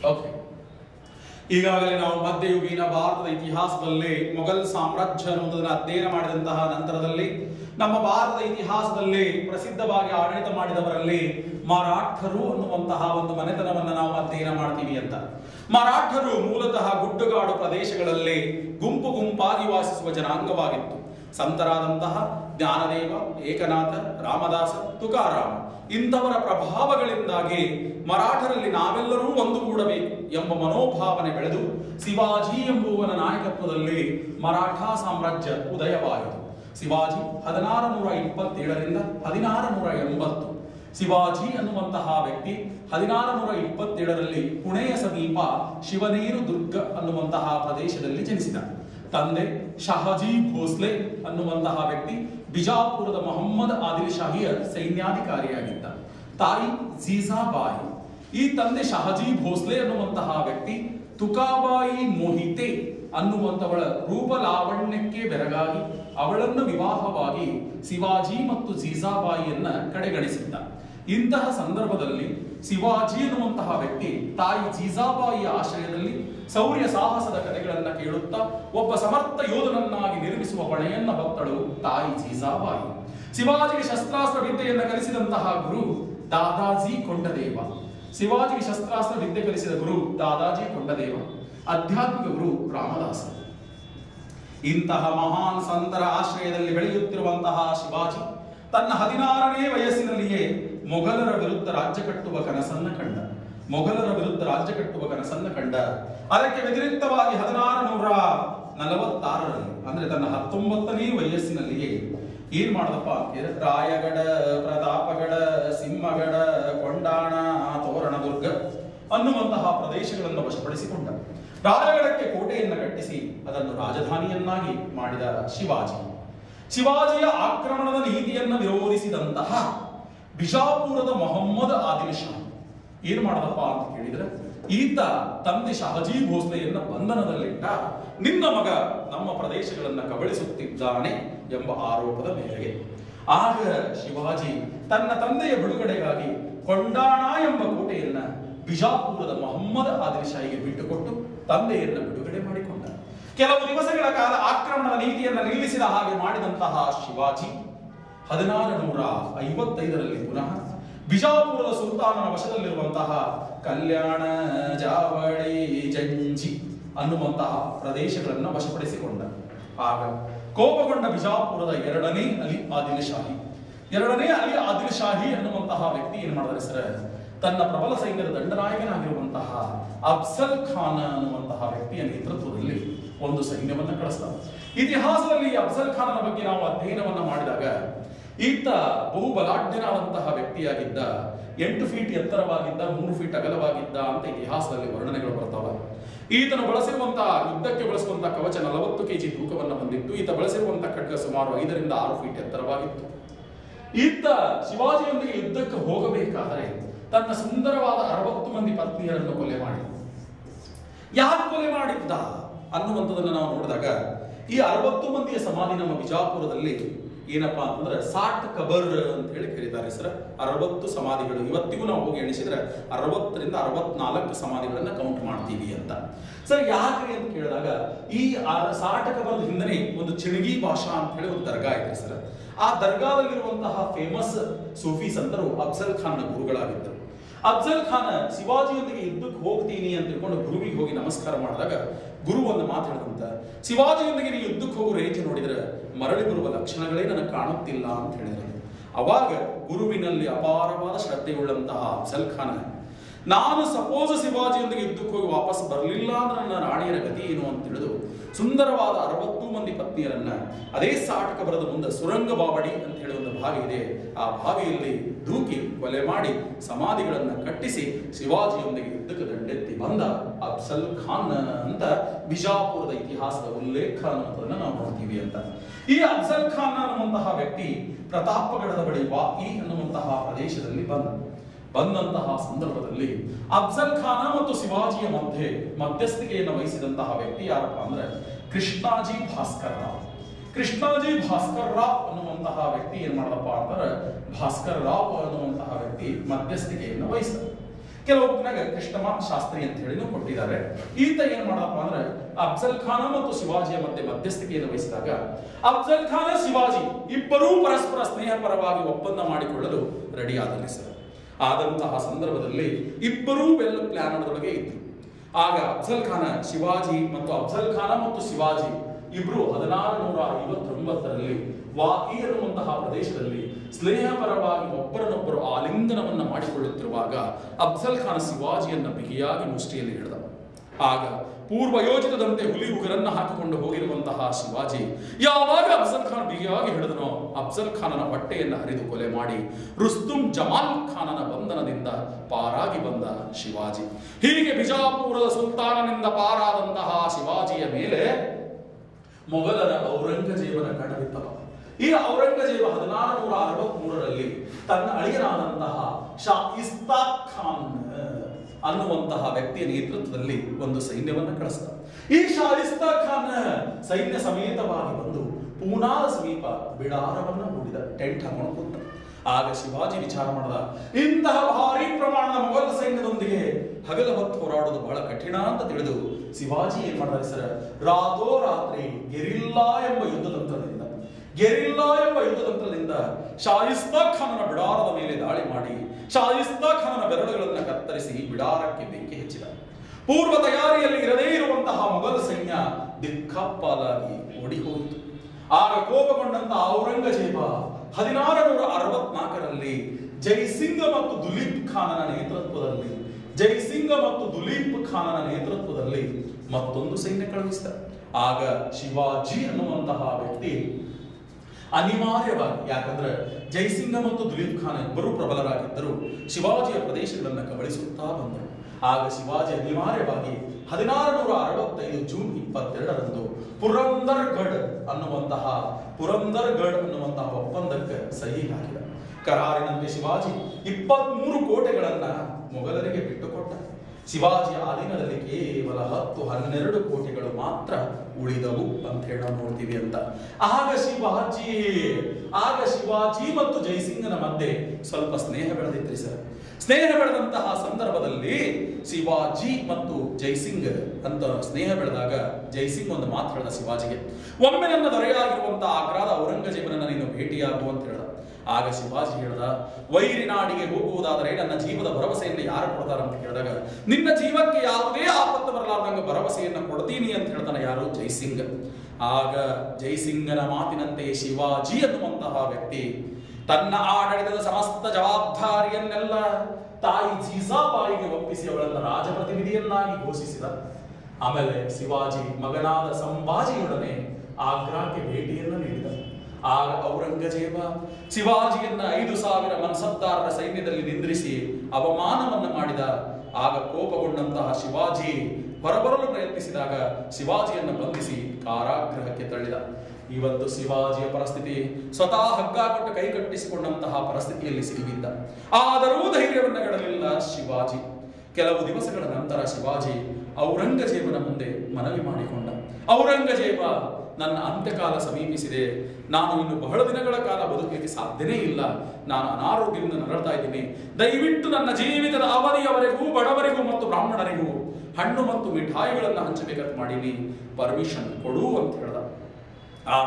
Okay, ಈಗಾಗಲೇ ನಾವು ಮಧ್ಯಯುಗೀನ ಭಾರತದ ಇತಿಹಾಸದಲ್ಲಿ ಮೊಘಲ್ ಸಾಮ್ರಾಜ್ಯ ಅನ್ನುವುದನ್ನು ಅಧ್ಯಯನ ಮಾಡಿದಂತಹ ನಂತರದಲ್ಲಿ ನಮ್ಮ ಭಾರತದ ಇತಿಹಾಸದಲ್ಲಿ ಪ್ರಸಿದ್ಧವಾಗಿ ಆಡಳಿತ ಮಾಡಿದವರಲ್ಲಿ ಮರಾಠರು ಅನ್ನುವಂತಹ ಒಂದು ಮನೆತನವನ್ನು ನಾವು ಅಧ್ಯಯನ ಮಾಡ್ತೀವಿ ಅಂತ. ಮರಾಠರು ಮೂಲತಃ ಗುಡ್ಡಗಾಡು ಪ್ರದೇಶಗಳಲ್ಲಿ ಗುಂಪು ಗುಂಪಾಗಿ ವಾಸಿಸುವ ಜನಾಂಗವಾಗಿತ್ತು. ಸಂತರಾದಂತಹ ಜ್ಞಾನದೇವ, ಏಕನಾಥ, ರಾಮದಾಸ, ತುಕಾರಾಮ ಇಂಥವರ ಪ್ರಭಾವಗಳಿಂದಾಗಿ ಮರಾಠರಲ್ಲಿ ನಾವೆಲ್ಲರೂ ಒಂದುಗೂಡಬೇಕು ಎಂಬ ಮನೋಭಾವನೆ ಬೆಳೆದು ಶಿವಾಜಿ ಎಂಬುವನ ನಾಯಕತ್ವದಲ್ಲಿ ಮರಾಠ ಸಾಮ್ರಾಜ್ಯ ಉದಯವಾಯಿತು. ಶಿವಾಜಿ 1627ರಿಂದ 1680. ಶಿವಾಜಿ ಅನ್ನುವಂತಹ ವ್ಯಕ್ತಿ 1627ರಲ್ಲಿ ಪುಣೆಯ ಸಮೀಪ ಶಿವನೇರು ದುರ್ಗ ಅನ್ನುವಂತಹ ಪ್ರದೇಶದಲ್ಲಿ ಜನಿಸಿದ. ತಂದೆ ಶಹಜಿ ಭೋಸ್ಲೆ ಅನ್ನುವಂತಹ ವ್ಯಕ್ತಿ ಬಿಜಾಪುರದ ಮೊಹಮ್ಮದ್ ಆದಿಲ್ ಶಾಹಿಯ ಸೈನ್ಯಾಧಿಕಾರಿಯಾಗಿದ್ದ. ತಾಯಿ ಜೀಜಾಬಾಯಿ. ಈ ತಂದೆ ಶಹಜಿ ಭೋಸ್ಲೆ ಅನ್ನುವಂತಹ ವ್ಯಕ್ತಿ ತುಕಾಬಾಯಿ ಮೋಹಿತೆ ಅನ್ನುವಂಥವಳ ರೂಪಲಾವಣ್ಯಕ್ಕೆ ಬೆರಗಾಗಿ ಅವಳನ್ನು ವಿವಾಹವಾಗಿ ಶಿವಾಜಿ ಮತ್ತು ಜೀಜಾಬಾಯಿಯನ್ನ ಕಡೆಗಣಿಸಿದ್ದ. ಇಂತಹ ಸಂದರ್ಭದಲ್ಲಿ ಶಿವಾಜಿ ಅನ್ನುವಂತಹ ವ್ಯಕ್ತಿ ತಾಯಿ ಜೀಜಾಬಾಯಿಯ ಆಶ್ರಯದಲ್ಲಿ ಶೌರ್ಯ ಸಾಹಸದ ಕಥೆಗಳನ್ನ ಕೇಳುತ್ತಾ ಒಬ್ಬ ಸಮರ್ಥ ಯೋಧನನ್ನಾಗಿ ನಿರ್ಮಿಸುವ ಹೊಣೆಯನ್ನ ಹೊತ್ತಳು ತಾಯಿ ಜೀಜಾಬಾಯಿ. ಶಿವಾಜಿಗೆ ಶಸ್ತ್ರಾಸ್ತ್ರ ವಿದ್ಯೆಯನ್ನು ಕಲಿಸಿದಂತಹ ಗುರು ದಾದಾಜಿ ಕೊಂಡದೇವ. ಶಿವಾಜಿಗೆ ಶಸ್ತ್ರಾಸ್ತ್ರ ವಿದ್ಯೆ ಕಲಿಸಿದ ಗುರು ದಾದಾಜಿ ಕೊಂಡದೇವ, ಆಧ್ಯಾತ್ಮಿಕ ಗುರು ರಾಮದಾಸ. ಇಂತಹ ಮಹಾನ್ ಸಂತರ ಆಶ್ರಯದಲ್ಲಿ ಬೆಳೆಯುತ್ತಿರುವಂತಹ ಶಿವಾಜಿ ತನ್ನ 16ನೇ ವಯಸ್ಸಿನಲ್ಲಿಯೇ ಮೊಘಲರ ವಿರುದ್ಧ ರಾಜ್ಯ ಕಟ್ಟುವ ಕನಸನ್ನ ಕಂಡ. ಅದಕ್ಕೆ ವ್ಯತಿರಿಕ್ತವಾಗಿ 1646ರಲ್ಲಿ ಅಂದ್ರೆ ತನ್ನ 19ನೇ ವಯಸ್ಸಿನಲ್ಲಿಯೇ ಏನ್ ಮಾಡದಪ್ಪ ಅಂದ್ರೆ ರಾಯಗಢ, ಪ್ರತಾಪಗಢ, ಸಿಂಹಗಢ, ಕೊಂಡಾಣ, ತೋರಣದುರ್ಗ ಅನ್ನುವಂತಹ ಪ್ರದೇಶಗಳನ್ನು ವಶಪಡಿಸಿಕೊಂಡ. ರಾಯಗಢಕ್ಕೆ ಕೋಟೆಯನ್ನು ಕಟ್ಟಿಸಿ ಅದನ್ನು ರಾಜಧಾನಿಯನ್ನಾಗಿ ಮಾಡಿದ ಶಿವಾಜಿಯ ಆಕ್ರಮಣದ ನೀತಿಯನ್ನು ವಿರೋಧಿಸಿದಂತಹ ಬಿಜಾಪುರದ ಮೊಹಮ್ಮದ್ ಆದಿಲ್ ಶಾ ಏನ್ ಮಾಡದಪ್ಪ ಅಂತ ಕೇಳಿದ್ರೆ, ಈತ ತಂದೆ ಶಹಜಿ ಭೋಸ್ಲೆಯನ್ನ ಬಂಧನದಲ್ಲಿಟ್ಟ. ನಿನ್ನ ಮಗ ನಮ್ಮ ಪ್ರದೇಶಗಳನ್ನ ಕಬಳಿಸುತ್ತಿದ್ದಾನೆ ಎಂಬ ಆರೋಪದ ಮೇರೆಗೆ ಆಗ ಶಿವಾಜಿ ತನ್ನ ತಂದೆಯ ಬಿಡುಗಡೆಗಾಗಿ ಕೊಂಡಾಣ ಎಂಬ ಕೋಟೆಯನ್ನ ಬಿಜಾಪುರದ ಮೊಹಮ್ಮದ್ ಆದಿಲ್ ಶಾಹಿಗೆ ಬಿಟ್ಟುಕೊಟ್ಟು ತಂದೆಯನ್ನ ಬಿಡುಗಡೆ ಮಾಡಿಕೊಂಡ. ಕೆಲವು ದಿವಸಗಳ ಕಾಲ ಆಕ್ರಮಣದ ನೀತಿಯನ್ನು ನಿಲ್ಲಿಸಿದ ಹಾಗೆ ಮಾಡಿದಂತಹ ಶಿವಾಜಿ 1655ರಲ್ಲಿ ಪುನಃ ಬಿಜಾಪುರದ ಸುಲ್ತಾನನ ವಶದಲ್ಲಿರುವಂತಹ ಕಲ್ಯಾಣ, ಜಾವಳಿ, ಜಂಜಿ ಅನ್ನುವಂತಹ ಪ್ರದೇಶಗಳನ್ನು ವಶಪಡಿಸಿಕೊಂಡ. ಆಗ ಕೋಪಗೊಂಡ ಬಿಜಾಪುರದ ಎರಡನೇ ಅಲಿ ಆದಿಲ್ ಶಾಹಿ ಅನ್ನುವಂತಹ ವ್ಯಕ್ತಿ ಏನ್ ಮಾಡಿದರೆ ಸರ್, ತನ್ನ ಪ್ರಬಲ ಸೈನ್ಯದ ದಂಡನಾಯಕನಾಗಿರುವಂತಹ ಅಫ್ಜಲ್ ಖಾನ್ ಅನ್ನುವಂತಹ ವ್ಯಕ್ತಿಯ ನೇತೃತ್ವದಲ್ಲಿ ಒಂದು ಸೈನ್ಯವನ್ನು ಕಳಿಸ್ತಾರೆ. ಇತಿಹಾಸದಲ್ಲಿ ಅಫ್ಜಲ್ ಖಾನನ ಬಗ್ಗೆ ನಾವು ಅಧ್ಯಯನವನ್ನ ಮಾಡಿದಾಗ ಈತ ಬಹು ಬಲಾಢ್ಯನಾದಂತಹ ವ್ಯಕ್ತಿಯಾಗಿದ್ದ. 8 ಫೀಟ್ ಎತ್ತರವಾಗಿದ್ದ, 3 ಫೀಟ್ ಅಗಲವಾಗಿದ್ದ ಅಂತ ಇತಿಹಾಸದಲ್ಲಿ ವರ್ಣನೆಗಳು ಬರ್ತಾವ. ಈತನು ಬಳಸಿರುವಂತಹ ಯುದ್ಧಕ್ಕೆ ಬಳಸುವಂತಹ ಕವಚ 40 kg ತೂಕವನ್ನು ಹೊಂದಿತ್ತು. ಈತ ಬಳಸಿರುವಂತಹ ಖಡ್ಗ ಸುಮಾರು 5 ರಿಂದ 6 ಫೀಟ್ ಎತ್ತರವಾಗಿತ್ತು. ಈತ ಶಿವಾಜಿಯೊಂದಿಗೆ ಯುದ್ಧಕ್ಕೆ ಹೋಗಬೇಕಾದರೆ ತನ್ನ ಸುಂದರವಾದ 60 ಮಂದಿ ಪತ್ನಿಯರನ್ನು ಕೊಲೆ ಮಾಡಿ. ಯಾರು ಕೊಲೆ ಮಾಡಿದ್ದ ಅನ್ನುವಂಥದ್ದನ್ನು ನಾವು ನೋಡಿದಾಗ ಈ 60 ಮಂದಿಯ ಸಮಾಧಿ ನಮ್ಮ ಬಿಜಾಪುರದಲ್ಲಿ ಏನಪ್ಪಾ ಅಂತಂದ್ರೆ ಸಾಟ್ ಕಬರ್ ಅಂತ ಹೇಳಿ ಕರೀತಾರೆ ಸರ್. 60 ಸಮಾಧಿಗಳು ಇವತ್ತಿಗೂ ನಾವು ಹೋಗಿ ಎಣಿಸಿದ್ರೆ 60 ರಿಂದ 64 ಸಮಾಧಿಗಳನ್ನ ಕೌಂಟ್ ಮಾಡ್ತೀವಿ ಅಂತ. ಸರ್ ಯಾಕೆ ಅಂತ ಕೇಳಿದಾಗ ಈ ಸಾಟ್ ಕಬರ್ ಹಿಂದನೆ ಒಂದು ಚಿಣಗಿ ಭಾಷಾ ಅಂತ ಹೇಳಿ ಒಂದು ದರ್ಗಾ ಇದೆ ಸರ್. ಆ ದರ್ಗಾದಲ್ಲಿರುವಂತಹ ಫೇಮಸ್ ಸೂಫಿ ಸಂತರು ಅಫ್ಜಲ್ ಖಾನ್ ಗುರುಗಳಾಗಿದ್ದರು. ಅಫ್ಜಲ್ ಖಾನ್ ಶಿವಾಜಿಯೊಂದಿಗೆ ಯುದ್ಧಕ್ಕೆ ಹೋಗ್ತೀನಿ ಅಂತ ತಿಳ್ಕೊಂಡು ಗುರುವಿಗೆ ಹೋಗಿ ನಮಸ್ಕಾರ ಮಾಡಿದಾಗ ಗುರು ಒಂದು ಮಾತು ಹೇಳಿದಂತ, ಶಿವಾಜಿಯೊಂದಿಗೆ ನೀವು ಯುದ್ಧಕ್ಕೆ ಹೋಗೋ ರೀತಿ ನೋಡಿದ್ರೆ ಮರಳಿ ಬರುವ ಲಕ್ಷಣಗಳೇ ನನಗೆ ಕಾಣುತ್ತಿಲ್ಲ ಅಂತ ಹೇಳಿದ್ರು. ಅವಾಗ ಗುರುವಿನಲ್ಲಿ ಅಪಾರವಾದ ಶ್ರದ್ಧೆಯುಳ್ಳಂತಹ ಅಫ್ಜಲ್ ಖಾನ್, ನಾನು ಸಪೋಸ್ ಶಿವಾಜಿಯೊಂದಿಗೆ ಯುದ್ಧಕ್ಕೆ ಹೋಗಿ ವಾಪಸ್ ಬರಲಿಲ್ಲ ಅಂದ್ರೆ ನನ್ನ ರಾಣಿಯರ ಗತಿ ಏನು ಅಂತ ತಿಳಿದು ಸುಂದರವಾದ 60 ಮಂದಿ ಪತ್ನಿಯರನ್ನ ಅದೇ ಸಾಟಕ ಬರದ ಮುಂದೆ ಸುರಂಗ ಬಾವಡಿ ಅಂತ ಹೇಳಿ ಒಂದು ಬಾವಿ ಇದೆ, ಆ ಬಾವಿಯಲ್ಲಿ ದೂಕಿ ಕೊಲೆ ಮಾಡಿ ಸಮಾಧಿಗಳನ್ನ ಕಟ್ಟಿಸಿ ಶಿವಾಜಿಯೊಂದಿಗೆ ಯುದ್ಧಕ್ಕೆ ದಂಡೆತ್ತಿ ಬಂದ ಅಫ್ಜಲ್ ಖಾನ್ ಅಂತ ಬಿಜಾಪುರದ ಇತಿಹಾಸದ ಉಲ್ಲೇಖ ಅನ್ನೋದನ್ನ ನಾವು ನೋಡ್ತೀವಿ ಅಂತ. ಈ ಅಫ್ಜಲ್ ಖಾನ್ ಅನ್ನುವಂತಹ ವ್ಯಕ್ತಿ ಪ್ರತಾಪಗಢದ ಬಳಿ ವಾಯಿ ಅನ್ನುವಂತಹ ಪ್ರದೇಶದಲ್ಲಿ ಬಂದಂತಹ ಸಂದರ್ಭದಲ್ಲಿ ಅಫ್ಜಲ್ ಖಾನ ಮತ್ತು ಶಿವಾಜಿಯ ಮಧ್ಯಸ್ಥಿಕೆಯನ್ನು ವಹಿಸಿದಂತಹ ವ್ಯಕ್ತಿ ಯಾರಪ್ಪ ಅಂದ್ರೆ ಕೃಷ್ಣಾಜಿ ಭಾಸ್ಕರ್ ರಾವ್ ಅನ್ನುವಂತಹ ವ್ಯಕ್ತಿ ಏನ್ ಮಾಡಪ್ಪ ಅಂದ್ರೆ ಭಾಸ್ಕರ್ ರಾವ್ ಅನ್ನುವಂತಹ ವ್ಯಕ್ತಿ ಮಧ್ಯಸ್ಥಿಕೆಯನ್ನು ವಹಿಸಿದ. ಕೆಲವೊಬ್ಬನಾಗ ಕೃಷ್ಣಮ ಶಾಸ್ತ್ರಿ ಅಂತ ಹೇಳಿನೂ ಕೊಟ್ಟಿದ್ದಾರೆ. ಈತ ಏನ್ ಮಾಡಪ್ಪ ಅಂದ್ರೆ ಅಫ್ಜಲ್ ಖಾನ ಮತ್ತು ಶಿವಾಜಿಯ ಮಧ್ಯಸ್ಥಿಕೆಯನ್ನು ವಹಿಸಿದಾಗ ಅಫ್ಜಲ್ ಖಾನ ಶಿವಾಜಿ ಇಬ್ಬರೂ ಪರಸ್ಪರ ಸ್ನೇಹಪರವಾಗಿ ಒಪ್ಪಂದ ಮಾಡಿಕೊಳ್ಳಲು ರೆಡಿ ಆದಲ್ಲಿ ಸರ್. ಆದಂತಹ ಸಂದರ್ಭದಲ್ಲಿ ಇಬ್ಬರೂ ವೆಲ್ ಪ್ಲಾನದೊಳಗೆ ಇದ್ರು. ಆಗ ಅಫ್ಜಲ್ ಖಾನ ಮತ್ತು ಶಿವಾಜಿ ಇಬ್ರು 1659ರಲ್ಲಿ ವಾಕಿ ಎನ್ನುವಂತಹ ಪ್ರದೇಶದಲ್ಲಿ ಸ್ನೇಹಪರವಾಗಿ ಒಬ್ಬರನ್ನೊಬ್ಬರು ಆಲಿಂಗನವನ್ನ ಮಾಡಿಕೊಳ್ಳುತ್ತಿರುವಾಗ ಅಫ್ಜಲ್ ಖಾನ ಶಿವಾಜಿಯನ್ನ ಬಿಗಿಯಾಗಿ ಮುಷ್ಟಿಯಲ್ಲಿ ಹಿಡಿದ. ಆಗ ಪೂರ್ವ ಯೋಜಿತದಂತೆ ಹುಲಿ ಉಗುರನ್ನ ಹಾಕಿಕೊಂಡು ಹೋಗಿರುವಂತಹ ಶಿವಾಜಿ ಯಾವಾಗ ಅಫ್ಜಲ್ ಖಾನ್ ಬಿಗಿಯಾಗಿ ಹಿಡಿದನೋ ಅಫ್ಜಲ್ ಖಾನನ ಹೊಟ್ಟೆಯನ್ನು ಹರಿದು ಕೊಲೆ ಮಾಡಿ ರುಸ್ತುಂ ಜಮಾಲ್ ಖಾನನ ಬಂಧನದಿಂದ ಪಾರಾಗಿ ಬಂದ ಶಿವಾಜಿ. ಹೀಗೆ ಬಿಜಾಪುರದ ಸುಲ್ತಾನನಿಂದ ಪಾರಾದಂತಹ ಶಿವಾಜಿಯ ಮೇಲೆ ಮೊಘಲರ ಔರಂಗಜೇಬನ ಕಣವಿತ್ತವ. ಈ ಔರಂಗಜೇಬ 1663ರಲ್ಲಿ ತನ್ನ ಅಳಿಯನಾದಂತಹ ಶಾ ಇಸ್ತಾಕ್ ಖಾನ್ ಅನ್ನುವಂತಹ ವ್ಯಕ್ತಿಯ ನೇತೃತ್ವದಲ್ಲಿ ಒಂದು ಸೈನ್ಯವನ್ನು ಕಳಿಸಿದ. ಈ ಶಾ ಇಸ್ತಾಕ್ ಖಾನ್ ಸೈನ್ಯ ಸಮೇತವಾಗಿ ಬಂದು ಪೂನಾದ ಸಮೀಪ ಬಿಡಾರವನ್ನು ಹೂಡಿದ, ಟೆಂಟ್ ಹಾಕೊಂಡು ಕೂತ. ಆಗ ಶಿವಾಜಿ ವಿಚಾರ ಮಾಡಿದ, ಇಂತಹ ಭಾರಿ ಪ್ರಮಾಣದ ಮೊಘಲ್ ಸೈನ್ಯದೊಂದಿಗೆ ಹಗಲ ಹೊತ್ತು ಹೋರಾಡೋದು ಬಹಳ ಕಠಿಣ ಅಂತ ತಿಳಿದು ಶಿವಾಜಿ ಏನ್ ಮಾಡಿದ ಸರ್, ರಾತ್ರಿ ಗೆರಿಲ್ಲಾ ಎಂಬ ಯುದ್ಧತಂತ್ರದಿಂದ ಶಾಯಿಸ್ತಾ ಖಾನನ ಬಿಡಾರದ ಮೇಲೆ ದಾಳಿ ಮಾಡಿ ಶಾಯಿಸ್ತಾ ಖಾನನ ಬೆರಳುಗಳನ್ನು ಕತ್ತರಿಸಿ ಬಿಡಾರಕ್ಕೆ ಬೆಂಕಿ ಹೆಚ್ಚಿದ. ಪೂರ್ವ ತಯಾರಿಯಲ್ಲಿ ಇರದೇ ಇರುವಂತಹ ಮೊಘಲ್ ಸೈನ್ಯ ದಿಕ್ಕಾಪಾಲಾಗಿ ಓಡಿ ಹೋಯಿತು. ಆಗ ಕೋಪಗೊಂಡಂತಹ ಔರಂಗಜೇಬ 1664ರಲ್ಲಿ ಜೈಸಿಂಗ ಮತ್ತು ದುಲೀಪ್ ಖಾನನ ನೇತೃತ್ವದಲ್ಲಿ ಮತ್ತೊಂದು ಸೈನ್ಯ ಕಳುಹಿಸಿದ. ಆಗ ಶಿವಾಜಿ ಅನ್ನುವಂತಹ ವ್ಯಕ್ತಿ ಅನಿವಾರ್ಯವಾಗಿ, ಯಾಕಂದ್ರೆ ಜೈಸಿಂಗ ಮತ್ತು ದುಲೀಪ್ ಖಾನ್ ಇಬ್ಬರು ಪ್ರಬಲರಾಗಿದ್ದರು, ಶಿವಾಜಿಯ ಪ್ರದೇಶಗಳನ್ನು ಕಬಳಿಸುತ್ತಾ ಬಂದರು. ಆಗ ಶಿವಾಜಿ ಅನಿವಾರ್ಯವಾಗಿ 1665 ಜೂನ್ 22ರಂದು ಪುರಂದರ್ಗಢ್ ಅನ್ನುವಂತಹ ಒಪ್ಪಂದಕ್ಕೆ ಸಹಿ ಹಾಕಿದ. ಕರಾರಿನಂತೆ ಶಿವಾಜಿ 23 ಕೋಟೆಗಳನ್ನ ಮೊಘಲರಿಗೆ ಬಿಟ್ಟುಕೊಟ್ಟ. ಶಿವಾಜಿಯ ಆಧೀನದಲ್ಲಿ ಕೇವಲ 10-12 ಕೋಟೆಗಳು ಮಾತ್ರ ಉಳಿದವು ಅಂತ ಹೇಳಿ ನಾವು ನೋಡ್ತೀವಿ ಅಂತ. ಆಗ ಶಿವಾಜಿ ಮತ್ತು ಜೈಸಿಂಗನ ಮಧ್ಯೆ ಸ್ವಲ್ಪ ಸ್ನೇಹ ಬೆಳೆದಿತ್ರಿ ಸರ್. ಸ್ನೇಹ ಬೆಳೆದಂತಹ ಸಂದರ್ಭದಲ್ಲಿ ಶಿವಾಜಿ ಮತ್ತು ಜೈಸಿಂಗ್ ಅಂತ ಸ್ನೇಹ ಬೆಳೆದಾಗ ಜೈಸಿಂಗ್ ಒಂದು ಮಾತು ಹೇಳಿದ ಶಿವಾಜಿಗೆ, ಒಮ್ಮೆ ನನ್ನ ದೊರೆಯಾಗಿರುವಂತಹ ಆಗ್ರಾದ ಔರಂಗಜೇಬನನ್ನ ನೀನು ಭೇಟಿಯಾಗು ಅಂತ ಹೇಳ್ದ. ಆಗ ಶಿವಾಜಿ ಹೇಳ್ದ, ವೈರಿ ನಾಡಿಗೆ ಹೋಗುವುದಾದರೆ ನನ್ನ ಜೀವದ ಭರವಸೆಯನ್ನು ಯಾರು ಕೊಡ್ತಾರಂತ ಕೇಳಿದಾಗ, ನಿನ್ನ ಜೀವಕ್ಕೆ ಯಾವುದೇ ಆಪತ್ತು ಬರಲಾರ್ದಂಗ ಭರವಸೆಯನ್ನು ಕೊಡ್ತೀನಿ ಅಂತ ಹೇಳ್ತಾನೆ ಯಾರು, ಜೈಸಿಂಗ್. ಆಗ ಜೈಸಿಂಗನ ಮಾತಿನಂತೆ ಶಿವಾಜಿ ಅನ್ನುವಂತಹ ವ್ಯಕ್ತಿ ತನ್ನ ಆಡಳಿತದ ಸಮಸ್ತ ಜವಾಬ್ದಾರಿಯನ್ನೆಲ್ಲ ತಾಯಿ ಜೀಜಾಬಾಯಿಗೆ ಒಪ್ಪಿಸಿ ಅವಳನ್ನು ರಾಜಪ್ರತಿನಿಧಿಯನ್ನಾಗಿ ಘೋಷಿಸಿದ. ಆಮೇಲೆ ಶಿವಾಜಿ ಮಗನಾದ ಸಂಭಾಜಿಯೊಡನೆ ಆಗ್ರಾಕ್ಕೆ ಭೇಟಿಯನ್ನು ನೀಡಿದ. ಆಗ ಔರಂಗಜೇಬ ಶಿವಾಜಿಯನ್ನ 5000 ಮನ್ಸಬ್ದಾರರ ಸೈನ್ಯದಲ್ಲಿ ನಿಂದ್ರಿಸಿ ಅವಮಾನವನ್ನು ಮಾಡಿದ. ಆಗ ಕೋಪಗೊಂಡಂತಹ ಶಿವಾಜಿ ಹೊರಬರಲು ಪ್ರಯತ್ನಿಸಿದಾಗ ಶಿವಾಜಿಯನ್ನು ಬಂಧಿಸಿ ಕಾರಾಗೃಹಕ್ಕೆ ತಳ್ಳಿದ. ಇವತ್ತು ಶಿವಾಜಿಯ ಪರಿಸ್ಥಿತಿ ಸ್ವತಃ ಹಗ್ಗ ಕೊಟ್ಟು ಕೈ ಕಟ್ಟಿಸಿಕೊಂಡಂತಹ ಪರಿಸ್ಥಿತಿಯಲ್ಲಿ ಸಿಲುಕಿದ್ದ. ಆದರೂ ಧೈರ್ಯವನ್ನು ಗೆಡಲಿಲ್ಲ ಶಿವಾಜಿ. ಕೆಲವು ದಿವಸಗಳ ನಂತರ ಶಿವಾಜಿ ಔರಂಗಜೇಬನ ಮುಂದೆ ಮನವಿ ಮಾಡಿಕೊಂಡ, ಔರಂಗಜೇಬ, ನನ್ನ ಅಂತ್ಯಕಾಲ ಸಮೀಪಿಸಿದೆ, ನಾನು ಇನ್ನು ಬಹಳ ದಿನಗಳ ಕಾಲ ಬದುಕಲಿಕ್ಕೆ ಸಾಧ್ಯನೇ ಇಲ್ಲ, ನಾನು ಅನಾರೋಗ್ಯದಿಂದ ನರಳ್ತಾ ಇದ್ದೀನಿ, ದಯವಿಟ್ಟು ನನ್ನ ಜೀವಿತದ ಅವಧಿಯವರೆಗೂ ಬಡವರಿಗೂ ಮತ್ತು ಬ್ರಾಹ್ಮಣರಿಗೂ ಹಣ್ಣು ಮತ್ತು ಮಿಠಾಯಿಗಳನ್ನು ಹಂಚಬೇಕಂತ ಮಾಡೀನಿ, ಪರ್ಮಿಷನ್ ಕೊಡು ಅಂತ ಹೇಳ್ದ. ಆಗ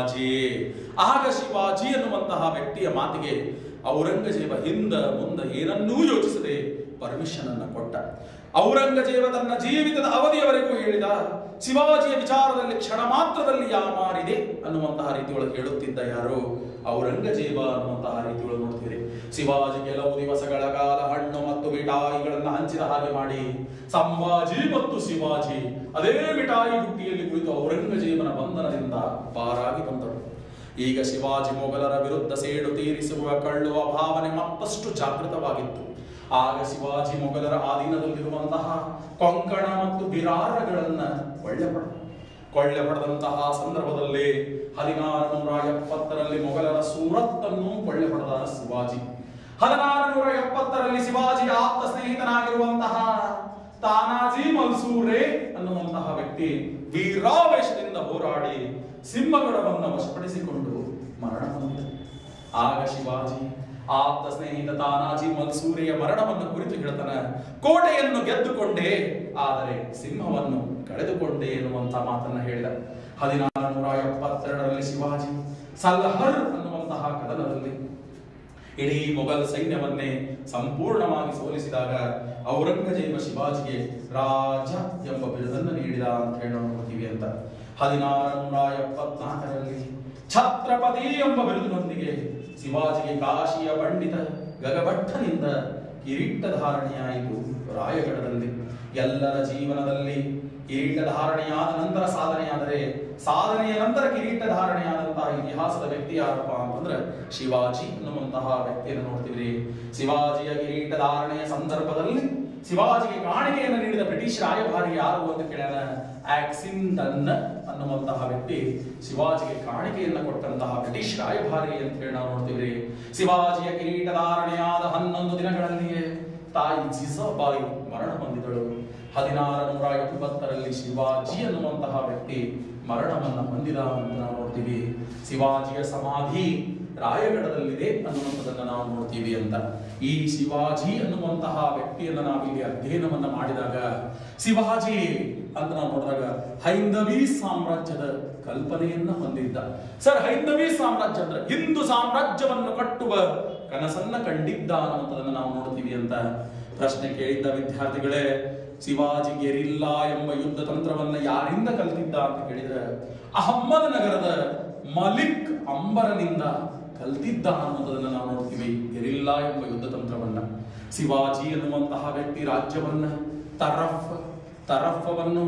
ಶಿವಾಜಿ ಅನ್ನುವಂತಹ ವ್ಯಕ್ತಿಯ ಮಾತಿಗೆ ಔರಂಗಜೇಬ ಹಿಂದ ಮುಂದೆ ಏನನ್ನೂ ಯೋಚಿಸದೆ ಪರ್ಮಿಷನ್ ಅನ್ನು ಕೊಟ್ಟ. ಔರಂಗಜೇಬ ತನ್ನ ಜೀವಿತದ ಅವಧಿಯವರೆಗೂ ಹೇಳಿದ, ಶಿವಾಜಿಯ ವಿಚಾರದಲ್ಲಿ ಕ್ಷಣ ಮಾತ್ರದಲ್ಲಿ ಯಾಮಾರಿದೆ ಅನ್ನುವಂತಹ ರೀತಿಯೊಳಗೆ ಹೇಳುತ್ತಿದ್ದ ಯಾರು, ಔರಂಗಜೇಬ ಅನ್ನುವಂತಹ ರೀತಿಯೊಳಗೆ ನೋಡ್ತೀರಿ. ಶಿವಾಜಿ ಕೆಲವು ದಿವಸಗಳ ಕಾಲ ಹಣ್ಣು ಮತ್ತು ಮಿಠಾಯಿಗಳನ್ನು ಹಂಚಿದ ಹಾಗೆ ಮಾಡಿ ಸಂಭಾಜಿ ಮತ್ತು ಶಿವಾಜಿ ಅದೇ ಮಿಠಾಯಿ ಬುಟ್ಟಿಯಲ್ಲಿ ಕುಳಿತು ಔರಂಗಜೇಬನ ಬಂಧನದಿಂದ ಪಾರಾಗಿ ಬಂದರು. ಈಗ ಶಿವಾಜಿ ಮೊಘಲರ ವಿರುದ್ಧ ಸೇಡು ತೀರಿಸುವ ಕಳ್ಳುವ ಭಾವನೆ ಮತ್ತಷ್ಟು ಜಾಗೃತವಾಗಿತ್ತು. ಆಗ ಶಿವಾಜಿ ಮೊಘಲರ ಅಧೀನದಲ್ಲಿರುವಂತಹ ಕೊಂಕಣ ಮತ್ತು ಬಿರಾರಗಳನ್ನ ಕೊಳ್ಳೆ ಪಡೆದಂತಹ ಸಂದರ್ಭದಲ್ಲಿ 1670ರಲ್ಲಿ ಮೊಘಲರ ಸೂರತ್ ಅನ್ನು ಕೊಳ್ಳೆ ಪಡೆದ ಶಿವಾಜಿ. 1670ರಲ್ಲಿ ಶಿವಾಜಿ ಆಪ್ತ ಸ್ನೇಹಿತನಾಗಿರುವಂತಹ ತಾನಾಜಿ ಮಲ್ಸೂರೆ ಅನ್ನುವಂತಹ ವ್ಯಕ್ತಿ ವೀರಾವೇಶದಿಂದ ಹೋರಾಡಿ ಸಿಂಹಗಡವನ್ನು ವಶಪಡಿಸಿಕೊಂಡು ಮರಣ ಹೊಂದಿದ. ಆಗ ಶಿವಾಜಿ ಆಪ್ತ ಸ್ನೇಹಿತ ತಾನಾಜಿ ಮಲ್ಸೂರಿಯ ಮರಣವನ್ನು ಕುರಿತು ಹೇಳ್ತಾನೆ, ಕೋಟೆಯನ್ನು ಗೆದ್ದುಕೊಂಡೆ ಆದರೆ ಸಿಂಹವನ್ನು ಕಳೆದುಕೊಂಡೆ ಎನ್ನುವಂತ ಮಾತನ್ನ ಹೇಳಿದ. 1672ರಲ್ಲಿ ಶಿವಾಜಿ ಸಲ್ಹರ್ ಅನ್ನುವಂತಹ ಕದನದಲ್ಲಿ ಇಡೀ ಮೊಘಲ್ ಸೈನ್ಯವನ್ನೇ ಸಂಪೂರ್ಣವಾಗಿ ಸೋಲಿಸಿದಾಗ ಔರಂಗಜೇಬ ಶಿವಾಜಿಗೆ ರಾಜ ಎಂಬ ಬಿರುದನ್ನು ನೀಡಿದ ಅಂತ ಹೇಳಿ ನಾವು ನೋಡ್ತೀವಿ ಅಂತ. 1674ರಲ್ಲಿ ಛತ್ರಪತಿ ಎಂಬ ಬಿರುದಿನೊಂದಿಗೆ ಶಿವಾಜಿಗೆ ಕಾಶಿಯ ಪಂಡಿತ ಗಗಭಟ್ಟನಿಂದ ಕಿರೀಟ ಧಾರಣೆಯಾಯಿತು ರಾಯಗಢದಲ್ಲಿ. ಎಲ್ಲರ ಜೀವನದಲ್ಲಿ ಕಿರೀಟ ಧಾರಣೆಯಾದ ನಂತರ ಸಾಧನೆಯಾದರೆ, ಸಾಧನೆಯ ನಂತರ ಕಿರೀಟ ಧಾರಣೆಯಾದಂತಹ ಇತಿಹಾಸದ ವ್ಯಕ್ತಿ ಯಾರಪ್ಪ ಅಂತಂದ್ರೆ ಶಿವಾಜಿ ಅನ್ನುವಂತಹ ವ್ಯಕ್ತಿಯನ್ನು ನೋಡ್ತೀವಿ. ಶಿವಾಜಿಯ ಕಿರೀಟ ಧಾರಣೆಯ ಸಂದರ್ಭದಲ್ಲಿ ಶಿವಾಜಿಗೆ ಕಾಣಿಕೆಯನ್ನು ನೀಡಿದ ಬ್ರಿಟಿಷ್ ರಾಯಭಾರಿ ಯಾರು ಅಂತ ಕೇಳ್ಯಾನ. ಆಕ್ಸಿಂಟನ್ ಅನ್ನುವಂತಹ ವ್ಯಕ್ತಿ ಶಿವಾಜಿಗೆ ಕಾಣಿಕೆಯನ್ನು ಕೊಟ್ಟಂತಹ ಬ್ರಿಟಿಷ್ ರಾಯಭಾರಿ ಅಂತ ಹೇಳಿ ನಾವು ನೋಡ್ತೀವಿ. ಶಿವಾಜಿಯ ಕಿರೀಟ ಧಾರಣೆಯಾದ 11 ದಿನಗಳಲ್ಲಿಯೇ ತಾಯಿ ಜಿಜಾಬಾಯಿ ಮರಣ ಹೊಂದಿದಳು. 1680ರಲ್ಲಿ ಶಿವಾಜಿ ಅನ್ನುವಂತಹ ವ್ಯಕ್ತಿ ಮರಣವನ್ನು ಹೊಂದಿದ ಅಂತ ನಾವು ನೋಡ್ತೀವಿ. ಶಿವಾಜಿಯ ಸಮಾಧಿ ರಾಯಗಢದಲ್ಲಿದೆ ಅನ್ನುವಂಥದ್ದನ್ನು ನಾವು ನೋಡ್ತೀವಿ ಅಂತ. ಈ ಶಿವಾಜಿ ಅನ್ನುವಂತಹ ವ್ಯಕ್ತಿಯನ್ನು ನಾವಿಲ್ಲಿ ಅಧ್ಯಯನವನ್ನ ಮಾಡಿದಾಗ ಶಿವಾಜಿ ಅಂತ ನಾವು ನೋಡಿದಾಗ ಹೈಂದವಿ ಸಾಮ್ರಾಜ್ಯದ ಕಲ್ಪನೆಯನ್ನ ಹೊಂದಿದ್ದ. ಸರ್, ಹೈಂದವಿ ಸಾಮ್ರಾಜ್ಯ ಅಂದ್ರೆ ಹಿಂದೂ ಸಾಮ್ರಾಜ್ಯವನ್ನು ಕಟ್ಟುವ ಕನಸನ್ನ ಕಂಡಿದ್ದ ಅನ್ನುವಂಥದ್ದನ್ನು ನಾವು ನೋಡ್ತೀವಿ ಅಂತ. ಪ್ರಶ್ನೆ ಕೇಳಿದ್ದ ವಿದ್ಯಾರ್ಥಿಗಳೇ, ಶಿವಾಜಿ ಗೆರಿಲ್ಲಾ ಎಂಬ ಯುದ್ಧ ತಂತ್ರವನ್ನ ಯಾರಿಂದ ಕಲ್ತಿದ್ದ ಅಂತ ಕೇಳಿದ್ರೆ ಅಹಮ್ಮದ್ ನಗರದ ಮಲಿಕ್ ಅಂಬರನಿಂದ ಕಲ್ತಿದ್ದ ಅನ್ನೋದನ್ನ ನಾವು ನೋಡ್ತೀವಿ. ಗೆರಿಲ್ಲಾ ಎಂಬ ಯುದ್ಧ ತಂತ್ರವನ್ನ ಶಿವಾಜಿ ಎನ್ನುವಂತಹ ವ್ಯಕ್ತಿ ರಾಜ್ಯವನ್ನ ತರಫವನ್ನು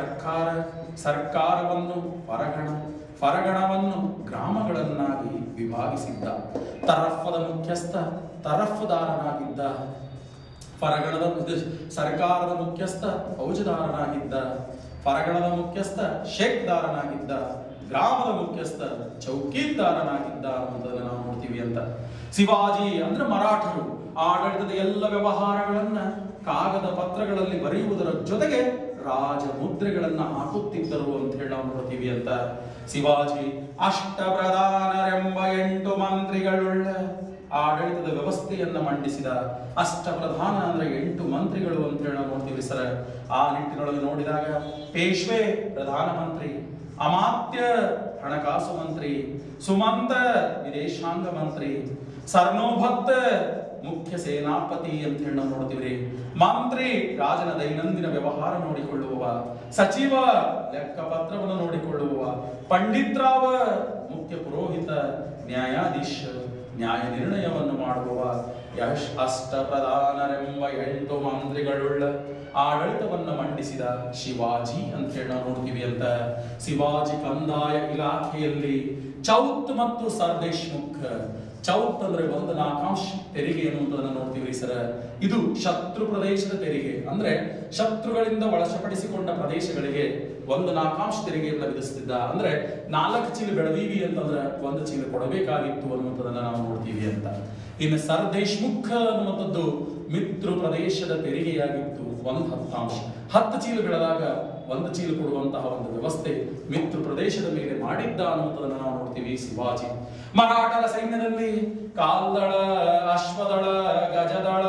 ಸರ್ಕಾರವನ್ನು ಫರಗಣವನ್ನು ಗ್ರಾಮಗಳನ್ನಾಗಿ ವಿಭಾಗಿಸಿದ್ದ. ತರಫದ ಮುಖ್ಯಸ್ಥ ತರಫ್ದಾರನಾಗಿದ್ದ, ಫರಗಣದ ಸರ್ಕಾರದ ಮುಖ್ಯಸ್ಥ ಫೌಜದಾರನಾಗಿದ್ದ, ಫರಗಣದ ಮುಖ್ಯಸ್ಥ ಶೇಖ್ದಾರನಾಗಿದ್ದ, ಗ್ರಾಮದ ಮುಖ್ಯಸ್ಥ ಚೌಕಿದಾರನಾಗಿದ್ದ ಅನ್ನೋದನ್ನ ನಾವು ನೋಡ್ತೀವಿ ಅಂತ. ಶಿವಾಜಿ ಅಂದ್ರೆ ಮರಾಠರು ಆಡಳಿತದ ಎಲ್ಲ ವ್ಯವಹಾರಗಳನ್ನ ಕಾಗದ ಪತ್ರಗಳಲ್ಲಿ ಬರೆಯುವುದರ ಜೊತೆಗೆ ರಾಜಮುದ್ರೆಗಳನ್ನ ಹಾಕುತ್ತಿದ್ದರು ಅಂತ ಹೇಳಿ ನಾವು ನೋಡ್ತೀವಿ ಅಂತ. ಶಿವಾಜಿ ಅಷ್ಟಪ್ರಧಾನರೆಂಬ 8 ಮಂತ್ರಿಗಳುಳ್ಳ ಆಡಳಿತದ ವ್ಯವಸ್ಥೆಯನ್ನ ಮಂಡಿಸಿದ. ಅಷ್ಟಪ್ರಧಾನ ಅಂದ್ರೆ 8 ಮಂತ್ರಿಗಳು ಅಂತ ಹೇಳಿ ನಾವು ನೋಡ್ತೀವಿ ಸರ್. ಆ ನಿಟ್ಟಿನೊಳಗೆ ನೋಡಿದಾಗ ಪೇಶ್ವೆ ಪ್ರಧಾನಮಂತ್ರಿ, ಅಮಾತ್ಯ ಹಣಕಾಸು ಮಂತ್ರಿ, ಸುಮಂತ ವಿದೇಶಾಂಗ ಮಂತ್ರಿ, ಸರ್ನೋಭತ್ತ ಮುಖ್ಯ ಸೇನಾಪತಿ ಅಂತ ಹೇಳಿ ನಾವು ನೋಡ್ತೀವಿ. ಮಂತ್ರಿ ರಾಜನ ದೈನಂದಿನ ವ್ಯವಹಾರ ನೋಡಿಕೊಳ್ಳುವವ, ಸಚಿವ ಲೆಕ್ಕಪತ್ರವನ್ನು ನೋಡಿಕೊಳ್ಳುವವ, ಪಂಡಿತ್ರಾವ ಮುಖ್ಯ ಪುರೋಹಿತ, ನ್ಯಾಯಾಧೀಶ ನ್ಯಾಯ ನಿರ್ಣಯವನ್ನು ಮಾಡುವವ. ಅಷ್ಟಪ್ರಧಾನರೆಂಬ 8 ಮಂತ್ರಿಗಳುಳ್ಳ ಆಡಳಿತವನ್ನು ಮಂಡಿಸಿದ ಶಿವಾಜಿ ಅಂತ ಹೇಳಿ ನಾವು ನೋಡ್ತೀವಿ ಅಂತ. ಶಿವಾಜಿ ಕಂದಾಯ ಇಲಾಖೆಯಲ್ಲಿ ಚೌತ್ ಮತ್ತು ಸರ್ದೇಶ್ಮುಖ್. ಚೌತ್ ಅಂದ್ರೆ 1/4 ತೆರಿಗೆ ಎನ್ನುವುದನ್ನು ನೋಡ್ತೀವಿ ಸರ್. ಇದು ಶತ್ರು ಪ್ರದೇಶದ ತೆರಿಗೆ, ಅಂದ್ರೆ ಶತ್ರುಗಳಿಂದ ವಶಪಡಿಸಿಕೊಂಡ ಪ್ರದೇಶಗಳಿಗೆ 1/4 ತೆರಿಗೆಯನ್ನು ವಿಧಿಸುತ್ತಿದ್ದ. ಅಂದ್ರೆ 4 ಚೀಲ ಬೆಳೆದೀವಿ ಅಂತಂದ್ರೆ 1 ಚೀಲ ಕೊಡಬೇಕಾಗಿತ್ತು ಅನ್ನುವಂಥದ್ದನ್ನ ನಾವು ನೋಡ್ತೀವಿ ಅಂತ. ಇನ್ನು ಸರ್ದೇಶ್ಮುಖ್ ಅನ್ನುವಂಥದ್ದು ಮಿತ್ರ ಪ್ರದೇಶದ ತೆರಿಗೆಯಾಗಿತ್ತು. 10 ಚೀಲ ಬೆಳೆದಾಗ 1 ಚೀಲ ಕೊಡುವಂತಹ ಒಂದು ವ್ಯವಸ್ಥೆ ಮಿತ್ರ ಪ್ರದೇಶದ ಮೇಲೆ ಮಾಡಿದ್ದ ಅನ್ನುವಂಥದ್ದನ್ನು ನಾವು ನೋಡ್ತೀವಿ ಶಿವಾಜಿ. ಮರಾಠರ ಸೈನ್ಯದಲ್ಲಿ ಕಾಲ್ದಳ, ಅಶ್ವದಳ, ಗಜದಳ,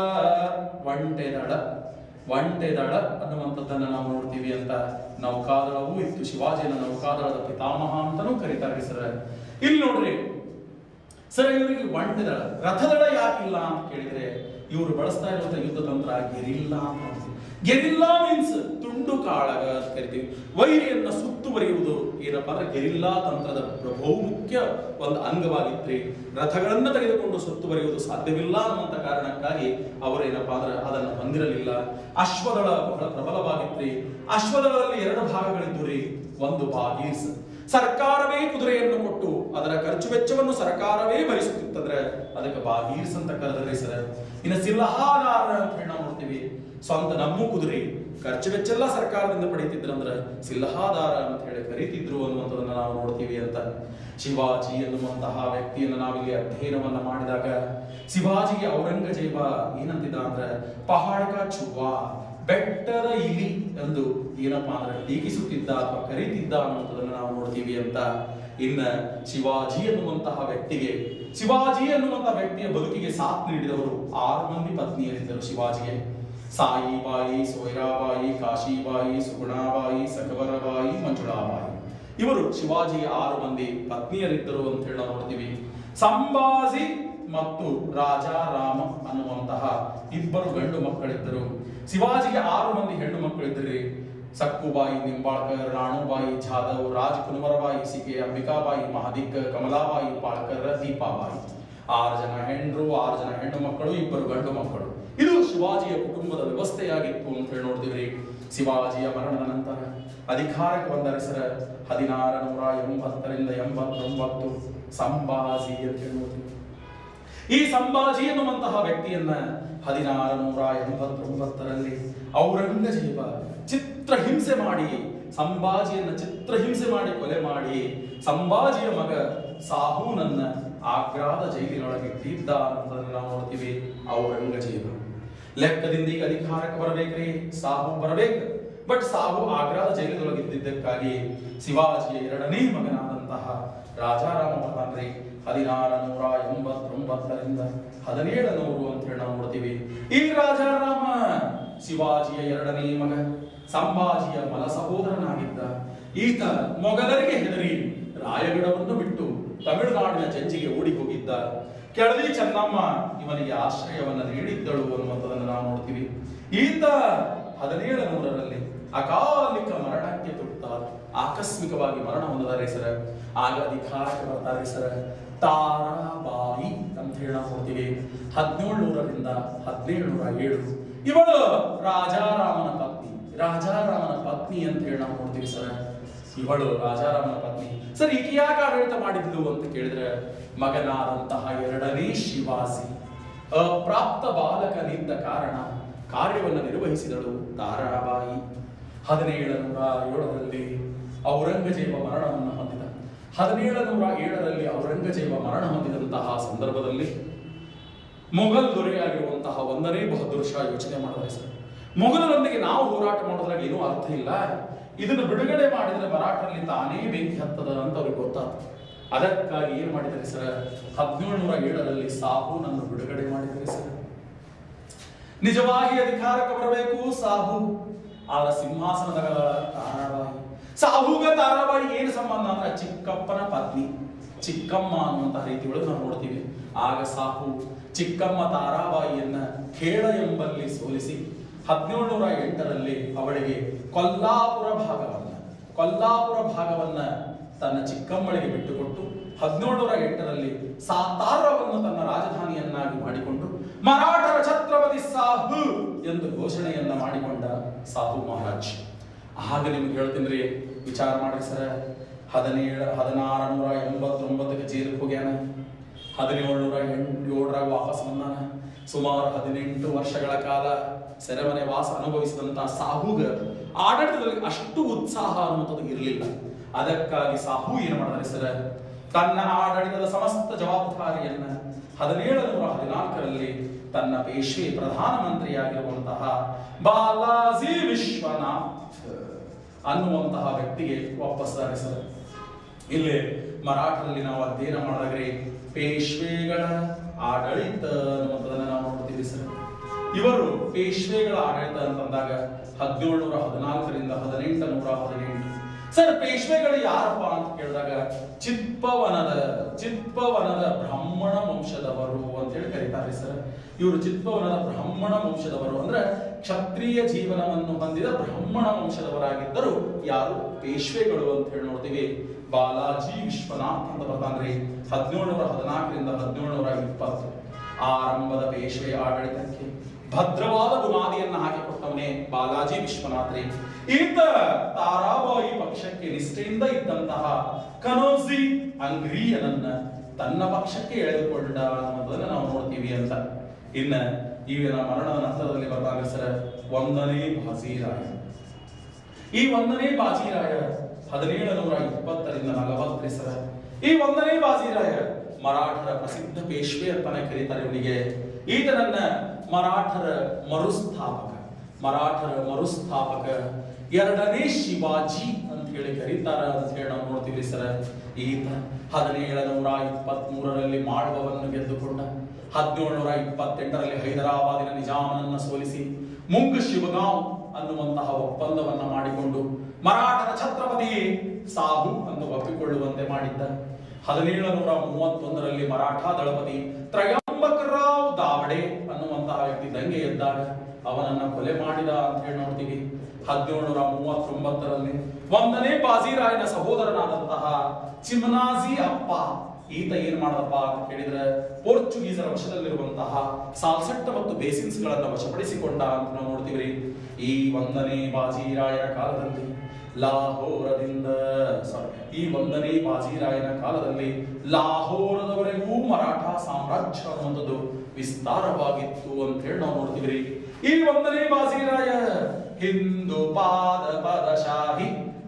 ಒಂಟೆದಳ ಅನ್ನುವಂಥದ್ದನ್ನ ನಾವು ನೋಡ್ತೀವಿ ಅಂತ. ನೌಕಾದಳವೂ ಇತ್ತು. ಶಿವಾಜಿಯನ್ನು ನೌಕಾದಳದ ಪಿತಾಮಹ ಅಂತಾನೂ ಕರೀತಾರೆ ಸರ್. ಇಲ್ಲಿ ನೋಡ್ರಿ ಸರ್, ಇವರಿಗೆ ಒಂಟೆದಳ, ರಥದಳ ಯಾಕಿಲ್ಲ ಅಂತ ಕೇಳಿದ್ರೆ ಇವರು ಬಳಸ್ತಾ ಇರುವಂತಹ ಯುದ್ಧ ತಂತ್ರ ಗೆರಿಲ್ಲಾ ಅಂತ ನೋಡ್ತೀವಿ. ಗೆರಿಲ್ಲಾ ಮೀನ್ಸ್ ತುಂಡು ಕಾಳಗ ಅಂತ ಕರಿತೀವಿ. ವೈರಿಯನ್ನ ಸುತ್ತುವರಿಯುವುದು ಏನಪ್ಪ ಅಂದ್ರೆ ಗೆರಿಲ್ಲಾ ತಂತ್ರದ ಬಹುಮುಖ್ಯ ಒಂದು ಅಂಗವಾಗಿತ್ತು. ರಥಗಳನ್ನ ತೆಗೆದುಕೊಂಡು ಸುತ್ತುವರಿಯುವುದು ಸಾಧ್ಯವಿಲ್ಲ ಅನ್ನುವಂತ ಕಾರಣಕ್ಕಾಗಿ ಅವರೇನಪ್ಪಾ ಅಂದ್ರೆ ಅದನ್ನು ಹೊಂದಿರಲಿಲ್ಲ. ಅಶ್ವದಳ ಬಹಳ ಪ್ರಬಲವಾಗಿತ್ತು. ಅಶ್ವದಳದಲ್ಲಿ 2 ಭಾಗಗಳಿದ್ದು ರೀ. ಒಂದು ಬಾಗೀರ್ಸ್, ಸರ್ಕಾರವೇ ಕುದುರೆಯನ್ನು ಕೊಟ್ಟು ಅದರ ಖರ್ಚು ವೆಚ್ಚವನ್ನು ಸರ್ಕಾರವೇ ಭರಿಸುತ್ತಿತ್ತಂದ್ರೆ ಅದಕ್ಕೆ ಬಾಗೀರ್ಸ್ ಅಂತ ಕರೆದ್ರಿ ಸರ್. ಇನ್ನು ಸಿಲ್ಹಾದಾರ ಅಂತ ಹೇಳಿ ನಾವು ನೋಡ್ತೀವಿ. ಸ್ವಂತ ನಮ್ಮ ಕುದುರೆ ಖರ್ಚು ವೆಚ್ಚ ಎಲ್ಲ ಸರ್ಕಾರದಿಂದ ಪಡೀತಿದ್ರಂದ್ರೆ ಸಿಲ್ಹಾದಾರ ಅಂತ ಹೇಳಿ ಕರೀತಿದ್ರು ಅನ್ನುವಂಥದ್ದನ್ನ ನಾವು ನೋಡ್ತೀವಿ ಅಂತ. ಶಿವಾಜಿ ಎನ್ನುವಂತಹ ವ್ಯಕ್ತಿಯನ್ನು ನಾವಿಲ್ಲಿ ಅಧ್ಯಯನವನ್ನ ಮಾಡಿದಾಗ ಶಿವಾಜಿಗೆ ಔರಂಗಜೇಬ ಏನಂತಿದ್ದ ಅಂದ್ರೆ ಪಹಾಡಕ ಚುವ್ವಾ, ಬೆಟ್ಟದ ಇಲಿ ಎಂದು ಏನಪ್ಪಾ ಅಂದ್ರೆ ಟೀಕಿಸುತ್ತಿದ್ದ ಅಥವಾ ಕರೀತಿದ್ದ ಅನ್ನುವಂಥದ್ದನ್ನು ನಾವು ನೋಡ್ತೀವಿ ಅಂತ. ಇನ್ನ ಶಿವಾಜಿ ಅನ್ನುವಂತಹ ವ್ಯಕ್ತಿಗೆ, ಶಿವಾಜಿ ಅನ್ನುವಂತಹ ವ್ಯಕ್ತಿಯ ಬದುಕಿಗೆ ಸಾಥ್ ನೀಡಿದವರು 6 ಮಂದಿ ಪತ್ನಿಯರಿದ್ದರು ಶಿವಾಜಿಗೆ. ಸಾಯಿಬಾಯಿ, ಸೋಯ್ರಾಬಾಯಿ, ಕಾಶಿಬಾಯಿ, ಸುಗುಣಾಬಾಯಿ, ಸಕವರಬಾಯಿ, ಮಂಜುಳಾಬಾಯಿ. ಇವರು ಶಿವಾಜಿಗೆ 6 ಮಂದಿ ಪತ್ನಿಯರಿದ್ದರು ಅಂತ ಹೇಳಿ ನಾವು ನೋಡ್ತೀವಿ. ಸಂಭಾಜಿ ಮತ್ತು ರಾಜಾರಾಮ ಅನ್ನುವಂತಹ 2 ಗಂಡು ಮಕ್ಕಳಿದ್ದರು. ಶಿವಾಜಿಗೆ 6 ಮಂದಿ ಹೆಣ್ಣು ಮಕ್ಕಳಿದ್ದರು. ಸಕ್ಕುಬಾಯಿ, ನಿಂಬಾಳ್ಕರ್, ರಾಣುಬಾಯಿ, ಜಾಧವ್, ರಾಜ್ ಕುನ್ವರಬಾಯಿ, ಸಿಕೆ, ಅಂಬಿಕಾಬಾಯಿ, ಮಹಾದಿಕ್, ಕಮಲಾಬಾಯಿ, ಪಾಳ್ಕರ್, ದೀಪಾಬಾಯಿ. 6 ಜನ ಹೆಣ್ಣರು, 6 ಜನ ಹೆಣ್ಣು ಮಕ್ಕಳು, 2 ಗಂಡು ಮಕ್ಕಳು. ಇದು ಶಿವಾಜಿಯ ಕುಟುಂಬದ ವ್ಯವಸ್ಥೆಯಾಗಿತ್ತು ಅಂತ ಹೇಳಿ ನೋಡ್ತೀವಿ. ಶಿವಾಜಿಯ ಮರಣದ ನಂತರ ಅಧಿಕಾರಕ್ಕೆ ಬಂದ ಹೆಸರ 1680ರಿಂದ 89 ಸಂಭಾಜಿ ಅಂತ ಹೇಳಿ ನೋಡ್ತೀವಿ. ಈ ಸಂಭಾಜಿ ಎನ್ನುವಂತಹ ವ್ಯಕ್ತಿಯನ್ನ 1689ರಲ್ಲಿ ಔರಂಗಜೇಬ ಚಿತ್ರಹಿಂಸೆ ಮಾಡಿ, ಸಂಭಾಜಿಯನ್ನ ಚಿತ್ರಹಿಂಸೆ ಮಾಡಿ ಕೊಲೆ ಮಾಡಿ, ಸಂಭಾಜಿಯ ಮಗ ಸಾಹುನನ್ನ ಆಗ್ರಾದ ಜೈಲಿನೊಳಗಿಟ್ಟಿದ್ದ ಅಂತ ನಾವು ನೋಡ್ತೀವಿ. ಔರಂಗಜೇಬ ಲೆಕ್ಕದಿಂದ ಈಗ ಅಧಿಕಾರಕ್ಕೆ ಬರಬೇಕ್ರಿ, ಸಾಹು ಬರಬೇಕು. ಬಟ್ ಸಾಹು ಆಗ್ರಾದ ಜೈಲಿನೊಳಗಿದ್ದಕ್ಕಾಗಿ ಶಿವಾಜಿಯ 2ನೇ ಮಗನಾದಂತಹ ರಾಜಾರಾಮ ಬರ್ತಾನ್ರಿ. 1689ರಿಂದ 1700 ಅಂತ ಹೇಳಿ ನಾವು ನೋಡ್ತೀವಿ. ಈ ರಾಜಾರಾಮ ಶಿವಾಜಿಯ 2ನೇ ಮಗ, ಸಂಭಾಜಿಯ ಮಲ ಸಹೋದರನಾಗಿದ್ದ. ಈತ ಮೊಘಲರಿಗೆ ಹೆದರಿ ರಾಯಗಢವನ್ನು ಬಿಟ್ಟು ತಮಿಳುನಾಡಿನ ಜಂಜಿಗೆ ಓಡಿ ಹೋಗಿದ್ದ. ಕೆಳದಿ ಚೆನ್ನಮ್ಮ ಇವನಿಗೆ ಆಶ್ರಯವನ್ನು ನೀಡಿದ್ದಳು ಅನ್ನುವಂಥದ್ದನ್ನು ನಾವು ನೋಡ್ತೀವಿ. ಈತ 1700ರಲ್ಲಿ ಅಕಾಲಿಕ ಮರಣಕ್ಕೆ ತುತ್ತ, ಆಕಸ್ಮಿಕವಾಗಿ ಮರಣ ಹೊಂದದ ಹೆಸರ. ಆಗ ಅಧಿಕಾರಕ್ಕೆ ಬರ್ತಾರೆ ಹೆಸರ ತಾರಾಬಾಯಿ ಅಂತ ಹೇಳಿ ನಾವು ನೋಡ್ತೀವಿ. 1700ರಿಂದ 1707 ಇವಳು ರಾಜಾರಾಮನ ಪತ್ನಿ ಅಂತ ಹೇಳಿ ನಾವು ನೋಡ್ತೀವಿ ಸರ್. ಇವಳು ರಾಜಾರಾಮನ ಪತ್ನಿ. ಸರ್ ಈಕೆ ಯಾಕೆ ಆಡಳಿತ ಮಾಡಿದ್ಲು ಅಂತ ಕೇಳಿದ್ರೆ, ಮಗನಾದಂತಹ 2ನೇ ಶಿವಾಜಿ ಅಪ್ರಾಪ್ತ ಬಾಲಕನಿದ್ದ ಕಾರಣ ಕಾರ್ಯವನ್ನು ನಿರ್ವಹಿಸಿದಳು ತಾರಾಬಾಯಿ. 1707ರಲ್ಲಿ ಔರಂಗಜೇಬ ಮರಣವನ್ನು ಹೊಂದಿದ. 1707ರಲ್ಲಿ ಔರಂಗಜೇಬ ಮರಣ ಹೊಂದಿದಂತಹ ಸಂದರ್ಭದಲ್ಲಿ ಮೊಘಲ್ ದೊರೆಯಾಗಿರುವಂತಹ 1ನೇ ಬಹದ್ದೂರ್ ಶಾ ಯೋಚನೆ ಮಾಡಿದರೆ ಸರ್, ಮೊಘಲರೊಂದಿಗೆ ನಾವು ಹೋರಾಟ ಮಾಡೋದ್ರಾಗ ಏನೂ ಅರ್ಥ ಇಲ್ಲ, ಇದನ್ನು ಬಿಡುಗಡೆ ಮಾಡಿದ್ರೆ ಮರಾಠರಲ್ಲಿ ತಾನೇ ಬೆಂಕಿ ಹತ್ತದ ಅಂತ ಅವ್ರಿಗೆ ಗೊತ್ತಾಗ್ತದೆ. ಅದಕ್ಕಾಗಿ ಏನ್ ಮಾಡಿದರೆ ಸರ್, 1707ರಲ್ಲಿ ಸಾಹುನನ್ನು ಬಿಡುಗಡೆ ಮಾಡಿದರೆ ಸರ್. ನಿಜವಾಗಿ ಅಧಿಕಾರಕ್ಕೆ ಬರಬೇಕು ಸಾಹು, ಆದ ಸಿಂಹಾಸನದ ತಾರಾಬಾಯಿ. ಸಾಹುಗ ತಾರಾಬಾಯಿ ಏನು ಸಂಬಂಧ ಅಂದ್ರೆ ಚಿಕ್ಕಪ್ಪನ ಪತ್ನಿ, ಚಿಕ್ಕಮ್ಮ ಅನ್ನುವಂತಹ ರೀತಿ ಒಳಗೆ ನಾವು ನೋಡ್ತೀವಿ. ಆಗ ಸಾಹು ಚಿಕ್ಕಮ್ಮ ತಾರಾಬಾಯಿಯನ್ನ ಖೇಡ ಎಂಬಲ್ಲಿ ಸೋಲಿಸಿ 1708ರಲ್ಲಿ ಅವಳಿಗೆ ಕೊಲ್ಲಾಪುರ ಭಾಗವನ್ನ ತನ್ನ ಚಿಕ್ಕಮ್ಮಳಿಗೆ ಬಿಟ್ಟುಕೊಟ್ಟು 1708ರಲ್ಲಿ ಸಾತಾರವನ್ನು ತನ್ನ ರಾಜಧಾನಿಯನ್ನಾಗಿ ಮಾಡಿಕೊಂಡು ಮರಾಠರ ಛತ್ರಪತಿ ಸಾಹು ಎಂದು ಘೋಷಣೆಯನ್ನ ಮಾಡಿಕೊಂಡ ಸಾಹು ಮಹಾರಾಜ್. ಆಗ ನಿಮ್ಗೆ ಹೇಳ್ತೀನಿ ವಿಚಾರ ಮಾಡಿ ಸರ, 1689ಕ್ಕೆ ಜೈಲಿಗೆ ಹೋಗ್ಯಾನ, 1707ರಾಗ ವಾಪಸ್ ಬಂದಾನ. ಸುಮಾರು 18 ವರ್ಷಗಳ ಕಾಲ ಸೆರೆಮನೆ ವಾಸ ಅನುಭವಿಸಿದಂತಹ ಸಾಹುಗ ಆಡಳಿತದಲ್ಲಿ ಅಷ್ಟು ಉತ್ಸಾಹ ಅನ್ನುವಂಥದ್ದು ಇರಲಿಲ್ಲ. ಅದಕ್ಕಾಗಿ ಸಾಹು ಏನು ಮಾಡಿದರೆ ಸರ, ತನ್ನ ಆಡಳಿತದ ಸಮಸ್ತ ಜವಾಬ್ದಾರಿಯನ್ನ 1714ರಲ್ಲಿ ತನ್ನ ಪೇಶ್ವೆ ಪ್ರಧಾನಮಂತ್ರಿಯಾಗಿರುವಂತಹ ಬಾಲಾಜಿ ವಿಶ್ವನಾಥ್ ಅನ್ನುವಂತಹ ವ್ಯಕ್ತಿಗೆ ವಾಪಸ್ಸಾರೆ ಸರ್. ಇಲ್ಲಿ ಮರಾಠರಲ್ಲಿ ನಾವು ಅಧ್ಯಯನ ಮಾಡಿದ್ರೆ ಪೇಶ್ವೆಗಳ ಆಡಳಿತ ಅನ್ನುವಂಥದ್ದನ್ನ ನಾವು ನೋಡ್ತೀವಿ ಸರ್. ಇವರು ಪೇಶ್ವೆಗಳ ಆಡಳಿತ ಅಂತಂದಾಗ 1714ರಿಂದ 1818 ಸರ್. ಪೇಶ್ವೆಗಳು ಯಾರಪ್ಪ ಅಂತ ಕೇಳಿದಾಗ ಚಿತ್ಪವನದ ಬ್ರಾಹ್ಮಣ ವಂಶದವರು ಅಂತ ಹೇಳಿ ಕರೀತಾರೆ ಸರ್. ಇವರು ಚಿತ್ಪವನದ ಬ್ರಾಹ್ಮಣ ವಂಶದವರು ಅಂದ್ರೆ ಕ್ಷತ್ರಿಯ ಜೀವನವನ್ನು ಹೊಂದಿದ ಬ್ರಾಹ್ಮಣ ವಂಶದವರಾಗಿದ್ದರು ಯಾರು ಪೇಶ್ವೆಗಳು ಅಂತ ಹೇಳಿ ನೋಡ್ತೀವಿ. ಬಾಲಾಜಿ ವಿಶ್ವನಾಥ್ ಅಂತ ಬರ್ತಾನ್ರಿ. 1714ರಿಂದ 1720 ಆರಂಭದ ಪೇಶ್ವೆಯ ಆಡಳಿತಕ್ಕೆ ಭದ್ರವಾದ ಬುನಾದಿಯನ್ನ ಹಾಕಿಕೊಟ್ಟವನೇ ಬಾಲಾಜಿ ವಿಶ್ವನಾಥ್ ರೀ. ಈತ ತಾರಾಬಾಯಿ ಪಕ್ಷಕ್ಕೆ ನಿಷ್ಠೆಯಿಂದ ಇದ್ದಂತಹ ಕನೋಜಿ ಅಂಗ್ರಿಯನನ್ನ ತನ್ನ ಪಕ್ಷಕ್ಕೆ ಎಳೆದುಕೊಂಡ ಅನ್ನೋದನ್ನ ನಾವು ನೋಡ್ತೀವಿ ಅಂತ. ಇನ್ನ ಈಗಿನ ಮರಣದ ನಂತರದಲ್ಲಿ ಬರ್ತಾಗ ಸರ 1ನೇ ಬಾಜಿರಾಯ. ಈ 1ನೇ ಬಾಜಿರಾಯ 1720ರಿಂದ 40 ಸರ. ಈ 1ನೇ ಬಾಜಿರಾಯ ಮರಾಠರ ಪ್ರಸಿದ್ಧ ಪೇಶ್ವೆ ಅಂತಾನೆ ಕರೀತಾರೆ ಇವನಿಗೆ. ಈತನನ್ನ ಮರಾಠರ ಮರುಸ್ಥಾಪಕ 2ನೇ ಶಿವಾಜಿ ಅಂತ ಹೇಳಿ ಕರೀತಾರ ಅಂತ ಹೇಳಿ ನಾವು ನೋಡ್ತೀವಿ ಸರ್. ಈತ 1723ರಲ್ಲಿ ಮಾಳ್ವವನ್ನು ಗೆದ್ದುಕೊಂಡ, 1728ರಲ್ಲಿ ಹೈದರಾಬಾದಿನ ನಿಜಾಮನನ್ನ ಸೋಲಿಸಿ ಮುಂಗ್ ಶಿವಗಾಂವ್ ಅನ್ನುವಂತಹ ಒಪ್ಪಂದವನ್ನ ಮಾಡಿಕೊಂಡು ಮರಾಠರ ಛತ್ರಪತಿ ಸಾಹು ಅನ್ನು ಒಪ್ಪಿಕೊಳ್ಳುವಂತೆ ಮಾಡಿದ್ದ. 1731ರಲ್ಲಿ ಮರಾಠ ದಳಪತಿ ತ್ರಯಂಬಕರಾವ್ ದಾವಡೆ ಅನ್ನುವಂತಹ ವ್ಯಕ್ತಿ ದಂಗೆ ಎದ್ದಾಗ ಅವನನ್ನ ಕೊಲೆ ಮಾಡಿದ ಅಂತ ಹೇಳಿ ನೋಡ್ತೀವಿ. 1739ರಲ್ಲಿ 1ನೇ ಬಾಜಿರಾಯನ ಸಹೋದರನಾದಂತಹ ಚಿಮನಾಜಿ ಅಪ್ಪ ಈತ ಏನ್ ಮಾಡದಪ್ಪ ಅಂತ ಕೇಳಿದ್ರೆ ಪೋರ್ಚುಗೀಸರ ವಶದಲ್ಲಿರುವಂತಹ ಸಾಲ್ಸೆಟ್ ಮತ್ತು ಬೇಸಿನ್ಸ್ ಗಳನ್ನ ವಶಪಡಿಸಿಕೊಂಡ ಅಂತ ನಾವು ನೋಡ್ತೀವಿ. ಈ 1ನೇ ಬಾಜಿರಾಯನ ಕಾಲದಲ್ಲಿ ಈ 1ನೇ ಬಾಜಿರಾಯನ ಕಾಲದಲ್ಲಿ ಲಾಹೋರದವರೆಗೂ ಮರಾಠ ಸಾಮ್ರಾಜ್ಯ ಅನ್ನುವಂಥದ್ದು ವಿಸ್ತಾರವಾಗಿತ್ತು ಅಂತ ಹೇಳಿ ನಾವು ನೋಡ್ತೀವಿ. ಈ 1ನೇ ಬಾಜಿರಾಯ ಹಿಂದೂ ಪಾದ ಪದಶಾಹಿ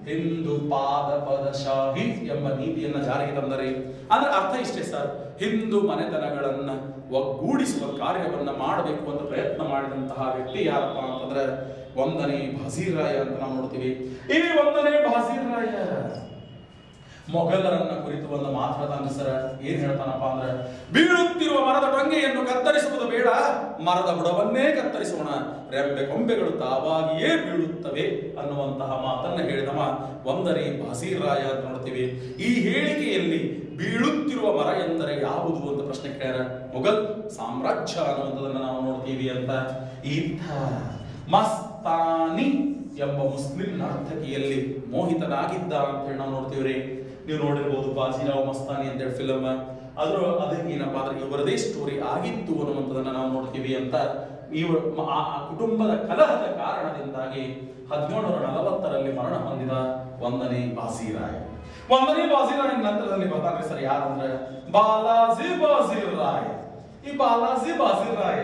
ಎಂಬ ನೀತಿಯನ್ನ ಜಾರಿಗೆ ತಂದರೆ ಅಂದ್ರೆ ಅರ್ಥ ಇಷ್ಟೇ ಸರ್, ಹಿಂದೂ ಮನೆತನಗಳನ್ನ ಒಗ್ಗೂಡಿಸುವ ಕಾರ್ಯವನ್ನ ಮಾಡಬೇಕು ಅಂತ ಪ್ರಯತ್ನ ಮಾಡಿದಂತಹ ವ್ಯಕ್ತಿ ಯಾರಪ್ಪ ಅಂತಂದ್ರೆ 1ನೇ ಬಾಜಿರಾಯ ಅಂತ ನಾವು ನೋಡ್ತೀವಿ. ಈ 1ನೇ ಬಾಜಿರಾಯ ಮೊಘಲರನ್ನ ಕುರಿತು ಒಂದು ಮಾತಾಡ್ತಾನೆ ಸರ್. ಏನ್ ಹೇಳ್ತಾನಪ್ಪ ಅಂದ್ರೆ, ಬೀಳುತ್ತಿರುವ ಮರದ ಟೊಂಗೆಯನ್ನು ಕತ್ತರಿಸುವುದು ಬೇಡ, ಮರದ ಬುಡವನ್ನೇ ಕತ್ತರಿಸೋಣ, ರೆಂಬೆ ಕೊಂಬೆಗಳು ತಾವಾಗಿಯೇ ಬೀಳುತ್ತವೆ ಅನ್ನುವಂತಹ ಮಾತನ್ನ ಹೇಳಿದವ 1ನೇ ಬಾಜಿರಾಯ ಅಂತ ನೋಡ್ತೀವಿ. ಈ ಹೇಳಿಕೆಯಲ್ಲಿ ಬೀಳುತ್ತಿರುವ ಮರ ಎಂದರೆ ಯಾವುದು ಅಂತ ಪ್ರಶ್ನೆ ಕೇಳ್ಯಾರ. ಮೊಘಲ್ ಸಾಮ್ರಾಜ್ಯ ಅನ್ನುವಂಥದನ್ನ ನಾವು ನೋಡ್ತೀವಿ ಅಂತ. ಈತ ಮಸ್ತಾನಿ ಎಂಬ ಮುಸ್ಲಿಂ ನರ್ತಕಿಯಲ್ಲಿ ಮೋಹಿತನಾಗಿದ್ದ ಅಂತ ಹೇಳಿ ನಾವು ನೋಡ್ತೀವ್ರಿ. ನೀವು ನೋಡಿರ್ಬೋದು ಬಾಜಿರಾವ್ ಮಸ್ತಾನಿ ಅಂತ ಹೇಳಿ ಫಿಲಮ್. ಅದು ಏನಪ್ಪಾ ಅಂದ್ರೆ ಇವರದೇ ಸ್ಟೋರಿ ಆಗಿತ್ತು ಅನ್ನುವಂಥದನ್ನ ನಾವು ನೋಡ್ತೀವಿ ಅಂತ. ಆ ಕುಟುಂಬದ ಕಲಹದ ಕಾರಣದಿಂದಾಗಿ 1740ರಲ್ಲಿ ಮರಣ ಹೊಂದಿದ 1ನೇ ಬಾಜಿರಾಯ. 1ನೇ ಬಾಜಿರಾಯನ ನಂತರದಲ್ಲಿ ಬರ್ತಾನೆ ಸರ್ ಯಾರಂದ್ರೆ ಬಾಲಾಜಿ ಬಾಜಿರಾಯ್. ಈ ಬಾಲಾಜಿ ಬಾಜಿರಾಯ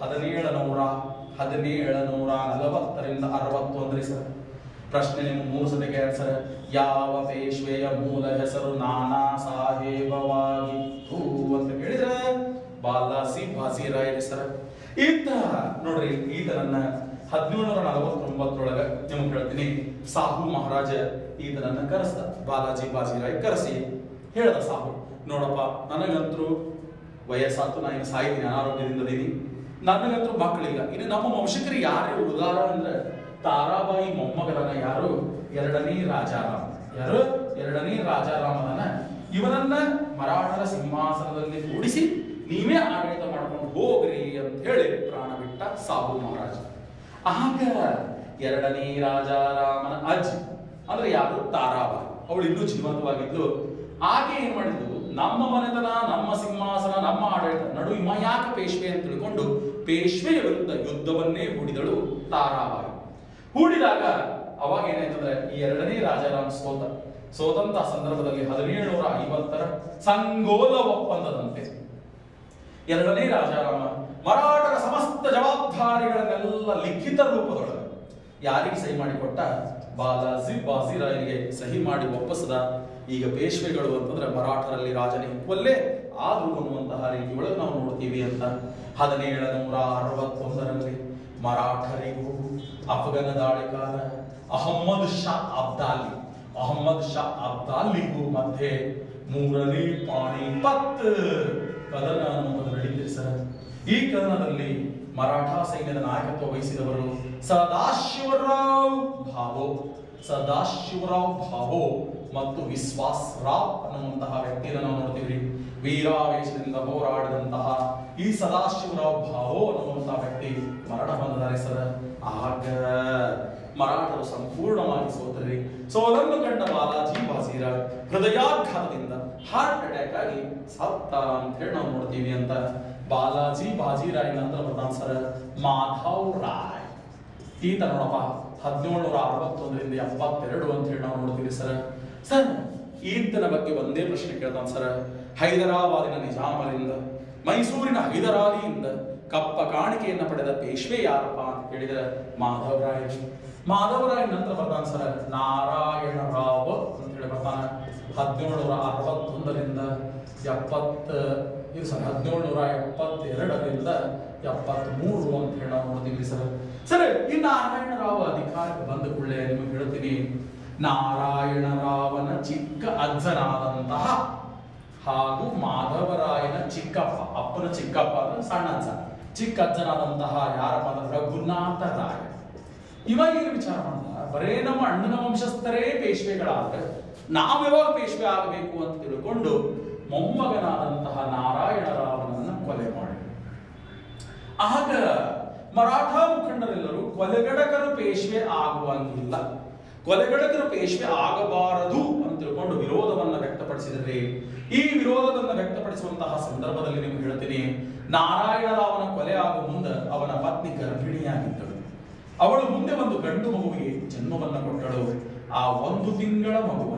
1740ರಿಂದ 61 ಸರ್. ಪ್ರಶ್ನೆ ನಿಮ್ಗೆ 3 ಸತಿ ಕೇಳ್ತಾರೆ, ಯಾವ ಪೇಶ್ವೆಯ ಮೂಲ ಹೆಸರು ನಾನಾ ಸಾಹೇಬವಾಗಿತ್ತು ಅಂತ ಕೇಳಿದ್ರೆ ಬಾಲಾಜಿ ಬಾಜಿರಾಯ್ ಸರ್. ಈತ ನೋಡ್ರಿ, ಈತನನ್ನ 1749ರೊಳಗ ನಿಮ್ಗೆ ಹೇಳ್ತೀನಿ, ಸಾಹು ಮಹಾರಾಜ ಈತನನ್ನ ಕರೆಸ್ದ. ಬಾಲಾಜಿ ಬಾಜಿರಾಯ್ ಕರೆಸಿ ಹೇಳ್ದ ಸಾಹು, ನೋಡಪ್ಪ ನನಗಂತರೂ ವಯಸ್ಸಾತು, ನಾನು ಇನ್ನು ಸಾಯ್ತೀನಿ, ಅನಾರೋಗ್ಯದಿಂದ ಇದೀನಿ, ನನಗಂತೂ ಮಕ್ಕಳಿಲ್ಲ, ಇನ್ನು ನಮ್ಮ ವಂಶಕರಿಗೆ ಯಾರೇ ಉದಾರ ಅಂದ್ರೆ ತಾರಾಬಾಯಿ ಮೊಮ್ಮಗರನ್ನ ಯಾರು 2ನೇ ರಾಜಾರಾಮ್. ಯಾರು 2ನೇ ರಾಜಾರಾಮನ ಇವನನ್ನ ಮರಾಠರ ಸಿಂಹಾಸನದಲ್ಲಿ ಕೂಡಿಸಿ ನೀವೇ ಆಡಳಿತ ಮಾಡ್ಕೊಂಡು ಹೋಗ್ರಿ ಅಂತ ಹೇಳಿ ಪ್ರಾಣ ಬಿಟ್ಟ ಸಾಹು ಮಹಾರಾಜ. ಆಗ 2ನೇ ರಾಜಾರಾಮನ ಅಜ್ಜಿ ಅಂದ್ರೆ ಯಾರು ತಾರಾಬಾಯಿ, ಅವಳು ಇನ್ನೂ ಜೀವಂತವಾಗಿದ್ದು. ಆಕೆ ಏನ್ ಮಾಡಿದ್ಲು, ನಮ್ಮ ಮನೆತನ, ನಮ್ಮ ಸಿಂಹಾಸನ, ನಮ್ಮ ಆಡಳಿತ ನಡು ಇವ ಯಾಕೆ ಪೇಶ್ವೆ ಅಂತ ತಿಳ್ಕೊಂಡು ಪೇಶ್ವೆಯ ವಿರುದ್ಧ ಯುದ್ಧವನ್ನೇ ಹೂಡಿದಳು ತಾರಾಬಾಯಿ. ಹೂಡಿದಾಗ ಅವಾಗ ಏನಾಯ್ತಂದ್ರೆ ಈ 2ನೇ ರಾಜಾರಾಮ್ ಸೋತಂತ ಸಂದರ್ಭದಲ್ಲಿ 1750ರ ಸಂಗೋಲ ಒಪ್ಪಂದದಂತೆ 2ನೇ ರಾಜಾರಾಮ ಮರಾಠರ ಸಮಸ್ತ ಜವಾಬ್ದಾರಿಗಳನ್ನೆಲ್ಲ ಲಿಖಿತ ರೂಪದೊಳಗೆ ಯಾರಿಗೆ ಸಹಿ ಮಾಡಿಕೊಟ್ಟ? ಬಾಲಾಜಿ ಬಾಜಿರಾಯನಿಗೆ ಸಹಿ ಮಾಡಿ ಒಪ್ಪಿಸದ. ಈಗ ಪೇಶ್ವೆಗಳು ಅಂತಂದ್ರೆ ಮರಾಠರಲ್ಲಿ ರಾಜನ ಹಿಕ್ಕುವಲ್ಲೇ ಆದ್ರು ಅನ್ನುವಂತಹ ರೀತಿ ಒಳಗೆ ನಾವು ನೋಡ್ತೀವಿ ಅಂತ. 1761ರಲ್ಲಿ ಮರಾಠರಿಗೂ ಅಫ್ಘಾನ ದಾಳಿಕಾರ ಅಹಮ್ಮದ್ ಶಾ ಅಬ್ದಾಲಿಗೂ ಮಧ್ಯೆ 3ನೇ ಪಾಣಿಪತ್ ಕದನ ಅನ್ನುವುದು ನಡೀತಿದೆ ಸರ್. ಈ ಕದನದಲ್ಲಿ ಮರಾಠ ಸೈನ್ಯದ ನಾಯಕತ್ವ ವಹಿಸಿದವರು ಸದಾಶಿವರಾವ್ ಭಾವೋ ಮತ್ತು ವಿಶ್ವಾಸ್ ರಾವ್ ಅನ್ನುವಂತಹ ವ್ಯಕ್ತಿಯನ್ನು ನಾವು ನೋಡ್ತೀವಿ. ವೀರಾವೇಶದಿಂದ ಹೋರಾಡಿದಂತಹ ಈ ಸದಾಶಿವರಾವ್ ಭಾವೋ ಅನ್ನುವಂತಹ ವ್ಯಕ್ತಿ ಮರಣ ಹೊಂದಿದ್ದಾರೆ ಸರ್. ಆಗ ಮರಾಠರು ಸಂಪೂರ್ಣವಾಗಿ ಸೋತರಿ. ಸೋಲನ್ನು ಕಂಡ ಬಾಲಾಜಿ ಬಾಜಿರಾಯ್ ಹೃದಯಾಘಾತದಿಂದ ಹಾರ್ಟ್ ಅಟ್ಯಾಕ್ ಆಗಿ ಸತ್ತ ಅಂತ ಹೇಳಿ ನಾವು ನೋಡ್ತೀವಿ ಅಂತ. ಬಾಲಾಜಿ ಬಾಜಿರಾಯ್ ನಂತರ ಬರ್ತಾನೆ ಸರ್ ಮಾಧವ್ ರಾಯ್. ಈತ ನೋಡಪ್ಪ 1761ರಿಂದ 72 ಅಂತ ಹೇಳಿ ನಾವು ನೋಡ್ತೀವಿ ಸರ್. ಈತನ ಬಗ್ಗೆ ಒಂದೇ ಪ್ರಶ್ನೆ ಕೇಳ್ತಾನೆ ಸರ್. ಹೈದರಾಬಾದಿನ ನಿಜಾಮರಿಂದ, ಮೈಸೂರಿನ ಹೈದರಾಲಿಯಿಂದ ಕಪ್ಪ ಕಾಣಿಕೆಯನ್ನ ಪಡೆದ ಪೇಶ್ವೆ ಯಾರಪ್ಪ ಅಂತ ಕೇಳಿದ್ರೆ ಮಾಧವರಾಯ್ ನಂತರ ಬರ್ತಾನೆ ಸರ್ ನಾರಾಯಣ ರಾವ್ ಅಂತ ಹೇಳಿ ಬರ್ತಾನೆ. 1761ರಿಂದ 1772ರಿಂದ 73 ಅಂತ ಹೇಳಿ ನಾವು ನೋಡ್ತೀವಿ ಸರ್. ಈ ನಾರಾಯಣ ರಾವ್ ಅಧಿಕಾರಕ್ಕೆ ಬಂದ ಕೂಡಲೇ ನಿಮಗೆ ಹೇಳ್ತೀನಿ, ನಾರಾಯಣರಾವನ ಚಿಕ್ಕ ಅಜ್ಜನಾದಂತಹ ಹಾಗೂ ಮಾಧವರಾಯನ ಚಿಕ್ಕಪ್ಪ, ಅಪ್ಪನ ಚಿಕ್ಕಪ್ಪ ಅಂದ್ರೆ ಸಣ್ಣ ಅಜ್ಜ, ಚಿಕ್ಕ ಅಜ್ಜನಾದಂತಹ ಯಾರಪ್ಪ ಅಂದ್ರೆ ರಘುನಾಥ ರಾಯ. ಇವ ಏನು ವಿಚಾರ ಮಾಡ್ದ, ಬರೇ ನಮ್ಮ ಅಣ್ಣನ ವಂಶಸ್ಥರೇ ಪೇಶ್ವೆಗಳಾದ್ರೆ ನಾವು ಯಾವಾಗ ಪೇಶ್ವೆ ಆಗಬೇಕು ಅಂತ ತಿಳ್ಕೊಂಡು ಮೊಮ್ಮಗನಾದಂತಹ ನಾರಾಯಣರಾವನನ್ನ ಕೊಲೆ ಮಾಡಿ. ಆಗ ಮರಾಠ ಮುಖಂಡರೆಲ್ಲರೂ ಕೊಲೆಗಡಕರು ಪೇಶ್ವೆ ಆಗುವಂಗಿಲ್ಲ, ಕೊಲೆಗಡಕರು ಪೇಶ್ವೆ ಆಗಬಾರದು ಅಂತ ತಿಳ್ಕೊಂಡು ವಿರೋಧವನ್ನ ವ್ಯಕ್ತಪಡಿಸಿದರೆ, ಈ ವಿರೋಧವನ್ನು ವ್ಯಕ್ತಪಡಿಸುವಂತಹ ಸಂದರ್ಭದಲ್ಲಿ ನಿಮ್ಗೆ ಹೇಳ್ತೀನಿ, ನಾರಾಯಣರಾವನ ಕೊಲೆ ಆಗುವ ಮುಂದೆ ಅವನ ಪತ್ನಿ ಗರ್ಭಿಣಿಯಾಗಿದ್ದಳು. ಅವಳು ಮುಂದೆ ಒಂದು ಗಂಡು ಮಗುವಿಗೆ ಜನ್ಮವನ್ನ ಕೊಟ್ಟಳು. ಆ 1 ತಿಂಗಳ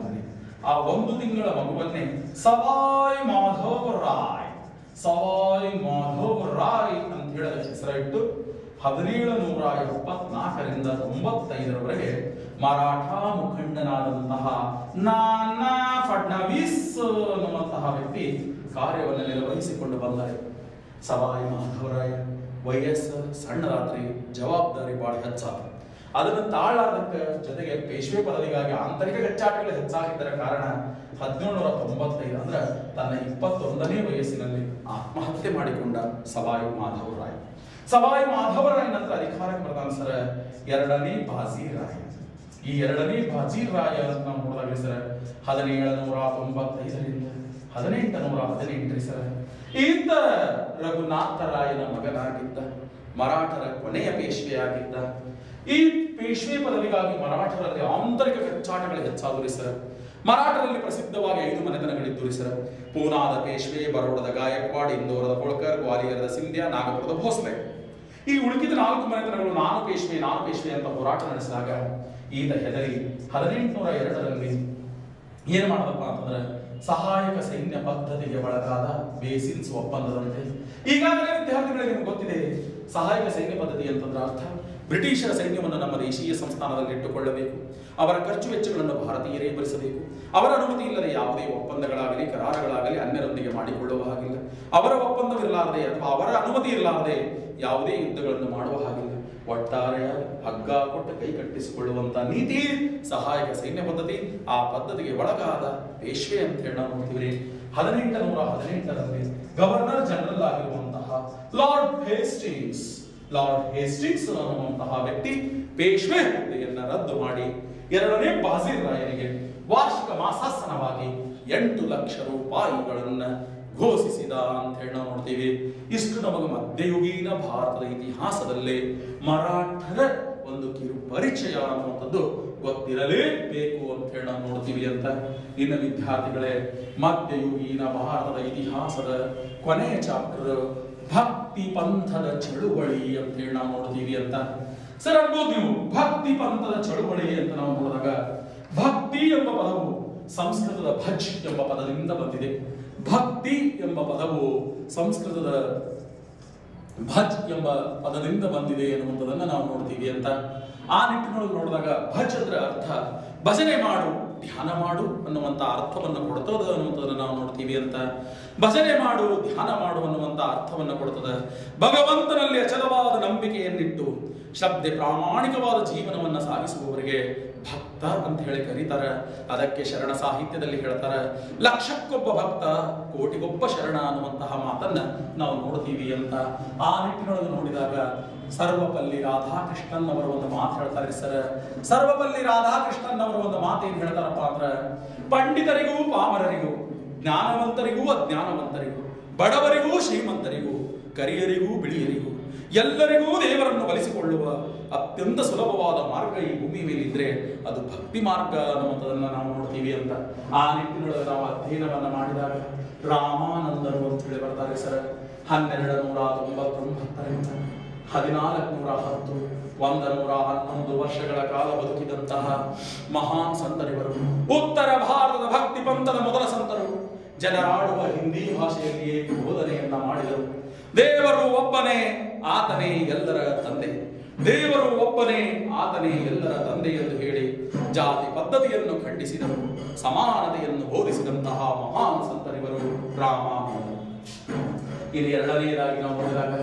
ಮಗುವನ್ನೇ ಸವಾಯ್ ಮಾಧವ ರಾಯ್ ಅಂತ ಹೇಳದ ಹೆಸರಿಟ್ಟು 1774ರಿಂದ 95ರವರೆಗೆ ಮರಾಠ ಮುಖಂಡನಾದಂತಹ ನಾನಾ ಫಡ್ನವೀಸ್ ಅನ್ನುವಂತಹ ವ್ಯಕ್ತಿ ಕಾರ್ಯವನ್ನು ನಿರ್ವಹಿಸಿಕೊಂಡು ಬಂದರೆ, ಸವಾಯ್ ಮಾಧವರಾಯ ವಯಸ್ಸು ಸಣ್ಣರಾತ್ರಿ, ಜವಾಬ್ದಾರಿ ಬಹಳ ಹೆಚ್ಚಾದ. ಅದನ್ನು ತಾಳಾದಕ್ಕೆ ಜೊತೆಗೆ ಪೇಶ್ವೆ ಪದವಿಗಾಗಿ ಆಂತರಿಕ ಕಚ್ಚಾಟಗಳು ಹೆಚ್ಚಾಗಿದ್ದರ ಕಾರಣ 1795 ಅಂದ್ರೆ ತನ್ನ 21ನೇ ವಯಸ್ಸಿನಲ್ಲಿ ಆತ್ಮಹತ್ಯೆ ಮಾಡಿಕೊಂಡ ಸವಾಯ್ ಮಾಧವರಾಯ. ಸವಾಯ್ ಮಾಧವರಾಯ ನಂತರ ಅಧಿಕಾರಕ್ಕೆ ಬರ್ತಾನೆ ಸರ್ 2ನೇ ಬಾಜಿರಾಯ. ಈ 2ನೇ ಬಾಜಿರಾಯ ಅಂತ ನಾವು ನೋಡಿದಾಗ ಸರ್ 1795ರಿಂದ 1818 ಸರ್ ಈತ ರಘುನಾಥರಾಯನ ಮಗನಾಗಿದ್ದ, ಮರಾಠರ ಕೊನೆಯ ಪೇಶ್ವೆಯಾಗಿದ್ದ. ಈ ಪೇಶ್ವೆ ಪದವಿಗಾಗಿ ಮರಾಠರಲ್ಲಿ ಆಂತರಿಕ ಕಚ್ಚಾಟಗಳು ಹೆಚ್ಚಾದವು ಸರ್. ಮರಾಠರಲ್ಲಿ ಪ್ರಸಿದ್ಧವಾಗಿ 5 ಮನೆತನಗಳಿದ್ದು ಸರ್. ಪೂನಾದ ಪೇಶ್ವೆ, ಬರೋಡದ ಗಾಯಕ್ವಾಡ್, ಇಂದೋರದ ಹೋಳ್ಕರ್, ಗ್ವಾಲಿಯರದ ಸಿಂಧ್ಯಾ, ನಾಗಪುರದ ಭೋಸ್ಲೆ. ಈ ಉಳಿದ 4 ಮನೆತನಗಳು ನಾನು ಪೇಶ್ವೆ ಅಂತ ಹೋರಾಟ ನಡೆಸಿದಾಗ ಈತ ಹೆದರಿ 1802ರಲ್ಲಿ ಏನ್ ಮಾಡದಪ್ಪ ಅಂತಂದ್ರೆ ಸಹಾಯಕ ಸೈನ್ಯ ಪದ್ಧತಿಗೆ ಒಳಗಾದ ಬೇಸಿನ್ಸ್ ಒಪ್ಪಂದದಂತೆ. ಈಗಾಗಲೇ ವಿದ್ಯಾರ್ಥಿಗಳಿಗೆ ನಿಮ್ಗೆ ಗೊತ್ತಿದೆ ಸಹಾಯಕ ಸೈನ್ಯ ಪದ್ಧತಿ ಅಂತಂದ್ರೆ ಅರ್ಥ ಬ್ರಿಟಿಷರ ಸೈನ್ಯವನ್ನು ನಮ್ಮ ದೇಶೀಯ ಸಂಸ್ಥಾನದಲ್ಲಿ ಇಟ್ಟುಕೊಳ್ಳಬೇಕು, ಅವರ ಖರ್ಚು ವೆಚ್ಚಗಳನ್ನು ಭಾರತೀಯರೇ ಭರಿಸಬೇಕು, ಅವರ ಅನುಮತಿ ಇಲ್ಲದೆ ಯಾವುದೇ ಒಪ್ಪಂದಗಳಾಗಲಿ ಕರಾರಗಳಾಗಲಿ ಅನ್ಯರೊಂದಿಗೆ ಮಾಡಿಕೊಳ್ಳುವ ಹಾಗಿಲ್ಲ, ಅವರ ಒಪ್ಪಂದವಿರಲಾರದೆ ಅಥವಾ ಅವರ ಅನುಮತಿ ಇರಲಾರದೆ ಯಾವುದೇ ಯುದ್ಧಗಳನ್ನು ಮಾಡುವ ಹಾಗಿಲ್ಲ, ಒಟ್ಟಾರೆ ಹಗ್ಗ ಕೊಟ್ಟು ಕೈ ಕಟ್ಟಿಸಿಕೊಳ್ಳುವಂತ ನೀತಿ ಸಹಾಯಕ ಸೈನ್ಯ ಪದ್ಧತಿ. ಆ ಪದ್ಧತಿಗೆ ಒಳಗಾದ ಪೇಶ್ವೆ ಅಂತ ಹೇಳಿ ನಾವು ನೋಡ್ತೀವಿ. 1818ರಲ್ಲಿ ಗವರ್ನರ್ ಜನರಲ್ ಆಗಿರುವಂತಹ ಲಾರ್ಡ್ ಹೇಸ್ಟಿಂಗ್ಸ್ ಅನ್ನುವಂತಹ ವ್ಯಕ್ತಿ ಪೇಶ್ವೆ ಹುದ್ದೆಯನ್ನ ರದ್ದು ಮಾಡಿ 2ನೇ ಬಾಜಿರಾಯನಿಗೆ ವಾರ್ಷಿಕ ಮಾಸಾಸನವಾಗಿ 8 ಲಕ್ಷ ರೂಪಾಯಿಗಳನ್ನ ಘೋಷಿಸಿದ ಅಂತ ಹೇಳಿ ನಾವು ನೋಡ್ತೀವಿ. ಇಷ್ಟು ನಮಗೆ ಮಧ್ಯಯುಗೀನ ಭಾರತದ ಇತಿಹಾಸದಲ್ಲೇ ಮರಾಠರ ಒಂದು ಕಿರು ಪರಿಚಯ ಅನ್ನುವಂಥದ್ದು ಗೊತ್ತಿರಲೇಬೇಕು ಅಂತ ಹೇಳಿ ನಾವು ನೋಡ್ತೀವಿ ಅಂತ. ಇನ್ನು ವಿದ್ಯಾರ್ಥಿಗಳೇ, ಮಧ್ಯಯುಗೀನ ಭಾರತದ ಇತಿಹಾಸದ ಕೊನೆಯ ಚಾಪ್ಟರ್ ಭಕ್ತಿ ಪಂಥದ ಚಳುವಳಿ ಅಂತ ಹೇಳಿ ನಾವು ನೋಡ್ತೀವಿ ಅಂತ. ಸರ್ ಅನ್ಬೋದು ನೀವು, ಭಕ್ತಿ ಪಂಥದ ಚಳುವಳಿ ಅಂತ ನಾವು ನೋಡಿದಾಗ ಭಕ್ತಿ ಎಂಬ ಪದವು ಸಂಸ್ಕೃತದ ಭಜ್ ಎಂಬ ಪದದಿಂದ ಬಂದಿದೆ. ಭಕ್ತಿ ಎಂಬ ಪದವು ಸಂಸ್ಕೃತದ ಭಜ್ ಎಂಬ ಪದದಿಂದ ಬಂದಿದೆ ಎನ್ನುವಂಥದನ್ನ ನಾವು ನೋಡ್ತೀವಿ ಅಂತ. ಆ ನಿಟ್ಟಿನೊಳಗೆ ನೋಡಿದಾಗ ಭಜ್ ಅಂದ್ರೆ ಅರ್ಥ ಭಜನೆ ಮಾಡು, ಧ್ಯಾನ ಮಾಡು ಅನ್ನುವಂತ ಅರ್ಥವನ್ನು ಕೊಡ್ತದ ಅನ್ನುವಂಥದನ್ನ ನಾವು ನೋಡ್ತೀವಿ ಅಂತ. ಭಜನೆ ಮಾಡು, ಧ್ಯಾನ ಮಾಡು ಅನ್ನುವಂತ ಅರ್ಥವನ್ನು ಕೊಡ್ತದ. ಭಗವಂತನಲ್ಲಿ ಅಚಲವಾದ ನಂಬಿಕೆಯನ್ನಿಟ್ಟು ಶ್ರದ್ಧೆ ಪ್ರಾಮಾಣಿಕವಾದ ಜೀವನವನ್ನ ಸಾಗಿಸುವವರಿಗೆ ಭಕ್ತ ಅಂತ ಹೇಳಿ ಕರೀತಾರೆ. ಅದಕ್ಕೆ ಶರಣ ಸಾಹಿತ್ಯದಲ್ಲಿ ಹೇಳ್ತಾರೆ, ಲಕ್ಷಕ್ಕೊಬ್ಬ ಭಕ್ತ ಕೋಟಿಗೊಬ್ಬ ಶರಣ ಅನ್ನುವಂತಹ ಮಾತನ್ನ ನಾವು ನೋಡ್ತೀವಿ ಅಂತ. ಆ ನಿಟ್ಟಿನೊಳಗೆ ನೋಡಿದಾಗ ಸರ್ವಪಲ್ಲಿ ರಾಧಾಕೃಷ್ಣನ್ ಅವರ ಒಂದು ಮಾತು ಹೇಳ್ತಾರೆ ಸರ್. ಸರ್ವಪಲ್ಲಿ ರಾಧಾಕೃಷ್ಣನ್ ಅವರ ಒಂದು ಮಾತು ಏನ್ ಹೇಳ್ತಾರಪ್ಪ ಅಂದ್ರೆ, ಪಂಡಿತರಿಗೂ ಪಾಮರರಿಗೂ, ಜ್ಞಾನವಂತರಿಗೂ ಅಜ್ಞಾನವಂತರಿಗೂ, ಬಡವರಿಗೂ ಶ್ರೀಮಂತರಿಗೂ, ಕರಿಯರಿಗೂ ಬಿಳಿಯರಿಗೂ, ಎಲ್ಲರಿಗೂ ದೇವರನ್ನು ಒಲಿಸಿಕೊಳ್ಳುವ ಅತ್ಯಂತ ಸುಲಭವಾದ ಮಾರ್ಗ ಈ ಭೂಮಿ ಮೇಲೆ ಇದ್ರೆ ಅದು ಭಕ್ತಿ ಮಾರ್ಗ ಅನ್ನುವಂಥದನ್ನ ನಾವು ನೋಡ್ತೀವಿ ಅಂತ. ಆ ನಿಟ್ಟಿನೊಳಗೆ ನಾವು ಅಧ್ಯಯನವನ್ನ ಮಾಡಿದಾಗ ರಾಮಾನಂದರು ಅಂತ ಹೇಳಿ ಬರ್ತಾರೆ ಸರ್. 1299ರಿಂದ 1410 111 ವರ್ಷಗಳ ಕಾಲ ಬದುಕಿದಂತಹ ಮಹಾನ್ ಸಂತರಿವರು, ಉತ್ತರ ಭಾರತದ ಭಕ್ತಿ ಪಂಥದ ಮೊದಲ ಸಂತರು, ಜನರಾಡುವ ಹಿಂದಿ ಭಾಷೆಯಲ್ಲಿಯೇ ಬೋಧನೆಯನ್ನ ಮಾಡಿದರು. ದೇವರು ಒಬ್ಬನೇ, ಆತನೇ ಎಲ್ಲರ ತಂದೆ, ದೇವರು ಒಬ್ಬನೇ, ಆತನೇ ಎಲ್ಲರ ತಂದೆ ಎಂದು ಹೇಳಿ ಜಾತಿ ಪದ್ಧತಿಯನ್ನು ಖಂಡಿಸಿದರು. ಸಮಾನತೆಯನ್ನು ಬೋಧಿಸಿದಂತಹ ಮಹಾನ್ ಸಂತರಿವರು ರಾಮಾನಂದರು. ಇಲ್ಲಿ ಎರಡನೆಯದಾಗಿ ನಾವು ನೋಡಿದಾಗ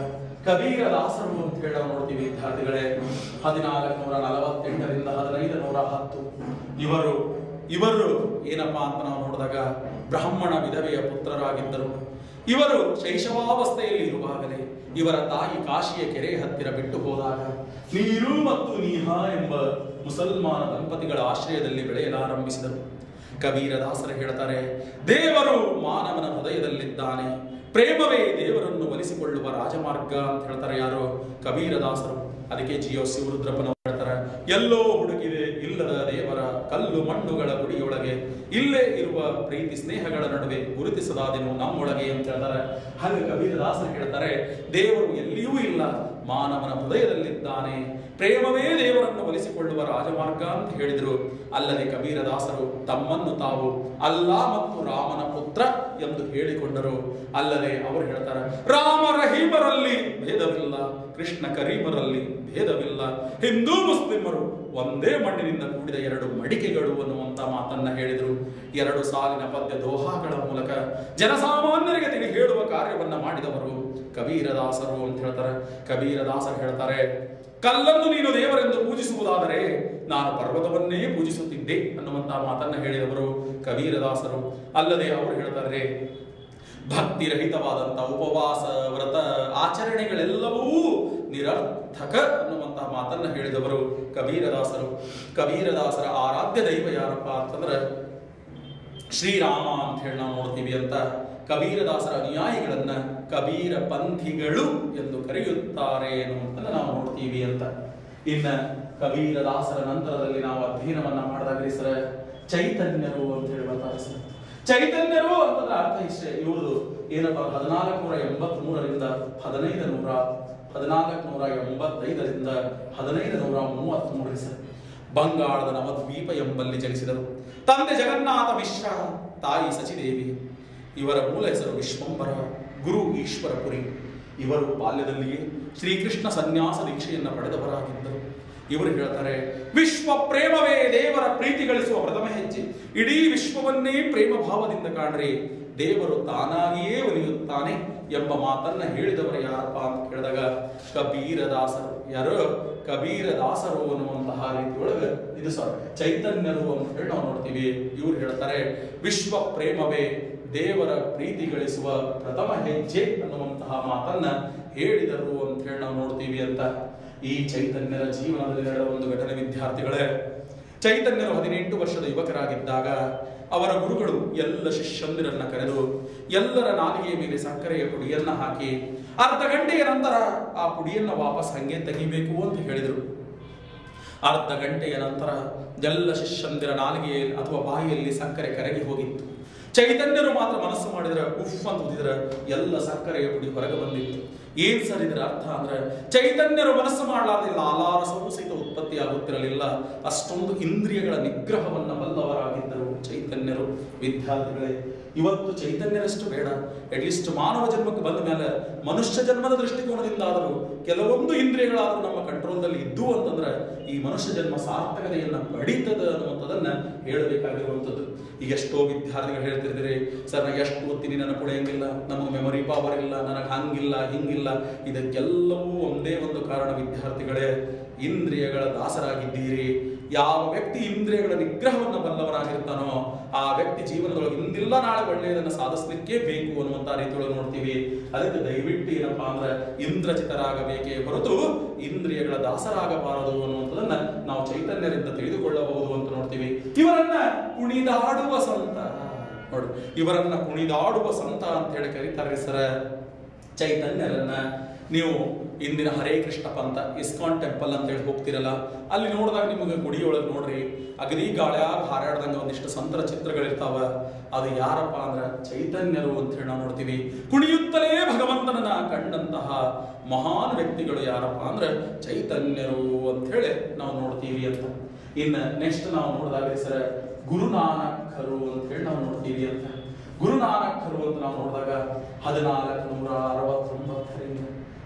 ಕಬೀರದಾಸರು ಅಂತ ಹೇಳಿ ನಾವು ನೋಡ್ತೀವಿ ವಿದ್ಯಾರ್ಥಿಗಳೇ. 1448ರಿಂದ 1510 ಇವರು ಏನಪ್ಪಾ ಅಂತ ನಾವು ನೋಡಿದಾಗ ಬ್ರಾಹ್ಮಣ ವಿಧವೆಯ ಪುತ್ರರಾಗಿದ್ದರು. ಇವರು ಶೈಶವಾವಸ್ಥೆಯಲ್ಲಿ ಇರುವಾಗಲೇ ಇವರ ತಾಯಿ ಕಾಶಿಯ ಕೆರೆ ಹತ್ತಿರ ಬಿಟ್ಟು ಹೋದಾಗ ನೀರು ಮತ್ತು ನೀಹಾ ಎಂಬ ಮುಸಲ್ಮಾನ ದಂಪತಿಗಳ ಆಶ್ರಯದಲ್ಲಿ ಬೆಳೆಯಲಾರಂಭಿಸಿದರು. ಕಬೀರದಾಸರು ಹೇಳ್ತಾರೆ, ದೇವರು ಮಾನವನ ಹೃದಯದಲ್ಲಿದ್ದಾನೆ, ಪ್ರೇಮವೇ ದೇವರನ್ನು ಒಲಿಸಿಕೊಳ್ಳುವ ರಾಜಮಾರ್ಗ ಅಂತ ಹೇಳ್ತಾರೆ. ಯಾರು? ಕಬೀರದಾಸರು. ಅದಕ್ಕೆ ಜಿಯೋ ಶಿವರುದ್ರಪ್ಪನವರು ಹೇಳ್ತಾರೆ, ಎಲ್ಲೋ ಹುಡುಕಿದೆ ಇಲ್ಲದ ದೇವರ ಕಲ್ಲು ಮಣ್ಣುಗಳ ಗುಡಿಯೊಳಗೆ, ಇಲ್ಲೇ ಇರುವ ಪ್ರೀತಿ ಸ್ನೇಹಗಳ ನಡುವೆ ಗುರುತಿಸದಾದೆನು ನಮ್ಮೊಳಗೆ ಅಂತ ಹೇಳ್ತಾರೆ. ಹಾಗೆ ಕಬೀರದಾಸರು ಹೇಳ್ತಾರೆ, ದೇವರು ಎಲ್ಲಿಯೂ ಇಲ್ಲ, ಮಾನವನ ಹೃದಯದಲ್ಲಿದ್ದಾನೆ, ಪ್ರೇಮವೇ ದೇವರನ್ನು ಒಲಿಸಿಕೊಳ್ಳುವ ರಾಜಮಾರ್ಗ ಅಂತ ಹೇಳಿದರು. ಅಲ್ಲದೆ ಕಬೀರದಾಸರು ತಮ್ಮನ್ನು ತಾವು ಅಲ್ಲಾ ಮತ್ತು ರಾಮನ ಪುತ್ರ ಎಂದು ಹೇಳಿಕೊಂಡರು. ಅಲ್ಲದೆ ಅವರು ಹೇಳ್ತಾರೆ, ರಾಮ ರಹೀಮರಲ್ಲಿ ಭೇದವಿಲ್ಲ, ಕೃಷ್ಣ ಕರೀಮರಲ್ಲಿ ಭೇದವಿಲ್ಲ, ಹಿಂದೂ ಮುಸ್ಲಿಮರು ಒಂದೇ ಮಣ್ಣಿನಿಂದ ಕೂಡಿದ ಎರಡು ಮಡಿಕೆಗಳು ಅನ್ನುವಂತ ಮಾತನ್ನ ಹೇಳಿದರು. 2 ಸಾಲಿನ ಪದ್ಯ ದೋಹಾಗಳ ಮೂಲಕ ಜನಸಾಮಾನ್ಯರಿಗೆ ತಿಳಿ ಹೇಳುವ ಕಾರ್ಯವನ್ನ ಮಾಡಿದವರು ಕಬೀರದಾಸರು ಅಂತ ಹೇಳ್ತಾರೆ. ಕಬೀರದಾಸರು ಹೇಳ್ತಾರೆ, ಕಲ್ಲನ್ನು ನೀನು ದೇವರೆಂದು ಪೂಜಿಸುವುದಾದರೆ ನಾನು ಪರ್ವತವನ್ನೇ ಪೂಜಿಸುತ್ತಿದ್ದೆ ಅನ್ನುವಂತಹ ಮಾತನ್ನ ಹೇಳಿದವರು ಕಬೀರದಾಸರು. ಅಲ್ಲದೆ ಅವರು ಹೇಳ್ತಾರೆ, ಭಕ್ತಿರಹಿತವಾದಂತಹ ಉಪವಾಸ ವ್ರತ ಆಚರಣೆಗಳೆಲ್ಲವೂ ನಿರರ್ಥಕ ಅನ್ನುವಂತಹ ಮಾತನ್ನ ಹೇಳಿದವರು ಕಬೀರದಾಸರು. ಕಬೀರದಾಸರ ಆರಾಧ್ಯ ದೈವ ಯಾರಪ್ಪ ಅಂತಂದ್ರೆ ಶ್ರೀರಾಮ ಅಂತ ಹೇಳಿ ನಾವು ನೋಡ್ತೀವಿ ಅಂತ. ಕಬೀರದಾಸರ ಅನುಯಾಯಿಗಳನ್ನ ಕಬೀರ ಪಂಥಿಗಳು ಎಂದು ಕರೆಯುತ್ತಾರೆ ಎನ್ನುವಂತನ್ನ ನಾವು ನೋಡ್ತೀವಿ ಅಂತ. ಇನ್ನ ಕಬೀರದಾಸರ ನಂತರದಲ್ಲಿ ನಾವು ಅಧ್ಯಯನವನ್ನ ಮಾಡಿದಾಗ ಸರ್ ಚೈತನ್ಯರು ಅಂತ ಹೇಳಿ ಬರ್ತಾರೆ ಸರ್. ಚೈತನ್ಯರು ಅಂತಂದ್ರೆ ಅರ್ಥ ಇಷ್ಟೇ, ಇವರು ಏನಪ್ಪ 1483ರಿಂದ 1485ರಿಂದ 1533 ಸರ್ ಬಂಗಾಳದ ನವದ್ವೀಪ ಎಂಬಲ್ಲಿ ಜನಿಸಿದರು. ತಂದೆ ಜಗನ್ನಾಥ ಮಿಶ್ರ, ತಾಯಿ ಸಚಿದೇವಿ. ಇವರ ಮೂಲ ಹೆಸರು ವಿಶ್ವಂಬರ, ಗುರು ಈಶ್ವರಪುರಿ. ಇವರು ಬಾಲ್ಯದಲ್ಲಿಯೇ ಶ್ರೀಕೃಷ್ಣ ಸನ್ಯಾಸ ದೀಕ್ಷೆಯನ್ನು ಪಡೆದವರಾಗಿದ್ದರು. ಇವರು ಹೇಳ್ತಾರೆ, ವಿಶ್ವ ಪ್ರೇಮವೇ ದೇವರ ಪ್ರೀತಿ ಗಳಿಸುವ ಪ್ರಥಮ ಹೆಜ್ಜೆ. ಇಡೀ ವಿಶ್ವವನ್ನೇ ಪ್ರೇಮ ಭಾವದಿಂದ ಕಾಣ್ರಿ, ದೇವರು ತಾನಾಗಿಯೇ ಒಲಿಯುತ್ತಾನೆ ಎಂಬ ಮಾತನ್ನ ಹೇಳಿದವರು ಯಾರಪ್ಪ ಅಂತ ಕೇಳಿದಾಗ ಕಬೀರದಾಸರು. ಯಾರು? ಕಬೀರದಾಸರು ಅನ್ನುವಂತಹ ರೀತಿಯೊಳಗೆ ಇದು ಚೈತನ್ಯರು ಅಂತ ಹೇಳಿ ನಾವು ನೋಡ್ತೀವಿ. ಇವ್ರು ಹೇಳ್ತಾರೆ, ವಿಶ್ವ ಪ್ರೇಮವೇ ದೇವರ ಪ್ರೀತಿ ಗಳಿಸುವ ಪ್ರಥಮ ಹೆಜ್ಜೆ ಅನ್ನುವಂತಹ ಮಾತನ್ನ ಹೇಳಿದರು ಅಂತ ಹೇಳಿ ನಾವು ನೋಡ್ತೀವಿ ಅಂತ. ಈ ಚೈತನ್ಯರ ಜೀವನದಲ್ಲಿ ನಡೆದ ಒಂದು ಘಟನೆ ವಿದ್ಯಾರ್ಥಿಗಳೇ. ಚೈತನ್ಯರು 18 ವರ್ಷದ ಯುವಕರಾಗಿದ್ದಾಗ ಅವರ ಗುರುಗಳು ಎಲ್ಲ ಶಿಷ್ಯಂದಿರನ್ನ ಕರೆದು ಎಲ್ಲರ ನಾಲಿಗೆಯ ಮೇಲೆ ಸಕ್ಕರೆಯ ಪುಡಿಯನ್ನ ಹಾಕಿ ಅರ್ಧ ಗಂಟೆಯ ನಂತರ ಆ ಪುಡಿಯನ್ನ ವಾಪಸ್ ಹಂಗೆ ತೆಗಿಬೇಕು ಅಂತ ಹೇಳಿದರು. ಅರ್ಧ ಗಂಟೆಯ ನಂತರ ಎಲ್ಲ ಶಿಷ್ಯಂದಿರ ನಾಲಿಗೆಯಲ್ಲಿ ಅಥವಾ ಬಾಯಿಯಲ್ಲಿ ಸಕ್ಕರೆ ಕರಗಿ ಹೋಗಿತ್ತು. ಚೈತನ್ಯರು ಮಾತ್ರ ಮನಸ್ಸು ಮಾಡಿದ್ರೆ ಉಫ್ ಅಂತ ಉದಿದ್ರೆ ಎಲ್ಲ ಸಕ್ಕರೆಯ ಪುಡಿ ಹೊರಗೆ ಬಂದಿತ್ತು. ಏನ್ ಸರ್ ಇದರ ಅರ್ಥ ಅಂದ್ರೆ ಚೈತನ್ಯರು ಮನಸ್ಸು ಮಾಡಲಾರ್ದಿಲ್ಲ, ಆಲಾರಸವೂ ಸಹಿತ ಉತ್ಪತ್ತಿ ಆಗುತ್ತಿರಲಿಲ್ಲ. ಅಷ್ಟೊಂದು ಇಂದ್ರಿಯಗಳ ನಿಗ್ರಹವನ್ನ ಬಲ್ಲವರಾಗಿದ್ದರು ಚೈತನ್ಯರು. ವಿದ್ಯಾರ್ಥಿಗಳೇ, ಇವತ್ತು ಚೈತನ್ಯರಷ್ಟು ಬೇಡ, ಅಟ್ಲೀಸ್ಟ್ ಮಾನವ ಜನ್ಮಕ್ಕೆ ಬಂದ ಮೇಲೆ ಮನುಷ್ಯ ಜನ್ಮದ ದೃಷ್ಟಿಕೋನದಿಂದಾದರೂ ಕೆಲವೊಂದು ಇಂದ್ರಿಯಗಳಾದರೂ ನಮ್ಮ ಕಂಟ್ರೋಲ್ದಲ್ಲಿ ಇದ್ದು ಅಂತಂದ್ರೆ ಈ ಮನುಷ್ಯ ಜನ್ಮ ಸಾರ್ಥಕತೆಯನ್ನ ಪಡೀತದ ಅನ್ನುವಂಥದ್ದನ್ನ ಹೇಳಬೇಕಾಗಿರುವಂಥದ್ದು. ಈಗ ಎಷ್ಟೋ ವಿದ್ಯಾರ್ಥಿಗಳು ಹೇಳ್ತಿರ್ತೀರಿ, ಸರ್ ನಾ ಎಷ್ಟು ಓದ್ತೀನಿ ನನಗೆ ಪಡೆಯಂಗಿಲ್ಲ, ನಮಗೆ ಮೆಮೊರಿ ಪವರ್ ಇಲ್ಲ, ನನಗೆ ಹಂಗಿಲ್ಲ ಹಿಂಗಿಲ್ಲ. ಇದಕ್ಕೆಲ್ಲವೂ ಒಂದೇ ಒಂದು ಕಾರಣ ವಿದ್ಯಾರ್ಥಿಗಳೇ, ಇಂದ್ರಿಯಗಳ ದಾಸರಾಗಿದ್ದೀರಿ. ಯಾವ ವ್ಯಕ್ತಿ ಇಂದ್ರಿಯಗಳ ನಿಗ್ರಹವನ್ನು ಬಲ್ಲವರಾಗಿರ್ತಾನೋ ಆ ವ್ಯಕ್ತಿ ಜೀವನದೊಳಗೆ ಇಂದಿಲ್ಲ ನಾಳೆ ಒಳ್ಳೆಯದನ್ನು ಸಾಧಿಸಲಿಕ್ಕೆ ಬೇಕು ಅನ್ನುವಂಥ ರೀತಿಯೊಳಗೆ ನೋಡ್ತೀವಿ. ಅದಕ್ಕೆ ದಯವಿಟ್ಟು ಏನಪ್ಪಾ ಅಂದ್ರೆ ಇಂದ್ರಚಿತರಾಗಬೇಕೇ ಹೊರತು ಇಂದ್ರಿಯಗಳ ದಾಸರಾಗಬಾರದು ಅನ್ನುವಂಥದನ್ನ ನಾವು ಚೈತನ್ಯರಿಂದ ತಿಳಿದುಕೊಳ್ಳಬಹುದು ಅಂತ ನೋಡ್ತೀವಿ. ಇವರನ್ನ ಕುಣಿದಾಡುವ ಸಂತ ನೋಡು, ಇವರನ್ನ ಕುಣಿದಾಡುವ ಸಂತ ಅಂತ ಹೇಳಿ ಕರೀತಾರೆ ಸರ. ಚೈತನ್ಯರನ್ನ ನೀವು ಇಂದಿನ ಹರೇ ಕೃಷ್ಣ ಪಂಥ ಇಸ್ಕಾನ್ ಟೆಂಪಲ್ ಅಂತ ಹೇಳಿ ಹೋಗ್ತಿರಲ್ಲ, ಅಲ್ಲಿ ನೋಡಿದಾಗ ನಿಮಗೆ ಗುಡಿಯೊಳಗೆ ನೋಡ್ರಿ ಅಗದಿ ಗಾಳ್ಯಾಗ ಹಾರಾಡ್ದಂಗೆ ಒಂದಿಷ್ಟು ಸಂತರ ಚಿತ್ರಗಳಿರ್ತಾವ. ಅದು ಯಾರಪ್ಪ ಅಂದ್ರೆ ಚೈತನ್ಯರು ಅಂತ ಹೇಳಿ ನಾವು ನೋಡ್ತೀವಿ. ಕುಣಿಯುತ್ತಲೇ ಭಗವಂತನನ್ನ ಕಂಡಂತಹ ಮಹಾನ್ ವ್ಯಕ್ತಿಗಳು ಯಾರಪ್ಪ ಅಂದ್ರೆ ಚೈತನ್ಯರು ಅಂತ ಹೇಳಿ ನಾವು ನೋಡ್ತೀವಿ ಅಂತ. ಇನ್ನು ನೆಕ್ಸ್ಟ್ ನಾವು ನೋಡಿದಾಗ ಸರ್ ಗುರುನಾನಕರು ಅಂತ ಹೇಳಿ ನಾವು ನೋಡ್ತೀವಿ ಅಂತ. ಗುರುನಾನಕರು ಅಂತ ನಾವು ನೋಡಿದಾಗ 1469ರಿಂದ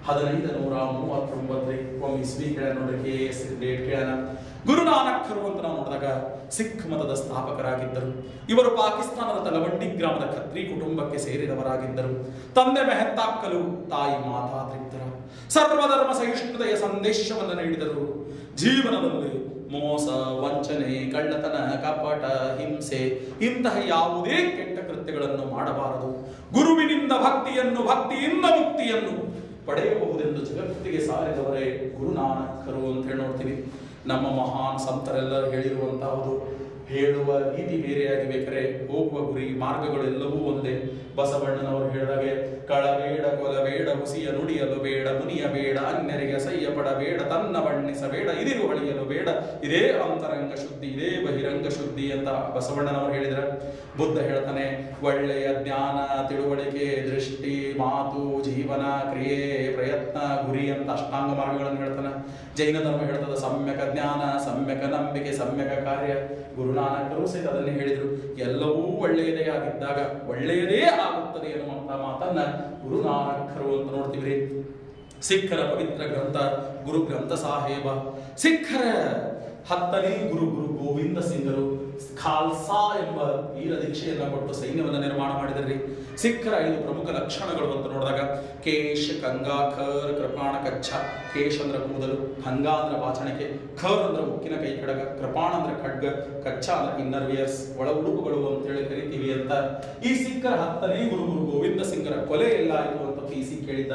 1539 ಒಮ್ಮೆ ಇಸ್ವಿ ಕೇಳ ನೋಡ್ರಿ, ಡೇಟ್ ಕೇಳೋಣ. ಗುರುನಾನಕರು ಅಂತ ನಾವು ನೋಡಿದಾಗ ಸಿಖ್ ಮತದ ಸ್ಥಾಪಕರಾಗಿದ್ದರು. ಇವರು ಪಾಕಿಸ್ತಾನದ ತಲವಂಡಿ ಗ್ರಾಮದ ಖತ್ರಿ ಕುಟುಂಬಕ್ಕೆ ಸೇರಿದವರಾಗಿದ್ದರು. ತಂದೆ ಮೆಹತಾಕ್ಕಲು, ತಾಯಿ ಮಾತಾ ತ್ರಿಪ್ತರ. ಸರ್ವಧರ್ಮ ಸಹಿಷ್ಣುತೆಯ ಸಂದೇಶವನ್ನು ನೀಡಿದರು. ಜೀವನದಲ್ಲಿ ಮೋಸ, ವಂಚನೆ, ಕಳ್ಳತನ, ಕಪಟ, ಹಿಂಸೆ ಇಂತಹ ಯಾವುದೇ ಕೆಟ್ಟ ಕೃತ್ಯಗಳನ್ನು ಮಾಡಬಾರದು. ಗುರುವಿನಿಂದ ಭಕ್ತಿಯನ್ನು, ಭಕ್ತಿಯಿಂದ ಮುಕ್ತಿಯನ್ನು ಪಡೆಯಬಹುದೆಂದು ಜಗತ್ತಿಗೆ ಸಾರಿದವರೇ ಗುರುನಾನಕರು ಅಂತ ಹೇಳಿ ನೋಡ್ತೀವಿ. ನಮ್ಮ ಮಹಾನ್ ಸಂತರೆಲ್ಲರೂ ಹೇಳಿರುವಂತಹದ್ದು, ಹೇಳುವ ರೀತಿ ಬೇರೆಯಾಗಿ ಬೇಕಾರೆ ಹೋಗುವ ಗುರಿ ಮಾರ್ಗಗಳೆಲ್ಲವೂ ಒಂದೇ. ಬಸವಣ್ಣನವರು ಹೇಳಿದಾಗೆ, ಕಳಬೇಡ, ಕೊಲಬೇಡ, ಹುಸಿಯ ನುಡಿಯಲು ಬೇಡ, ಮುನಿಯ ಬೇಡ, ಅನ್ಯರಿಗೆ ಅಸಹ್ಯ ಪಡಬೇಡ, ತನ್ನ ಬಣ್ಣಿಸಬೇಡ, ಇದಿರು ಹೊಳೆಯಲು ಬೇಡ, ಇದೇ ಅಂತರಂಗ ಶುದ್ಧಿ, ಇದೇ ಬಹಿರಂಗ ಶುದ್ಧಿ ಅಂತ ಬಸವಣ್ಣನವರು ಹೇಳಿದ್ರೆ. ಬುದ್ಧ ಹೇಳ್ತಾನೆ, ಒಳ್ಳೆಯ ಜ್ಞಾನ, ತಿಳುವಳಿಕೆ, ದೃಷ್ಟಿ, ಮಾತು, ಜೀವನ, ಕ್ರಿಯೆ, ಪ್ರಯತ್ನ, ಗುರಿ ಅಂತ ಅಷ್ಟಾಂಗ ಮಾರ್ಗಗಳನ್ನು ಹೇಳ್ತಾನೆ. ಜೈನ ಧರ್ಮ ಹೇಳ್ತದೆ ಸಮ್ಯಕ ಜ್ಞಾನ, ಸಮ್ಯಕ ನಂಬಿಕೆ, ಸಮ್ಯಕ ಕಾರ್ಯ. ಗುರುನಾನಕರು ಸಹಿತ ಅದನ್ನೇ ಹೇಳಿದರು. ಎಲ್ಲವೂ ಒಳ್ಳೆಯದೇ ಆಗಿದ್ದಾಗ ಒಳ್ಳೆಯದೇ ಆಗುತ್ತದೆ ಎನ್ನುವಂತಹ ಮಾತನ್ನ ಗುರುನಾನಕರು ಅಂತ ನೋಡ್ತೀವಿ. ಸಿಖ್ಖರ ಪವಿತ್ರ ಗ್ರಂಥ ಗುರು ಗ್ರಂಥ ಸಾಹೇಬ. ಸಿಖ್ಖರ 10ನೇ ಗುರು ಗೋವಿಂದ ಸಿಂಗರು ಖಾಲ್ಸಾ ಎಂಬ ವೀರ ದೀಕ್ಷೆಯನ್ನು ಕೊಟ್ಟು ಸೈನ್ಯವನ್ನು ನಿರ್ಮಾಣ ಮಾಡಿದ್ರಿ. ಸಿಖ್ಖರ 5 ಪ್ರಮುಖ ಲಕ್ಷಣಗಳು ಅಂತ ನೋಡಿದಾಗ, ಕೇಶ, ಕಂಗಾ, ಖರ್, ಕೃಪಾಣ, ಕಚ್ಚ. ಕೇಶ್ ಅಂದ್ರೆ ಕೂದಲು, ಕಂಗಾ ಅಂದ್ರೆ ವಾಚಣಿಕೆ, ಖರ್ ಅಂದ್ರೆ ಮುಕ್ಕಿನ ಕೈ ಕಡಗ, ಕೃಪಾಣ ಅಂದ್ರೆ ಖಡ್ಗ, ಕಚ್ಚ ಅಂದ್ರೆ ಇನ್ನರ್ ವಿಯರ್ಸ್, ಒಳ ಉಡುಪುಗಳು ಅಂತ ಹೇಳಿ ಕರಿತೀವಿ ಅಂತ. ಈ ಸಿಖ್ಖರ 10ನೇ ಗುರು ಗೋವಿಂದ ಸಿಂಗರ ಕೊಲೆ ಎಲ್ಲಾಯಿತು ಅಂತ PC ಕೇಳಿದ್ದ.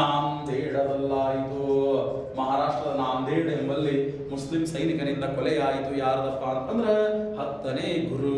ನಾಂದೇಡದಲ್ಲಾಯಿತು, ಮಹಾರಾಷ್ಟ್ರದ ನಾಂದೇಡ್ ಎಂಬಲ್ಲಿ ಮುಸ್ಲಿಂ ಸೈನಿಕನಿಂದ ಕೊಲೆಯಾಯಿತು. ಯಾರದಪ್ಪ ಅಂತಂದ್ರೆ 10ನೇ ಗುರು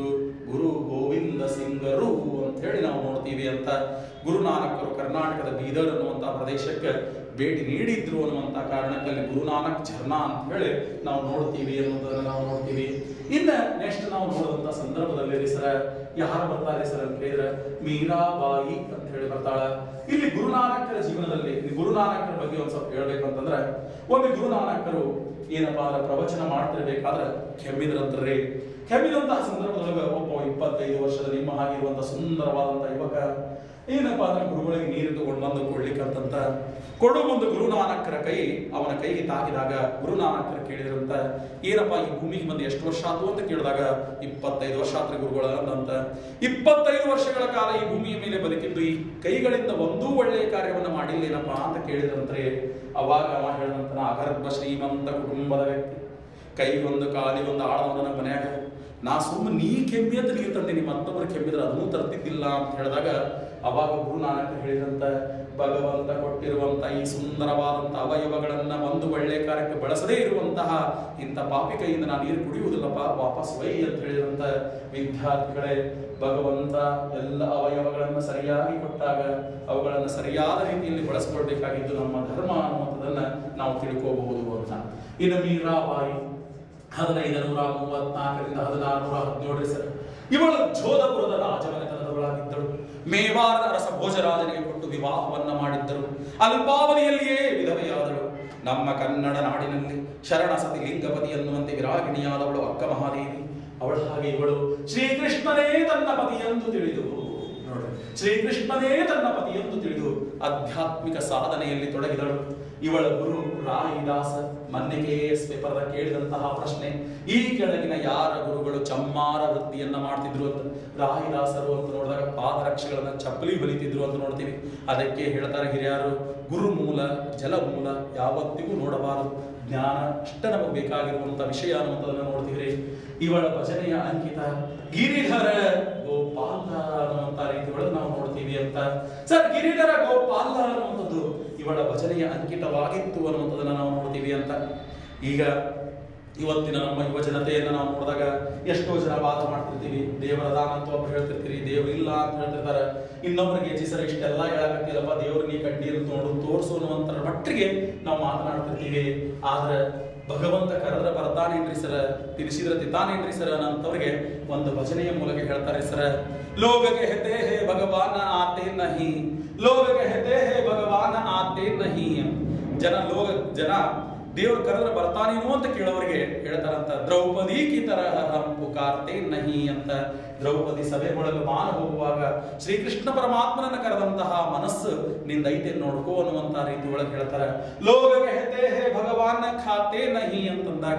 ಗೋವಿಂದ ಸಿಂಗರು ಅಂತ ಹೇಳಿ ನಾವು ನೋಡ್ತೀವಿ ಅಂತ. ಗುರುನಾನಕರು ಕರ್ನಾಟಕದ ಬೀದರ್ ಅನ್ನುವಂತಹ ಪ್ರದೇಶಕ್ಕೆ ಭೇಟಿ ನೀಡಿದ್ರು ಅನ್ನುವಂಥ ಕಾರಣಕ್ಕಲ್ಲಿ ಗುರುನಾನಕ್ ಝರ್ನಾ ಅಂತ ಹೇಳಿ ನಾವು ನೋಡ್ತೀವಿ ಅನ್ನೋದನ್ನ ನಾವು ನೋಡ್ತೀವಿ. ಇನ್ನ ನೆಕ್ಸ್ಟ್ ನಾವು ನೋಡುವಂತ ಸಂದರ್ಭದಲ್ಲಿ ಸರ ಯಾರು ಬರ್ತಾರೆ ಸರ್ ಅಂತ ಹೇಳಿದ್ರೆ ಮೀರಾಬಾಯಿ ಅಂತ ಹೇಳಿ ಬರ್ತಾಳ. ಇಲ್ಲಿ ಗುರುನಾನಕರ ಜೀವನದಲ್ಲಿ ಗುರುನಾನಕರ ಬಗ್ಗೆ ಒಂದ್ ಸ್ವಲ್ಪ ಹೇಳ್ಬೇಕು ಅಂತಂದ್ರೆ, ಒಮ್ಮೆ ಗುರುನಾನಕರು ಏನಪ್ಪಾ ಅಂದ್ರೆ ಪ್ರವಚನ ಮಾಡ್ತಿರ್ಬೇಕಾದ್ರೆ ಕೆಮ್ಮಿದ್ರಂತ್ರಿ. ಕೆಮ್ಮಿದಂತಹ ಸಂದರ್ಭದೊಳಗೆ ಒಬ್ಬ 25 ವರ್ಷದ ನಿಮ್ಮ ಹಾಗಿರುವಂತ ಸುಂದರವಾದಂತ ಯುವಕ ಏನಪ್ಪಾ ಅಂದ್ರೆ ಗುರುಗಳಿಗೆ ನೀರು ತಗೊಂಡು ಬಂದು ಕೊಡ್ಲಿಕ್ಕಂತ ಕೊಡು ಮುಂದೆ ಗುರುನಾನಕರ ಕೈ ಅವನ ಕೈಗೆ ತಾಗಿದಾಗ ಗುರುನಾನಕರು ಕೇಳಿದ್ರಂತ, ಏನಪ್ಪಾ ಈ ಭೂಮಿಗೆ ಬಂದು ಎಷ್ಟು ವರ್ಷ ಆತು ಅಂತ ಕೇಳಿದಾಗ 25 ವರ್ಷ ಆತ್ರಿ ಗುರುಗಳ ಅಂತ. 25 ವರ್ಷಗಳ ಕಾಲ ಈ ಭೂಮಿಯ ಮೇಲೆ ಬದುಕಿದ್ದು ಈ ಕೈಗಳಿಂದ ಒಂದೂ ಒಳ್ಳೆಯ ಕಾರ್ಯವನ್ನ ಮಾಡಿಲ್ಲೇನಪ್ಪಾ ಅಂತ ಕೇಳಿದ್ರಂತ್ರೆ. ಅವಾಗ ಅವ ಹೇಳಿದಂತ, ಅಗರ್ಭ ಶ್ರೀಮಂತ ಕುಟುಂಬದ ವ್ಯಕ್ತಿ, ಕೈಗೊಂದು ಕಾಲಿಗೊಂದು ಆಳವನ ಮನ್ಯಾಗ, ನಾ ಸುಮ್ಮನೆ ನೀ ಕೆಮ್ಮಿ ಅಂತ ನೀರು ತಂದೀನಿ, ಮತ್ತೊಬ್ಬರು ಕೆಮ್ಮಿದ್ರೆ ಅದನ್ನೂ ತರ್ತಿದ್ದಿಲ್ಲ ಅಂತ ಹೇಳಿದಾಗ ಅವಾಗ ಗುರುನಾನಕರು ಹೇಳಿದಂತ, ಭಗವಂತ ಕೊಟ್ಟಿರುವಂತ ಈ ಸುಂದರವಾದಂತ ಅವಯವಗಳನ್ನ ಒಂದು ಒಳ್ಳೆ ಕಾರ್ಯಕ್ಕೆ ಬಳಸದೇ ಇರುವಂತಹ ಇಂಥ ಪಾಪಿ ಕೈಯಿಂದ ನಾನು ನೀರು ಕುಡಿಯುವುದಿಲ್ಲಪ್ಪ, ವಾಪಸ್ ವೈ ಅಂತ ಹೇಳಿದಂತ. ವಿದ್ಯಾರ್ಥಿಗಳೇ, ಭಗವಂತ ಎಲ್ಲ ಅವಯವಗಳನ್ನು ಸರಿಯಾಗಿ ಕೊಟ್ಟಾಗ ಅವುಗಳನ್ನು ಸರಿಯಾದ ರೀತಿಯಲ್ಲಿ ಬಳಸಿಕೊಳ್ಬೇಕಾಗಿದ್ದು ನಮ್ಮ ಧರ್ಮ ಅನ್ನುವಂಥದ್ದನ್ನ ನಾವು ತಿಳ್ಕೋಬಹುದು ಅಂತ. ಇನ್ನು ಮೀರಾಬಾಯಿ 1534ರಿಂದ 1617 ಸರ್ ಇವಳು ಜೋಧಪುರದ ರಾಜಮನೆತನದವಳಾಗಿದ್ದಳು. ಮೇವಾರದ ಅರಸ ಭೋಜರಾಜನಿಗೆ ಕೊಟ್ಟು ವಿವಾಹವನ್ನ ಮಾಡಿದ್ದರು. ಅಲ್ಪಾವಧಿಯಲ್ಲಿಯೇ ವಿಧವೆಯಾದಳು. ನಮ್ಮ ಕನ್ನಡ ನಾಡಿನಲ್ಲಿ ಶರಣ ಸತಿ ಲಿಂಗಪತಿ ಎನ್ನುವಂತೆ ವಿರಾಗಿಣಿಯಾದವಳು ಅಕ್ಕ ಮಹಾದೇವಿ. ಅವಳ ಹಾಗೆ ಇವಳು ಶ್ರೀಕೃಷ್ಣನೇ ತನ್ನ ಪತಿಯೆಂದು ತಿಳಿದು ನೋಡಿ, ಶ್ರೀಕೃಷ್ಣನೇ ತನ್ನ ಪತಿಯೆಂದು ತಿಳಿದು ಆಧ್ಯಾತ್ಮಿಕ ಸಾಧನೆಯಲ್ಲಿ ತೊಡಗಿದಳು. ಇವಳ ಗುರು ರಾಯಿದಾಸ. ಮೊನ್ನೆ KS ಪೇಪರ್ ಕೇಳಿದಂತಹ ಪ್ರಶ್ನೆ, ಈ ಕೆಳಗಿನ ಯಾರ ಗುರುಗಳು ಚಮ್ಮಾರ ವೃತ್ತಿಯನ್ನ ಮಾಡ್ತಿದ್ರು ಅಂತ. ರಾಯಿದಾಸರು ಅಂತ ನೋಡಿದಾಗ ಪಾದರಕ್ಷೆಗಳನ್ನ ಚಪ್ಪಲಿ ಬಲಿತಿದ್ರು ಅಂತ ನೋಡ್ತೀವಿ. ಅದಕ್ಕೆ ಹೇಳ್ತಾರೆ ಹಿರಿಯರು, ಗುರುಮೂಲ ಜಲಮೂಲ ಯಾವತ್ತಿಗೂ ನೋಡಬಾರದು. ಜ್ಞಾನ ಅಷ್ಟ ನಮಗೆ ಬೇಕಾಗಿರುವಂತ ವಿಷಯ ಅನ್ನುವಂಥದ್ದನ್ನ ನೋಡ್ತೀವಿ. ಇವಳ ಭಜನೆಯ ಅಂಕಿತ ಗಿರಿಧರ ಗೋಪಾಲ ಅನ್ನುವಂತ ರೀತಿ ಒಳಗೆ ನಾವು ನೋಡ್ತೀವಿ ಅಂತ. ಸರ್, ಗಿರಿಧರ ಗೋಪಾಲ ಅನ್ನುವಂಥದ್ದು ಇವಳ ಭಜನೆಯ ಅಂಕಿತವಾಗಿತ್ತು ಅನ್ನುವಂಥದ್ದನ್ನ ನಾವು ನೋಡ್ತೀವಿ ಅಂತ. ಈಗ ಇವತ್ತಿನ ನಮ್ಮ ಯುವ ಜನತೆಯನ್ನ ನಾವು ನೋಡಿದಾಗ ಎಷ್ಟೋ ಜನ ವಾದ ಮಾಡ್ತಿರ್ತೀವಿ, ದೇವರ ದಾನ ಅಂತ ಒಬ್ರು ಹೇಳ್ತಿರ್ತೀರಿ, ದೇವ್ರು ಇಲ್ಲ ಅಂತ ಹೇಳ್ತಿರ್ತಾರೆ. ಇನ್ನೊಬ್ಬರಿಗೆ ಸರ್ ಇಷ್ಟೆಲ್ಲ ಹೇಳಕತ್ತಿಲ್ಲಪ್ಪ, ದೇವ್ರು ನೀ ಕಣ್ಣೀರು ನೋಡು ತೋರಿಸು ಅನ್ನುವಂತ ಮಟ್ಟಿಗೆ ನಾವು ಮಾತನಾಡ್ತಿರ್ತೀವಿ. ಆದ್ರೆ ಭಗವಂತ ಕರೆದ್ರೆ ಬರ್ತಾನೇನ್ರಿ ಸರ, ತಿಳಿಸಿದ್ರೆ ತಿತಾನೇನ್ರಿ ಸರ ಅನ್ನೋಂಥವ್ರಿಗೆ ಒಂದು ಭಜನೆಯ ಮೂಲಕ ಹೇಳ್ತಾರೆ ಸರ, ಲೋಗಕ್ಕೆ ಹೆತೆ ಹೇ ಭಗವಾನ ಆತೆ ನಹಿ, ಲೋಗಕ್ಕೆ ಹೆತೆ ಹೇ ಭಗವಾನ ಆತೆ ನಹಿ. ಜನ ದೇವ್ರು ಕರೆದ್ರೆ ಬರ್ತಾನೇನೋ ಅಂತ ಕೇಳೋರಿಗೆ ಹೇಳ್ತಾರಂತ, ದ್ರೌಪದಿ ಕಿ ತರಹ ಹಮ್ ಪುಕಾರ್ತೆ ನಹಿ ಅಂತ. ದ್ರೌಪದಿ ಸಭೆ ಒಳಗೆ ಮಾನ ಹೋಗುವಾಗ ಶ್ರೀಕೃಷ್ಣ ಪರಮಾತ್ಮನನ್ನ ಕರೆದಂತಹ ಮನಸ್ಸು ನಿಂದೈತೆ ನೋಡ್ಕೋ ಅನ್ನುವಂತ ರೀತಿ ಒಳಗೆ ಹೇಳ್ತಾರೆ. ಲೋಗಕ್ಕೆ ಹೆತೆ ಹೇ ಭಗವಾನ್ ಖಾತೆ ನಹಿ ಅಂತಂದಾಗ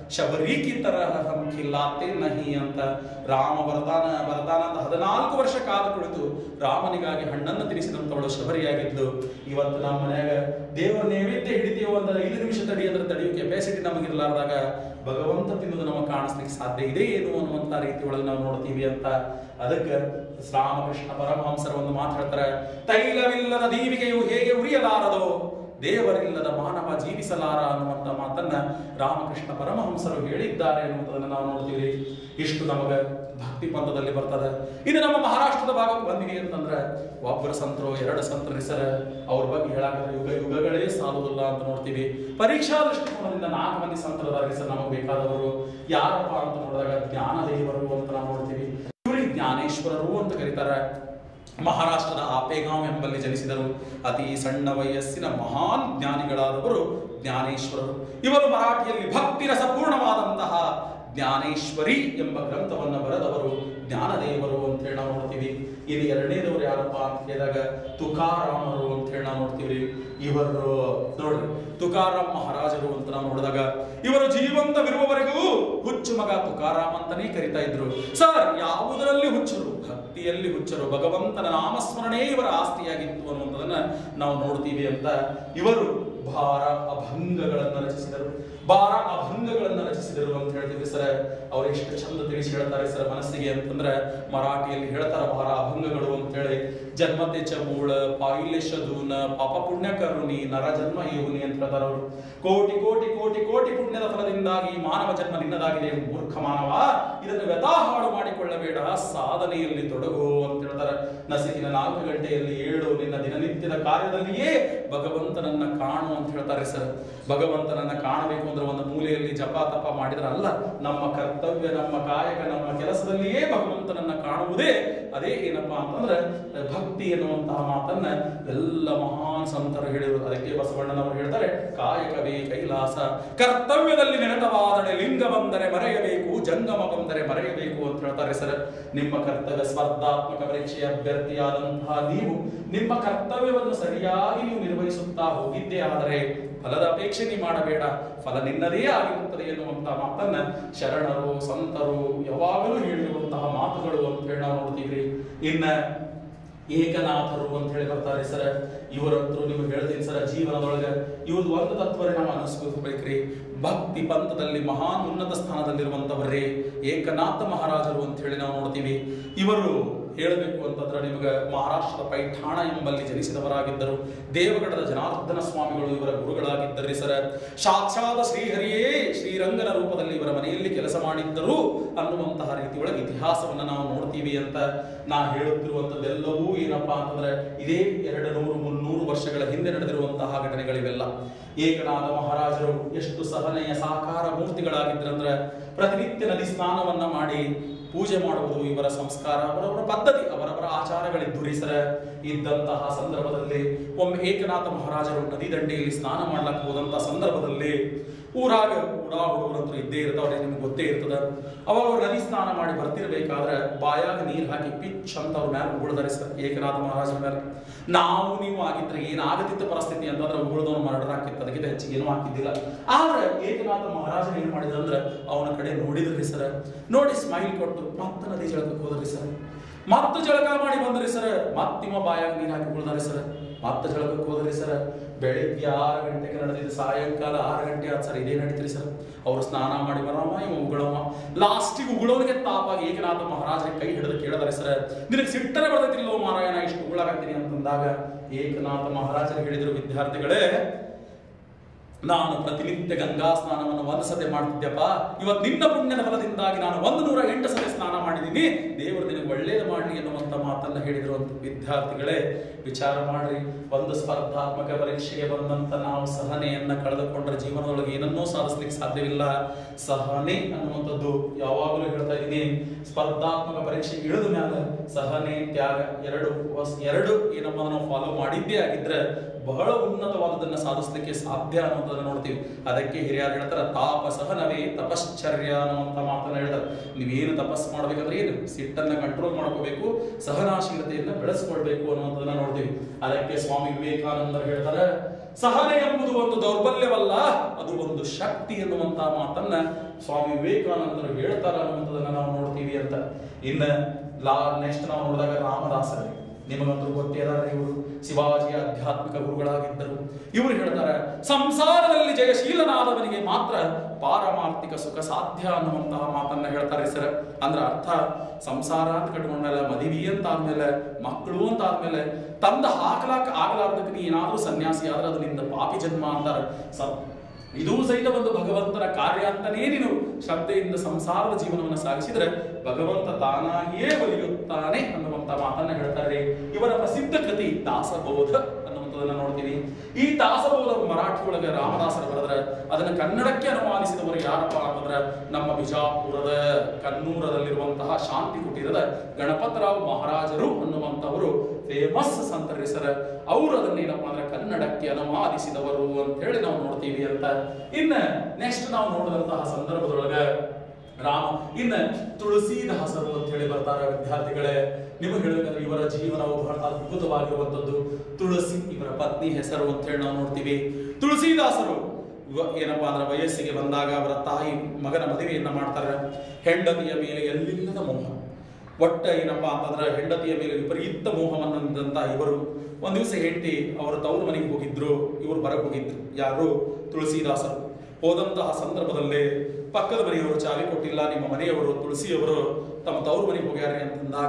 ಶಬರಿ ಕಿ ತರಹ ಹಮ್ ಖಿಲಾತೆ ನಹಿ ಅಂತ ರಾಮ ವರದಾನ ಅಂತ 14 ವರ್ಷ ಕಾಲ ಕುಳಿತು ರಾಮನಿಗಾಗಿ ಹಣ್ಣನ್ನು ತಿನ್ನಿಸಿದಂಥವಳು ಶಬರಿಯಾಗಿದ್ದು, ಇವತ್ತು ನಮ್ಮ ಮನ್ಯಾಗ ದೇವರ ನೈವೇದ್ಯ ಹಿಡಿತೀವೋ ಅಂದ್ರೆ 5 ನಿಮಿಷ ತಡಿ ಅಂದ್ರೆ ತಡೆಯೋ ಕೆಪಾಸಿಟಿ ನಮಗಿರ್ಲಾರ್ದಾಗ ಭಗವಂತ ತಿನ್ನೋದು ನಮಗೆ ಕಾಣಿಸ್ಲಿಕ್ಕೆ ಸಾಧ್ಯ ಇದೆ ಏನು ಅನ್ನುವಂಥ ರೀತಿ ಒಳಗೆ ನಾವು ನೋಡ್ತೀವಿ ಅಂತ. ಅದಕ್ಕೆ ರಾಮಕೃಷ್ಣ ಪರಮಹಂಸರು ಒಂದು ಮಾತು ಹೇಳ್ತಾರೆ, ತೈಲವಿಲ್ಲದ ದೀವಿಗೆಯು ಹೇಗೆ ಉರಿಯಲಾರದೋ ದೇವರಿಲ್ಲದ ಮಾನವ ಜೀವಿಸಲಾರ ಅನ್ನುವಂಥ ಮಾತನ್ನ ರಾಮಕೃಷ್ಣ ಪರಮಹಂಸರು ಹೇಳಿದ್ದಾರೆ ಅನ್ನುವಂಥದ್ದನ್ನು ನಾವು ನೋಡ್ತೀವಿ. ಇಷ್ಟು ನಮಗೆ ಭಕ್ತಿ ಪಂಥದಲ್ಲಿ ಬರ್ತದೆ. ಇದು ನಮ್ಮ ಮಹಾರಾಷ್ಟ್ರದ ಭಾಗಕ್ಕೆ ಬಂದಿದೆ ಅಂತಂದ್ರೆ ಒಬ್ಬರ ಸಂತರು 2 ಸಂತರ ಹೆಸರು ಅವ್ರ ಬಗ್ಗೆ ಹೇಳಾಕ ಯುಗಗಳೇ ಸಾಲುವುದಿಲ್ಲ ಅಂತ ನೋಡ್ತೀವಿ. ಪರೀಕ್ಷಾ ದೃಷ್ಟಿಕೋನದಿಂದ 4 ಮಂದಿ ಸಂತರ ಹೆಸರು ನಮಗೆ ಬೇಕಾದವರು ಯಾರಪ್ಪ ಅಂತ ನೋಡಿದಾಗ ಜ್ಞಾನದೇವರು ಅಂತ ನಾವು ನೋಡ್ತೀವಿ. ಇವರಿಗೆ ಜ್ಞಾನೇಶ್ವರರು ಅಂತ ಕರೀತಾರೆ. ಮಹಾರಾಷ್ಟ್ರದ ಆಪೇಗಾಂವ್ ಎಂಬಲ್ಲಿ ಜನಿಸಿದರು. ಅತಿ ಸಣ್ಣ ವಯಸ್ಸಿನ ಮಹಾನ್ ಜ್ಞಾನಿಗಳಾದವರು ಜ್ಞಾನೇಶ್ವರರು. ಇವರು ಮರಾಠಿಯಲ್ಲಿ ಭಕ್ತಿ ರಸಪೂರ್ಣವಾದಂತಹ ಜ್ಞಾನೇಶ್ವರಿ ಎಂಬ ಗ್ರಂಥವನ್ನು ಬರೆದವರು ಜ್ಞಾನದೇವರು ಅಂತ ಹೇಳಿ ನಾವು ನೋಡ್ತೀವಿ. ಇಲ್ಲಿ 2ನೇದವರು ಯಾರಪ್ಪ ಅಂತ ಹೇಳಿದಾಗ ತುಕಾರಾಮರು ಅಂತ ಹೇಳಿ ನಾವು ನೋಡ್ತೀವಿ. ಇವರು ನೋಡ್ರಿ ತುಕಾರಾಮ್ ಮಹಾರಾಜರು ಅಂತ ನಾವು ನೋಡಿದಾಗ ಇವರು ಜೀವಂತವಿರುವವರೆಗೂ ಹುಚ್ಚು ಮಗ ತುಕಾರಾಮ್ ಅಂತಾನೇ ಕರಿತಾ ಇದ್ರು. ಸರ್ ಯಾವುದರಲ್ಲಿ ಹುಚ್ಚರು? ಭಕ್ತಿಯಲ್ಲಿ ಹುಚ್ಚರು. ಭಗವಂತನ ನಾಮಸ್ಮರಣೆ ಇವರ ಆಸ್ತಿಯಾಗಿತ್ತು ಅನ್ನುವಂಥದನ್ನ ನಾವು ನೋಡ್ತೀವಿ ಅಂತ. ಇವರು ಭಾರ ಅಭಂಗಗಳನ್ನು ರಚಿಸಿದರು ಅಂತ ಹೇಳ್ತೀವಿ ಸರ್. ಅವ್ರು ಎಷ್ಟು ಚಂದ ತಿಳಿಸಿ ಹೇಳ್ತಾರೆ ಸರ್ ಮನಸ್ಸಿಗೆ ಅಂತಂದ್ರೆ, ಮರಾಠಿಯಲ್ಲಿ ಹೇಳ್ತಾರೆ ಭಾರ ಅಭಂಗಗಳು ಅಂತ ಹೇಳಿ. ಜನ್ಮತೆ ಚಮೂಳ ಪಾಯಿಲೇಶ ದೂನ ಪಾಪ ಪುಣ್ಯ ಕರುಣಿ ನರ ಜನ್ಮ ಯೋನಿ ಅಂತ ಹೇಳ್ತಾರೆ ಅವರು. ಕೋಟಿ ಕೋಟಿ ಕೋಟಿ ಕೋಟಿ ಪುಣ್ಯದ ಫಲದಿಂದಾಗಿ ಮಾನವ ಜನ್ಮ ನಿನ್ನದಾಗಿದೆ ಮೂರ್ಖ ಮಾನವ, ಇದನ್ನು ವ್ಯಥಾ ಹಾಳು ಮಾಡಿಕೊಳ್ಳಬೇಡ, ಸಾಧನೆಯಲ್ಲಿ ತೊಡಗು ಅಂತ ಹೇಳ್ತಾರೆ. ನಸಿಕಿನ 4 ಗಂಟೆಯಲ್ಲಿ ಏಳು, ನಿನ್ನ ದಿನನಿತ್ಯದ ಕಾರ್ಯದಲ್ಲಿಯೇ ಭಗವಂತನನ್ನ ಕಾಣು ಅಂತ ಹೇಳ್ತಾರೆ ಸರ್. ಭಗವಂತನನ್ನ ಕಾಣಬೇಕು ಅಂದ್ರೆ ಒಂದು ಮೂಲೆಯಲ್ಲಿ ಜಪ ತಪ ಮಾಡಿದ್ರೆ ಅಲ್ಲ, ನಮ್ಮ ಕರ್ತವ್ಯ, ನಮ್ಮ ಕಾಯಕ, ನಮ್ಮ ಕೆಲಸದಲ್ಲಿಯೇ ಭಗವಂತನನ್ನ ಕಾಣುವುದೇ ಅದೇ ಏನಪ್ಪಾ ಅಂತಂದ್ರೆ ಭಕ್ತಿ ಎನ್ನುವಂತಹ ಮಾತನ್ನ ಎಲ್ಲ ಮಹಾನ್ ಸಂತರು ಹೇಳಿದರು. ಅದಕ್ಕೆ ಬಸವಣ್ಣನವರು ಹೇಳ್ತಾರೆ, ಕಾಯಕವೇ ಕೈಲಾಸ, ಕರ್ತವ್ಯದಲ್ಲಿ ನಿರತವಾದಡೆ ಲಿಂಗ ಬಂದರೆ ಮರೆಯಬೇಕು, ಜಂಗಮ ಬಂದರೆ ಮರೆಯಬೇಕು ಅಂತ ಹೇಳ್ತಾರೆ ಸರ್. ನಿಮ್ಮ ಕರ್ತವ್ಯ ಸ್ಪರ್ಧಾತ್ಮಕ ಪರೀಕ್ಷೆಯ ಅಭ್ಯರ್ಥಿಯಾದಂತಹ ನೀವು ನಿಮ್ಮ ಕರ್ತವ್ಯವನ್ನು ಸರಿಯಾಗಿ ನೀವು ನಿರ್ವಹಿಸುತ್ತಾ ಹೋಗಿದ್ದೇ ಆದರೆ ಫಲದ ಅಪೇಕ್ಷೆ ನೀ ಮಾಡಬೇಡ, ಫಲ ನಿನ್ನದೇ ಆಗಿರುತ್ತದೆ ಎನ್ನುವಂತಹ ಮಾತನ್ನ ಶರಣರು ಸಂತರು ಯಾವಾಗಲೂ ಹೇಳಿರುವಂತಹ ಮಾತುಗಳು ಅಂತ ಹೇಳಿ ನಾವು ನೋಡ್ತೀವಿ. ಇನ್ನ ಏಕನಾಥರು ಅಂತ ಹೇಳಿ ಬರ್ತಾರೆ ಸರ್. ಇವರಂತರೂ ನಿಮಗೆ ಹೇಳ್ತೀನಿ ಸರ್, ಜೀವನದೊಳಗೆ ಇವ್ರದ್ದು ಒಂದು ತತ್ವರೇ ನಾವು ಅನಿಸ್ಕೋಬೇಕ್ರಿ. ಭಕ್ತಿ ಪಂಥದಲ್ಲಿ ಮಹಾನ್ ಉನ್ನತ ಸ್ಥಾನದಲ್ಲಿರುವಂತವರೇ ಏಕನಾಥ ಮಹಾರಾಜರು ಅಂತ ಹೇಳಿ ನಾವು ನೋಡ್ತೀವಿ. ಇವರು ಹೇಳಬೇಕು ಅಂತಂದ್ರೆ ನಿಮಗೆ ಮಹಾರಾಷ್ಟ್ರದ ಪೈಠಾಣ ಎಂಬಲ್ಲಿ ಜನಿಸಿದವರಾಗಿದ್ದರು. ದೇವಗಢದ ಜನಾರ್ದನ ಸ್ವಾಮಿಗಳು ಇವರ ಗುರುಗಳಾಗಿದ್ದರು ಸರ್. ಸಾಕ್ಷಾತ್ ಶ್ರೀಹರಿಯೇ ಶ್ರೀರಂಗನ ರೂಪದಲ್ಲಿ ಇವರ ಮನೆಯಲ್ಲಿ ಕೆಲಸ ಮಾಡಿದ್ದರು ಅನ್ನುವಂತಹ ರೀತಿಯೊಳಗೆ ಇತಿಹಾಸವನ್ನು ನಾವು ನೋಡ್ತೀವಿ ಅಂತ. ನಾ ಹೇಳುತ್ತಿರುವಂಥದ್ದೆಲ್ಲವೂ ಏನಪ್ಪಾ ಅಂತಂದ್ರೆ ಇದೇ 200-300 ವರ್ಷಗಳ ಹಿಂದೆ ನಡೆದಿರುವಂತಹ ಘಟನೆಗಳಿವೆಲ್ಲ. ಏಕನಾಥ ಮಹಾರಾಜರು ಎಷ್ಟು ಸಹನೆಯ ಸಾಕಾರ ಮೂರ್ತಿಗಳಾಗಿದ್ರಂದ್ರೆ ಪ್ರತಿನಿತ್ಯ ನದಿ ಸ್ನಾನವನ್ನ ಮಾಡಿ ಪೂಜೆ ಮಾಡುವುದು ಇವರ ಸಂಸ್ಕಾರ, ಅವರವರ ಪದ್ಧತಿ, ಅವರವರ ಆಚಾರಗಳಿದ್ದು ಸರ. ಇದ್ದಂತಹ ಸಂದರ್ಭದಲ್ಲಿ ಒಮ್ಮೆ ಏಕನಾಥ ಮಹಾರಾಜರು ನದಿ ದಂಡೆಯಲ್ಲಿ ಸ್ನಾನ ಮಾಡ್ಲಕ್ಕೆ ಹೋದಂತಹ ಸಂದರ್ಭದಲ್ಲಿ ಊರಾಗ ಹುಡುಗರಂತೂ ಇದ್ದೇ ಇರ್ತಾವ್ರೆ, ನಿಮ್ಗೆ ಗೊತ್ತೇ ಇರ್ತದ. ಅವಾಗ ಅವ್ರು ನದಿ ಸ್ನಾನ ಮಾಡಿ ಬರ್ತಿರ್ಬೇಕಾದ್ರೆ ಬಾಯಾಗ ನೀರು ಹಾಕಿ ಪಿಚ್ ಅಂತ ಅವ್ರ ಮೇಲೆ ಉಗುಳ್ದಾರೆ ಸರ್ ಏಕನಾಥ ಮಹಾರಾಜರ ಮೇಲೆ. ನಾವು ನೀವು ಆಗಿದ್ರೆ ಏನಾಗತ್ತಿತ್ತ ಪರಿಸ್ಥಿತಿ ಅಂತಂದ್ರೆ ಉಗುಳ್ದವನು ಮರ್ಡರ್ ಹಾಕಿತ್ತು, ಅದಕ್ಕಿಂತ ಹೆಚ್ಚಿಗೆ ಏನೂ ಹಾಕಿದ್ದಿಲ್ಲ. ಆದ್ರೆ ಏಕನಾಥ ಮಹಾರಾಜರು ಏನ್ ಮಾಡಿದಂದ್ರೆ ಅವನ ಕಡೆ ನೋಡಿದ್ರಿ ಸರ್, ನೋಡಿ ಸ್ಮೈಲ್ ಕೊಟ್ಟು ಮತ್ತೆ ನದಿ ಜಳಕಕ್ಕೆ ಹೋದ್ರಿ ಸರ್. ಮತ್ತೆ ಜಳಕ ಮಾಡಿ ಬಂದ್ರಿ ಸರ್, ಮತ್ತಿಮ್ಮ ಬಾಯಾಗ ನೀರು ಹಾಕಿ ಉಗುಳ್ದಾರೆ ಸರ್. ಮತ್ತೆ ಜಳಕಕ್ಕೆ ಹೋದ್ರಿ ಸರ್. ಬೆಳಿಗ್ಗೆ 6 ಗಂಟೆಗೆ ನಡೆದಿದ್ದು ಸಾಯಂಕಾಲ 6 ಗಂಟೆ ಆದ ಸರ್. ಇದೇ ನಡೀತ್ರಿ ಸರ್. ಅವ್ರು ಸ್ನಾನ ಮಾಡಿ ಬರವ ಇವ ಉಗುಳವ. ಲಾಸ್ಟಿಗೆ ಉಗುಳೋನಿಗೆ ತಾಪಾಗಿ ಏಕನಾಥ ಮಹಾರಾಜರಿಗೆ ಕೈ ಹಿಡಿದು ಕೇಳಿದಾರೆ ಸರ್, ನಿನಗೆ ಸಿಟ್ಟನೆ ಬರ್ತೈತಿಲ್ಲೋ ಮಾರಾಯಣ ಇಷ್ಟು ಉಗುಳಾಗ್ತೀನಿ ಅಂತಂದಾಗ ಏಕನಾಥ ಮಹಾರಾಜರು ಹೇಳಿದ್ರು, ವಿದ್ಯಾರ್ಥಿಗಳೇ ನಾನು ಪ್ರತಿನಿತ್ಯ ಗಂಗಾ ಸ್ನಾನವನ್ನು 1 ಸತಿ ಮಾಡ್ತಿದ್ದೆಪ್ಪ, ಇವತ್ತು ನಿನ್ನ ಪುಣ್ಯದ ಫಲದಿಂದಾಗಿ ನಾನು 108 ಸತಿ ಸ್ನಾನ ಮಾಡಿದ್ದೀನಿ, ದೇವರು ನಿನಗೆ ಒಳ್ಳೇದು ಮಾಡಲಿ ಎನ್ನುವಂತ ಮಾತನ್ನ ಹೇಳಿರುವಂತ ವಿದ್ಯಾರ್ಥಿಗಳೇ ವಿಚಾರ ಮಾಡ್ರಿ. ಒಂದು ಸ್ಪರ್ಧಾತ್ಮಕ ಪರೀಕ್ಷೆಗೆ ಬಂದಂತ ನಾವು ಸಹನೆಯನ್ನ ಕಳೆದುಕೊಂಡ್ರೆ ಜೀವನದೊಳಗೆ ಏನನ್ನೂ ಸಾಧಿಸ್ಲಿಕ್ಕೆ ಸಾಧ್ಯವಿಲ್ಲ. ಸಹನೆ ಅನ್ನುವಂಥದ್ದು ಯಾವಾಗಲೂ ಹೇಳ್ತಾ ಇದ್ದೀನಿ, ಸ್ಪರ್ಧಾತ್ಮಕ ಪರೀಕ್ಷೆ ಇಳಿದ ಮೇಲೆ ಸಹನೆ ತ್ಯಾಗ ಎರಡು ಏನಪ್ಪ ನಾವು ಫಾಲೋ ಮಾಡಿದ್ದೇ ಆಗಿದ್ರೆ ಬಹಳ ಉನ್ನತವಾದದನ್ನ ಸಾಧಿಸಲಿಕ್ಕೆ ಸಾಧ್ಯ ಅನ್ನೋದನ್ನ ನೋಡ್ತೀವಿ. ಅದಕ್ಕೆ ಹಿರಿಯರು ಹೇಳ್ತಾರೆ, ತಾಪ ಸಹನವೇ ತಪಶ್ಚರ್ಯ ಅನ್ನುವಂಥ ಮಾತನ್ನ ಹೇಳ್ತಾರೆ. ನೀವೇನು ತಪಸ್ ಮಾಡ್ಬೇಕಂದ್ರೆ ಏನು ಸಿಟ್ಟನ್ನ ಕಂಟ್ರೋಲ್ ಮಾಡ್ಕೋಬೇಕು, ಸಹನಾಶೀಲತೆಯನ್ನ ಬೆಳೆಸ್ಕೊಳ್ಬೇಕು ಅನ್ನುವಂಥದನ್ನ ನೋಡ್ತೀವಿ. ಅದಕ್ಕೆ ಸ್ವಾಮಿ ವಿವೇಕಾನಂದರು ಹೇಳ್ತಾರೆ, ಸಹನೆ ಎಂಬುದು ಒಂದು ದೌರ್ಬಲ್ಯವಲ್ಲ, ಅದು ಒಂದು ಶಕ್ತಿ ಎನ್ನುವಂತ ಮಾತನ್ನ ಸ್ವಾಮಿ ವಿವೇಕಾನಂದರು ಹೇಳ್ತಾರ ಅನ್ನುವಂಥದ್ದನ್ನ ನಾವು ನೋಡ್ತೀವಿ ಅಂತ. ಇನ್ನು ನೆಕ್ಸ್ಟ್ ನಾವು ನೋಡಿದಾಗ ರಾಮದಾಸರು, ನಿಮಗಂತೂ ಗೊತ್ತೇ ಅದಾರೆ, ಇವರು ಶಿವಾಜಿಯ ಆಧ್ಯಾತ್ಮಿಕ ಗುರುಗಳಾಗಿದ್ದರು. ಇವರು ಹೇಳ್ತಾರೆ, ಸಂಸಾರದಲ್ಲಿ ಜಯಶೀಲನಾದವನಿಗೆ ಮಾತ್ರ ಪಾರಮಾರ್ಥಿಕ ಸುಖ ಸಾಧ್ಯ ಅನ್ನುವಂತಹ ಮಾತನ್ನ ಹೇಳ್ತಾರೆ ಸರ್. ಅಂದ್ರೆ ಅರ್ಥ, ಸಂಸಾರ ಅಂತ ಕಟ್ಕೊಂಡ್ಮೇಲೆ, ಮದುವೆ ಅಂತ ಆದ್ಮೇಲೆ, ಮಕ್ಕಳು ಅಂತ ಆದ್ಮೇಲೆ ತಂದ ಹಾಕ್ಲಾಕ ಆಗಲಾರ್ದಕ್ಕೆ ನೀ ಏನಾದ್ರೂ ಸನ್ಯಾಸಿ ಆದ್ರೆ ಅದು ನಿಂದ ಪಾಪಿ ಜನ್ಮ ಅಂತಾರೆ. ಇದು ಸಹಿತ ಒಂದು ಭಗವಂತನ ಕಾರ್ಯ ಅಂತಾನೇ ನೀನು ಶ್ರದ್ಧೆಯಿಂದ ಸಂಸಾರದ ಜೀವನವನ್ನು ಸಾಗಿಸಿದ್ರೆ ಭಗವಂತ ತಾನಾಗಿಯೇ ಒಲಿಯುತ್ತಾನೆ ಅನ್ನುವಂತ ಮಾತನ್ನ ಹೇಳ್ತಾರೆ. ಇವರ ಪ್ರಸಿದ್ಧ ಕೃತಿ ದಾಸಬೋಧ ಅನ್ನುವಂಥದ್ದನ್ನ ನೋಡ್ತೀವಿ. ಈ ದಾಸಬೋಧ ಮರಾಠಿ ಒಳಗೆ ರಾಮದಾಸರು ಬರೆದ್ರೆ ಅದನ್ನ ಕನ್ನಡಕ್ಕೆ ಅನುವಾದಿಸಿದವರು ಯಾರಪ್ಪ ಅಂತಂದ್ರೆ ನಮ್ಮ ಬಿಜಾಪುರದ ಕನ್ನೂರದಲ್ಲಿರುವಂತಹ ಶಾಂತಿ ಕುಟೀರದ ಗಣಪತರಾವ್ ಮಹಾರಾಜರು ಅನ್ನುವಂಥವರು ಫೇಮಸ್ ಸಂತರಿ ಸರ್. ಅವರು ಅದನ್ನೇನಪ್ಪ ಅಂದ್ರೆ ಕನ್ನಡಕ್ಕೆ ಅನುವಾದಿಸಿದವರು ಅಂತ ಹೇಳಿ ನಾವು ನೋಡ್ತೀವಿ ಅಂತ. ಇನ್ನ ನೆಕ್ಸ್ಟ್ ನಾವು ನೋಡಿದಂತಹ ಸಂದರ್ಭದೊಳಗ ಇನ್ನ ತುಳಸಿದಾಸರು ಅಂತ ಹೇಳಿ ಬರ್ತಾರೆ ವಿದ್ಯಾರ್ಥಿಗಳೇ. ನಿಮಗೆ ಹೇಳಬೇಕಂದ್ರೆ ಇವರ ಜೀವನವು ಬಹಳ ಅದ್ಭುತವಾಗಿರುವಂತದ್ದು. ತುಳಸಿ ಇವರ ಪತ್ನಿ ಹೆಸರು ಅಂತ ಹೇಳಿ ನಾವು ನೋಡ್ತೀವಿ. ತುಳಸಿದಾಸರು ಏನಪ್ಪಾ ಅಂದ್ರೆ ವಯಸ್ಸಿಗೆ ಬಂದಾಗ ಅವರ ತಾಯಿ ಮಗನ ಮದುವೆಯನ್ನ ಮಾಡ್ತಾರೆ. ಹೆಂಡತಿಯ ಮೇಲೆ ಎಲ್ಲಿಲ್ಲದ ಮೋಹ, ಒಟ್ಟ ಏನಪ್ಪಾ ಅಂತಂದ್ರೆ ಹೆಂಡತಿಯ ಮೇಲೆ ವಿಪರೀತ ಮೋಹವನ್ನಂತ ಇವರು ಒಂದ್ ದಿವಸ ಹೆಂಡತಿ ಅವರ ತವರು ಮನೆಗೆ ಹೋಗಿದ್ರು, ಇವರು ಹೊರಗೆ ಹೋಗಿದ್ರು. ಯಾರು? ತುಳಸಿದಾಸರು. ಹೋದಂತಹ ಸಂದರ್ಭದಲ್ಲಿ ಪಕ್ಕದ ಮನೆಯವರು ಚಾವಿ ಕೊಟ್ಟಿಲ್ಲ, ನಿಮ್ಮ ಮನೆಯವರು ತುಳಸಿಯವರು ತಮ್ಮ ತವರು ಮನೆಗೆ ಹೋಗ್ಯಾರೆ ಅಂತಂದಾಗ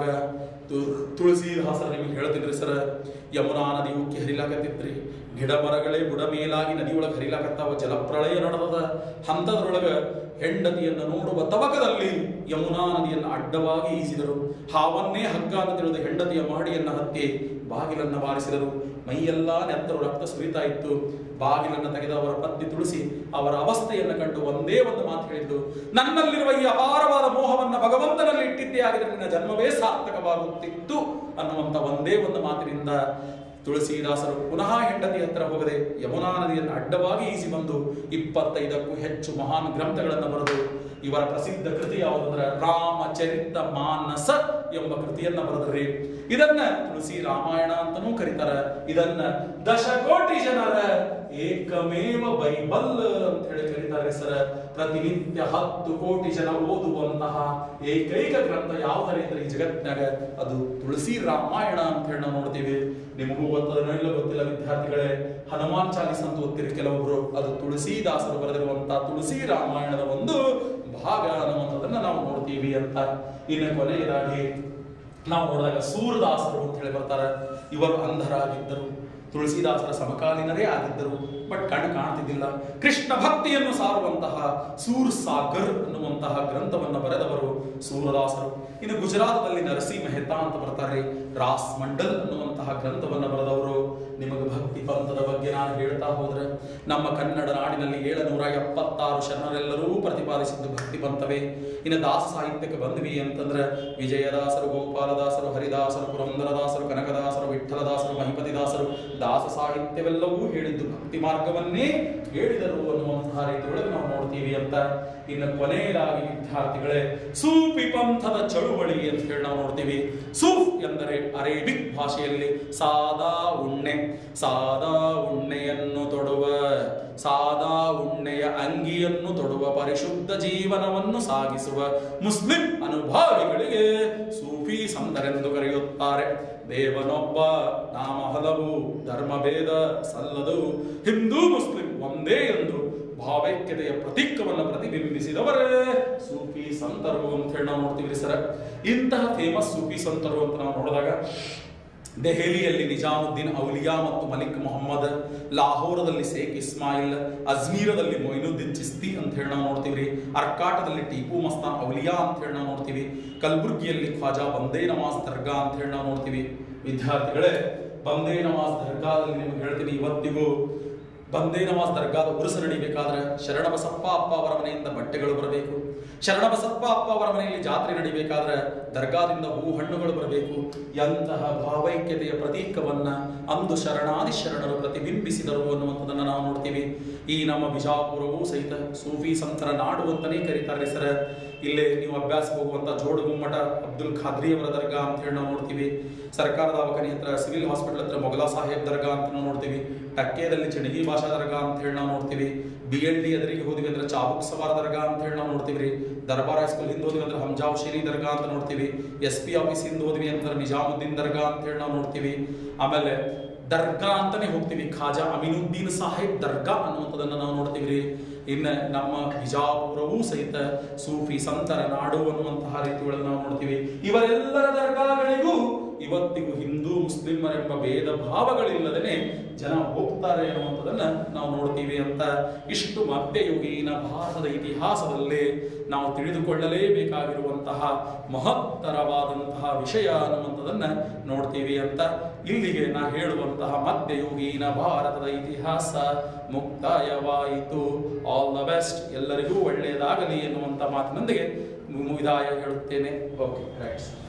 ತುಳಸಿದಾಸರು ನಿಮಗೆ ಹೇಳ್ತಿದ್ರಿ ಸರ್, ಯಮುನಾ ನದಿ ಉಕ್ಕಿ ಹರಿಲಾಕತ್ತಿದ್ರಿ, ಗಿಡ ಮರಗಳೇ ಬುಡ ಮೇಲಾಗಿ ನದಿಯೊಳಗೆ ಹರಿಲಾಕತ್ತಾವ, ಜಲಪ್ರಳಯ ನಡೆದದ. ಹಂತದ್ರೊಳಗ ಹೆಂಡತಿಯನ್ನು ನೋಡುವ ತವಕದಲ್ಲಿ ಯಮುನಾ ನದಿಯನ್ನು ಅಡ್ಡವಾಗಿ ಈಸಿದರು. ಹಾವನ್ನೇ ಹಗ್ಗ ಅಂತ ತಿಳಿದು ಹೆಂಡತಿಯ ಮಹಡಿಯನ್ನ ಹತ್ತಿ ಬಾಗಿಲನ್ನ ಬಾರಿಸಿದರು. ಮೈಯೆಲ್ಲ ನೆತ್ತರು, ರಕ್ತ ಸುರಿತಾ ಇತ್ತು. ಬಾಗಿಲನ್ನು ತೆಗೆದ ಅವರ ಪತ್ನಿ ತುಳಸಿ ಅವರ ಅವಸ್ಥೆಯನ್ನು ಕಂಡು ಒಂದೇ ಒಂದು ಮಾತು ಹೇಳಿದ್ದು, ನನ್ನಲ್ಲಿರುವ ಈ ಅಪಾರವಾದ ಮೋಹವನ್ನು ಭಗವಂತನಲ್ಲಿ ಇಟ್ಟಿದ್ದೇ ಆಗಿದ್ರೆ ನಿನ್ನ ಜನ್ಮವೇ ಸಾರ್ಥಕವಾಗುತ್ತಿತ್ತು ಅನ್ನುವಂತ ಒಂದೇ ಒಂದು ಮಾತಿನಿಂದ ತುಳಸಿದಾಸರು ಪುನಃ ಹೆಂಡತಿ ಹತ್ರ ಹೋಗದೆ ಯಮುನಾ ನದಿಯನ್ನು ಅಡ್ಡವಾಗಿ ಈಸಿ ಬಂದು 25ಕ್ಕೂ ಹೆಚ್ಚು ಮಹಾನ್ ಗ್ರಂಥಗಳನ್ನು ಬರೆದು ಇವರ ಪ್ರಸಿದ್ಧ ಕೃತಿ ಯಾವುದಂದ್ರೆ ರಾಮಚರಿತ ಮಾನಸ ಎಂಬ ಕೃತಿಯನ್ನ ಬರೆದ್ರಿ. ಇದನ್ನ ತುಳಸಿ ರಾಮಾಯಣ ಅಂತಾನೂ ಕರೀತಾರ. ಇದನ್ನ ದಶಕೋಟಿ ಜನರ ಏಕಮೇವ ಬೈಬಲ್ ಅಂತ ಹೇಳಿ ಕರೀತಾರೆ ಸರ್. ಪ್ರತಿನಿತ್ಯ 10 ಕೋಟಿ ಜನ ಓದುವಂತಹ ಏಕೈಕ ಗ್ರಂಥ ಯಾವುದರಿಂದ ಈ ಜಗತ್ತಿನಾಗ ಅದು ತುಳಸಿ ರಾಮಾಯಣ ಅಂತ ಹೇಳಿ ನಾವು ನೋಡ್ತೀವಿ. ನಿಮಗೂ ಗೊತ್ತದನೋ ಇಲ್ಲ ಗೊತ್ತಿಲ್ಲ ವಿದ್ಯಾರ್ಥಿಗಳೇ, ಹನುಮಾನ್ ಚಾಲೀಸ್ ಅಂತ ಓದ್ತಿರಿ ಕೆಲವೊಬ್ರು, ಅದು ತುಳಸಿದಾಸರು ಬರೆದಿರುವಂತಹ ತುಳಸಿ ರಾಮಾಯಣದ ಒಂದು ಭಾಗ ಅನ್ನುವಂಥದ್ದನ್ನ ನಾವು ನೋಡ್ತೀವಿ ಅಂತ. ಇನ್ನು ಕೊನೆಯದಾಗಿ ನಾವು ನೋಡಿದಾಗ ಸೂರದಾಸರು ಅಂತ ಹೇಳಿ ಬರ್ತಾರೆ. ಇವರು ಅಂಧರಾಗಿದ್ದರು, ತುಳಸಿದಾಸರ ಸಮಕಾಲೀನರೇ ಆಗಿದ್ದರು, ಬಟ್ ಕಣ್ಣು ಕಾಣ್ತಿದ್ದಿಲ್ಲ. ಕೃಷ್ಣ ಭಕ್ತಿಯನ್ನು ಸಾರುವಂತಹ ಸೂರ್ ಸಾಗರ್ ಅನ್ನುವಂತಹ ಗ್ರಂಥವನ್ನು ಬರೆದವರು ಸೂರದಾಸರು. ಇನ್ನು ಗುಜರಾತದಲ್ಲಿ ನರಸಿ ಮೆಹ್ತಾ ಅಂತ ಬರ್ತಾರೆ. ರಾಸ್ ಮಂಡಲ್ ಅನ್ನುವಂತಹ ಗ್ರಂಥವನ್ನು ಬರೆದವರು. ನಿಮಗೆ ಭಕ್ತಿ ಪಂಥದ ಬಗ್ಗೆ ನಾನು ಹೇಳ್ತಾ ಹೋದ್ರೆ ನಮ್ಮ ಕನ್ನಡ ನಾಡಿನಲ್ಲಿ 776 ಶರಣರೆಲ್ಲರೂ ಪ್ರತಿಪಾದಿಸಿದ್ದು ಭಕ್ತಿ ಪಂಥವೇ. ಇನ್ನು ದಾಸ ಸಾಹಿತ್ಯಕ್ಕೆ ಬಂದ್ವಿ ಅಂತಂದ್ರೆ ವಿಜಯದಾಸರು, ಗೋಪಾಲದಾಸರು, ಹರಿದಾಸರು, ಪುರಂದರದಾಸರು, ಕನಕದಾಸರು, ವಿಠಲದಾಸರು, ಮಹಿಪತಿದಾಸರು, ದಾಸ ಸಾಹಿತ್ಯವೆಲ್ಲವೂ ಹೇಳಿದ್ದು ಭಕ್ತಿ ಮಾರ್ಗವನ್ನೇ ಹೇಳಿದರು ಅನ್ನುವಂತಹ ರೀತಿಯೊಳಗೆ ನಾವು ನೋಡ್ತೀವಿ ಅಂತ. ಇನ್ನು ಕೊನೆಯದಾಗಿ ವಿದ್ಯಾರ್ಥಿಗಳೇ ಸೂಫಿ ಪಂಥದ ಚಳುವಳಿ ಅಂತ ಹೇಳಿ ನಾವು ನೋಡ್ತೀವಿ. ಸೂಫ್ ಎಂದರೆ ಅರೇಬಿಕ್ ಭಾಷೆಯಲ್ಲಿ ಸಾದಾ ಉಣ್ಣೆ, ಸಾದಾ ಉಣ್ಣೆಯನ್ನು ತೊಡುವ, ಸಾದಾ ಉಣ್ಣೆಯ ಅಂಗಿಯನ್ನು ತೊಡುವ, ಪರಿಶುದ್ಧ ಜೀವನವನ್ನು ಸಾಗಿಸುವ ಮುಸ್ಲಿಂ ಅನುಭಾವಿಗಳಿಗೆ ಸೂಫಿ ಸಂತರೆಂದು ಕರೆಯುತ್ತಾರೆ. ದೇವನೊಬ್ಬ, ನಾಮ ಹಲವು, ಧರ್ಮಭೇದ ಸಲ್ಲದು, ಹಿಂದೂ ಮುಸ್ಲಿಂ ಒಂದೇ ಎಂದು ಭಾವೈಕ್ಯತೆಯ ಪ್ರತೀಕವನ್ನು ಪ್ರತಿಬಿಂಬಿಸಿದವರೇ ಸೂಫಿ ಸಂತರು ಅಂತ ಹೇಳಿ ನಾವು ನೋಡ್ತೀವಿ ಸರ್. ಇಂತಹ ಫೇಮಸ್ ಸೂಫಿ ಸಂತರು ಅಂತ ನಾವು ನೋಡಿದಾಗ ದೆಹಲಿಯಲ್ಲಿ ನಿಜಾಮುದ್ದೀನ್ ಔಲಿಯಾ ಮತ್ತು ಮಲಿಕ್ ಮೊಹಮ್ಮದ್, ಲಾಹೋರದಲ್ಲಿ ಶೇಖ್ ಇಸ್ಮಾಯಿಲ್, ಅಜ್ಮೀರದಲ್ಲಿ ಮೊಯಿನುದ್ದೀನ್ ಚಿಸ್ತಿ ಅಂತ ಹೇಳಿ ನಾವು ನೋಡ್ತೀವಿ. ಅರ್ಕಾಟದಲ್ಲಿ ಟಿಪ್ಪು ಮಸ್ತಾನ್ ಔಲಿಯಾ ಅಂತ ಹೇಳಿ ನಾವು ನೋಡ್ತೀವಿ. ಕಲಬುರ್ಗಿಯಲ್ಲಿ ಖ್ವಾಜಾ ಬಂದೇ ನವಾಜ್ ದರ್ಗಾ ಅಂತ ಹೇಳಿ ನಾವು ನೋಡ್ತೀವಿ. ವಿದ್ಯಾರ್ಥಿಗಳೇ, ಬಂದೇ ನವಾಜ್ ದರ್ಗಾದಲ್ಲಿ ನಿಮಗೆ ಹೇಳ್ತೀನಿ, ಇವತ್ತಿಗೂ ಬಂದೇ ನವಾಜ್ ದರ್ಗಾದ ಉರುಸು ನಡಿಬೇಕಾದ್ರೆ ಶರಣಬಸಪ್ಪ ಅಪ್ಪ ಅವರ ಮನೆಯಿಂದ ಬಟ್ಟೆಗಳು ಬರಬೇಕು. ಶರಣಬಸಪ್ಪ ಅಪ್ಪ ಅವರ ಮನೆಯಲ್ಲಿ ಜಾತ್ರೆ ನಡಿಬೇಕಾದ್ರೆ ದರ್ಗಾದಿಂದ ಹೂ ಹಣ್ಣುಗಳು ಬರಬೇಕು. ಎಂತಹ ಭಾವೈಕ್ಯತೆಯ ಪ್ರತೀಕವನ್ನ ಅಂದು ಶರಣಾದಿ ಶರಣರು ಪ್ರತಿಬಿಂಬಿಸಿದರು ಅನ್ನುವಂಥದ್ದನ್ನು ನಾವು ನೋಡ್ತೀವಿ. ಈ ನಮ್ಮ ಬಿಜಾಪುರವೂ ಸಹಿತ ಸೂಫಿ ಸಂತರ ನಾಡು ಅಂತಾನೇ ಕರೀತಾರೆ ಸರ್. ಇಲ್ಲೇ ನೀವು ಅಭ್ಯಾಸ ಹೋಗುವಂತ ಜೋಡುಗುಮ್ಮಟ ಅಬ್ದುಲ್ ಖಾದ್ರಿ ಅವರ ದರ್ಗಾ ಅಂತ ಹೇಳಿ ನಾವು ನೋಡ್ತೀವಿ. ಸರ್ಕಾರ ದವಾಖಾನೆ ಹತ್ರ, ಸಿವಿಲ್ ಹಾಸ್ಪಿಟಲ್ ಹತ್ರ ಮೊಗಲಾ ಸಾಹೇಬ್ ದರ್ಗಾ ಅಂತ ನಾವು ನೋಡ್ತೀವಿ. ಟಕ್ಕೆದಲ್ಲಿ ಚಣಗಿ ಭಾಷಾ ದರ್ಗಾ ಅಂತ ಹೇಳಿ ನಾವು ನೋಡ್ತೀವಿ. BLD ಎದುರಿಗೆ ಹೋದ್ವಿ ಅಂದ್ರೆ ಚಾಬುಕ್ ಸವಾರ್ ದರ್ಗಾ ಅಂತ ಹೇಳಿ ನಾವು ನೋಡ್ತೀವಿ ರೀ. ದರ್ಬಾರ್ ಹೈಸ್ಕೂಲ್ ಹಿಂದೆ ಹೋದ್ವಿ ಅಂದ್ರೆ ಹಮ್ಜಾವ್ ಶೇರಿ ದರ್ಗಾ ಅಂತ ನೋಡ್ತೀವಿ. SP ಆಫೀಸ್ ಹಿಂದೆ ಹೋದ್ವಿ ಅಂದ್ರೆ ನಿಜಾಮುದ್ದೀನ್ ದರ್ಗಾ ಅಂತ ಹೇಳಿ ನಾವು ನೋಡ್ತೀವಿ. ಆಮೇಲೆ ದರ್ಗಾ ಅಂತಾನೆ ಹೋಗ್ತೀವಿ, ಖಾಜಾ ಅಮೀನುದ್ದೀನ್ ಸಾಹಿಬ್ ದರ್ಗಾ ಅನ್ನುವಂಥದ್ದನ್ನು ನಾವು ನೋಡ್ತೀವಿ ರೀ. ಇನ್ನು ನಮ್ಮ ಬಿಜಾಪುರವೂ ಸಹಿತ ಸೂಫಿ ಸಂತರ ನಾಡು ಅನ್ನುವಂತಹ ರೀತಿಗಳನ್ನು ನಾವು ನೋಡ್ತೀವಿ. ಇವರೆಲ್ಲರ ದರ್ಗಾಗಳಿಗೂ ಇವತ್ತಿಗೂ ಹಿಂದೂ ಮುಸ್ಲಿಮರೆಂಬ ಭೇದ ಭಾವಗಳಿಲ್ಲದೇ ಜನ ಹೋಗ್ತಾರೆ ಅನ್ನುವಂಥದ್ದನ್ನ ನಾವು ನೋಡ್ತೀವಿ ಅಂತ ಇಷ್ಟು ಮಧ್ಯಯುಗೀನ ಭಾರತದ ಇತಿಹಾಸದಲ್ಲಿ ನಾವು ತಿಳಿದುಕೊಳ್ಳಲೇಬೇಕಾಗಿರುವಂತಹ ಮಹತ್ತರವಾದಂತಹ ವಿಷಯ ಅನ್ನುವಂಥದ್ದನ್ನ ನೋಡ್ತೀವಿ ಅಂತ ಇಲ್ಲಿಗೆ ನಾ ಹೇಳುವಂತಹ ಮಧ್ಯಯುಗೀನ ಭಾರತದ ಇತಿಹಾಸ ಮುಕ್ತಾಯವಾಯಿತು. ಆಲ್ ದ ಬೆಸ್ಟ್, ಎಲ್ಲರಿಗೂ ಒಳ್ಳೆಯದಾಗಲಿ ಎನ್ನುವಂಥ ಮಾತಿನೊಂದಿಗೆ ವಿದಾಯ ಹೇಳುತ್ತೇನೆ. Okay, right.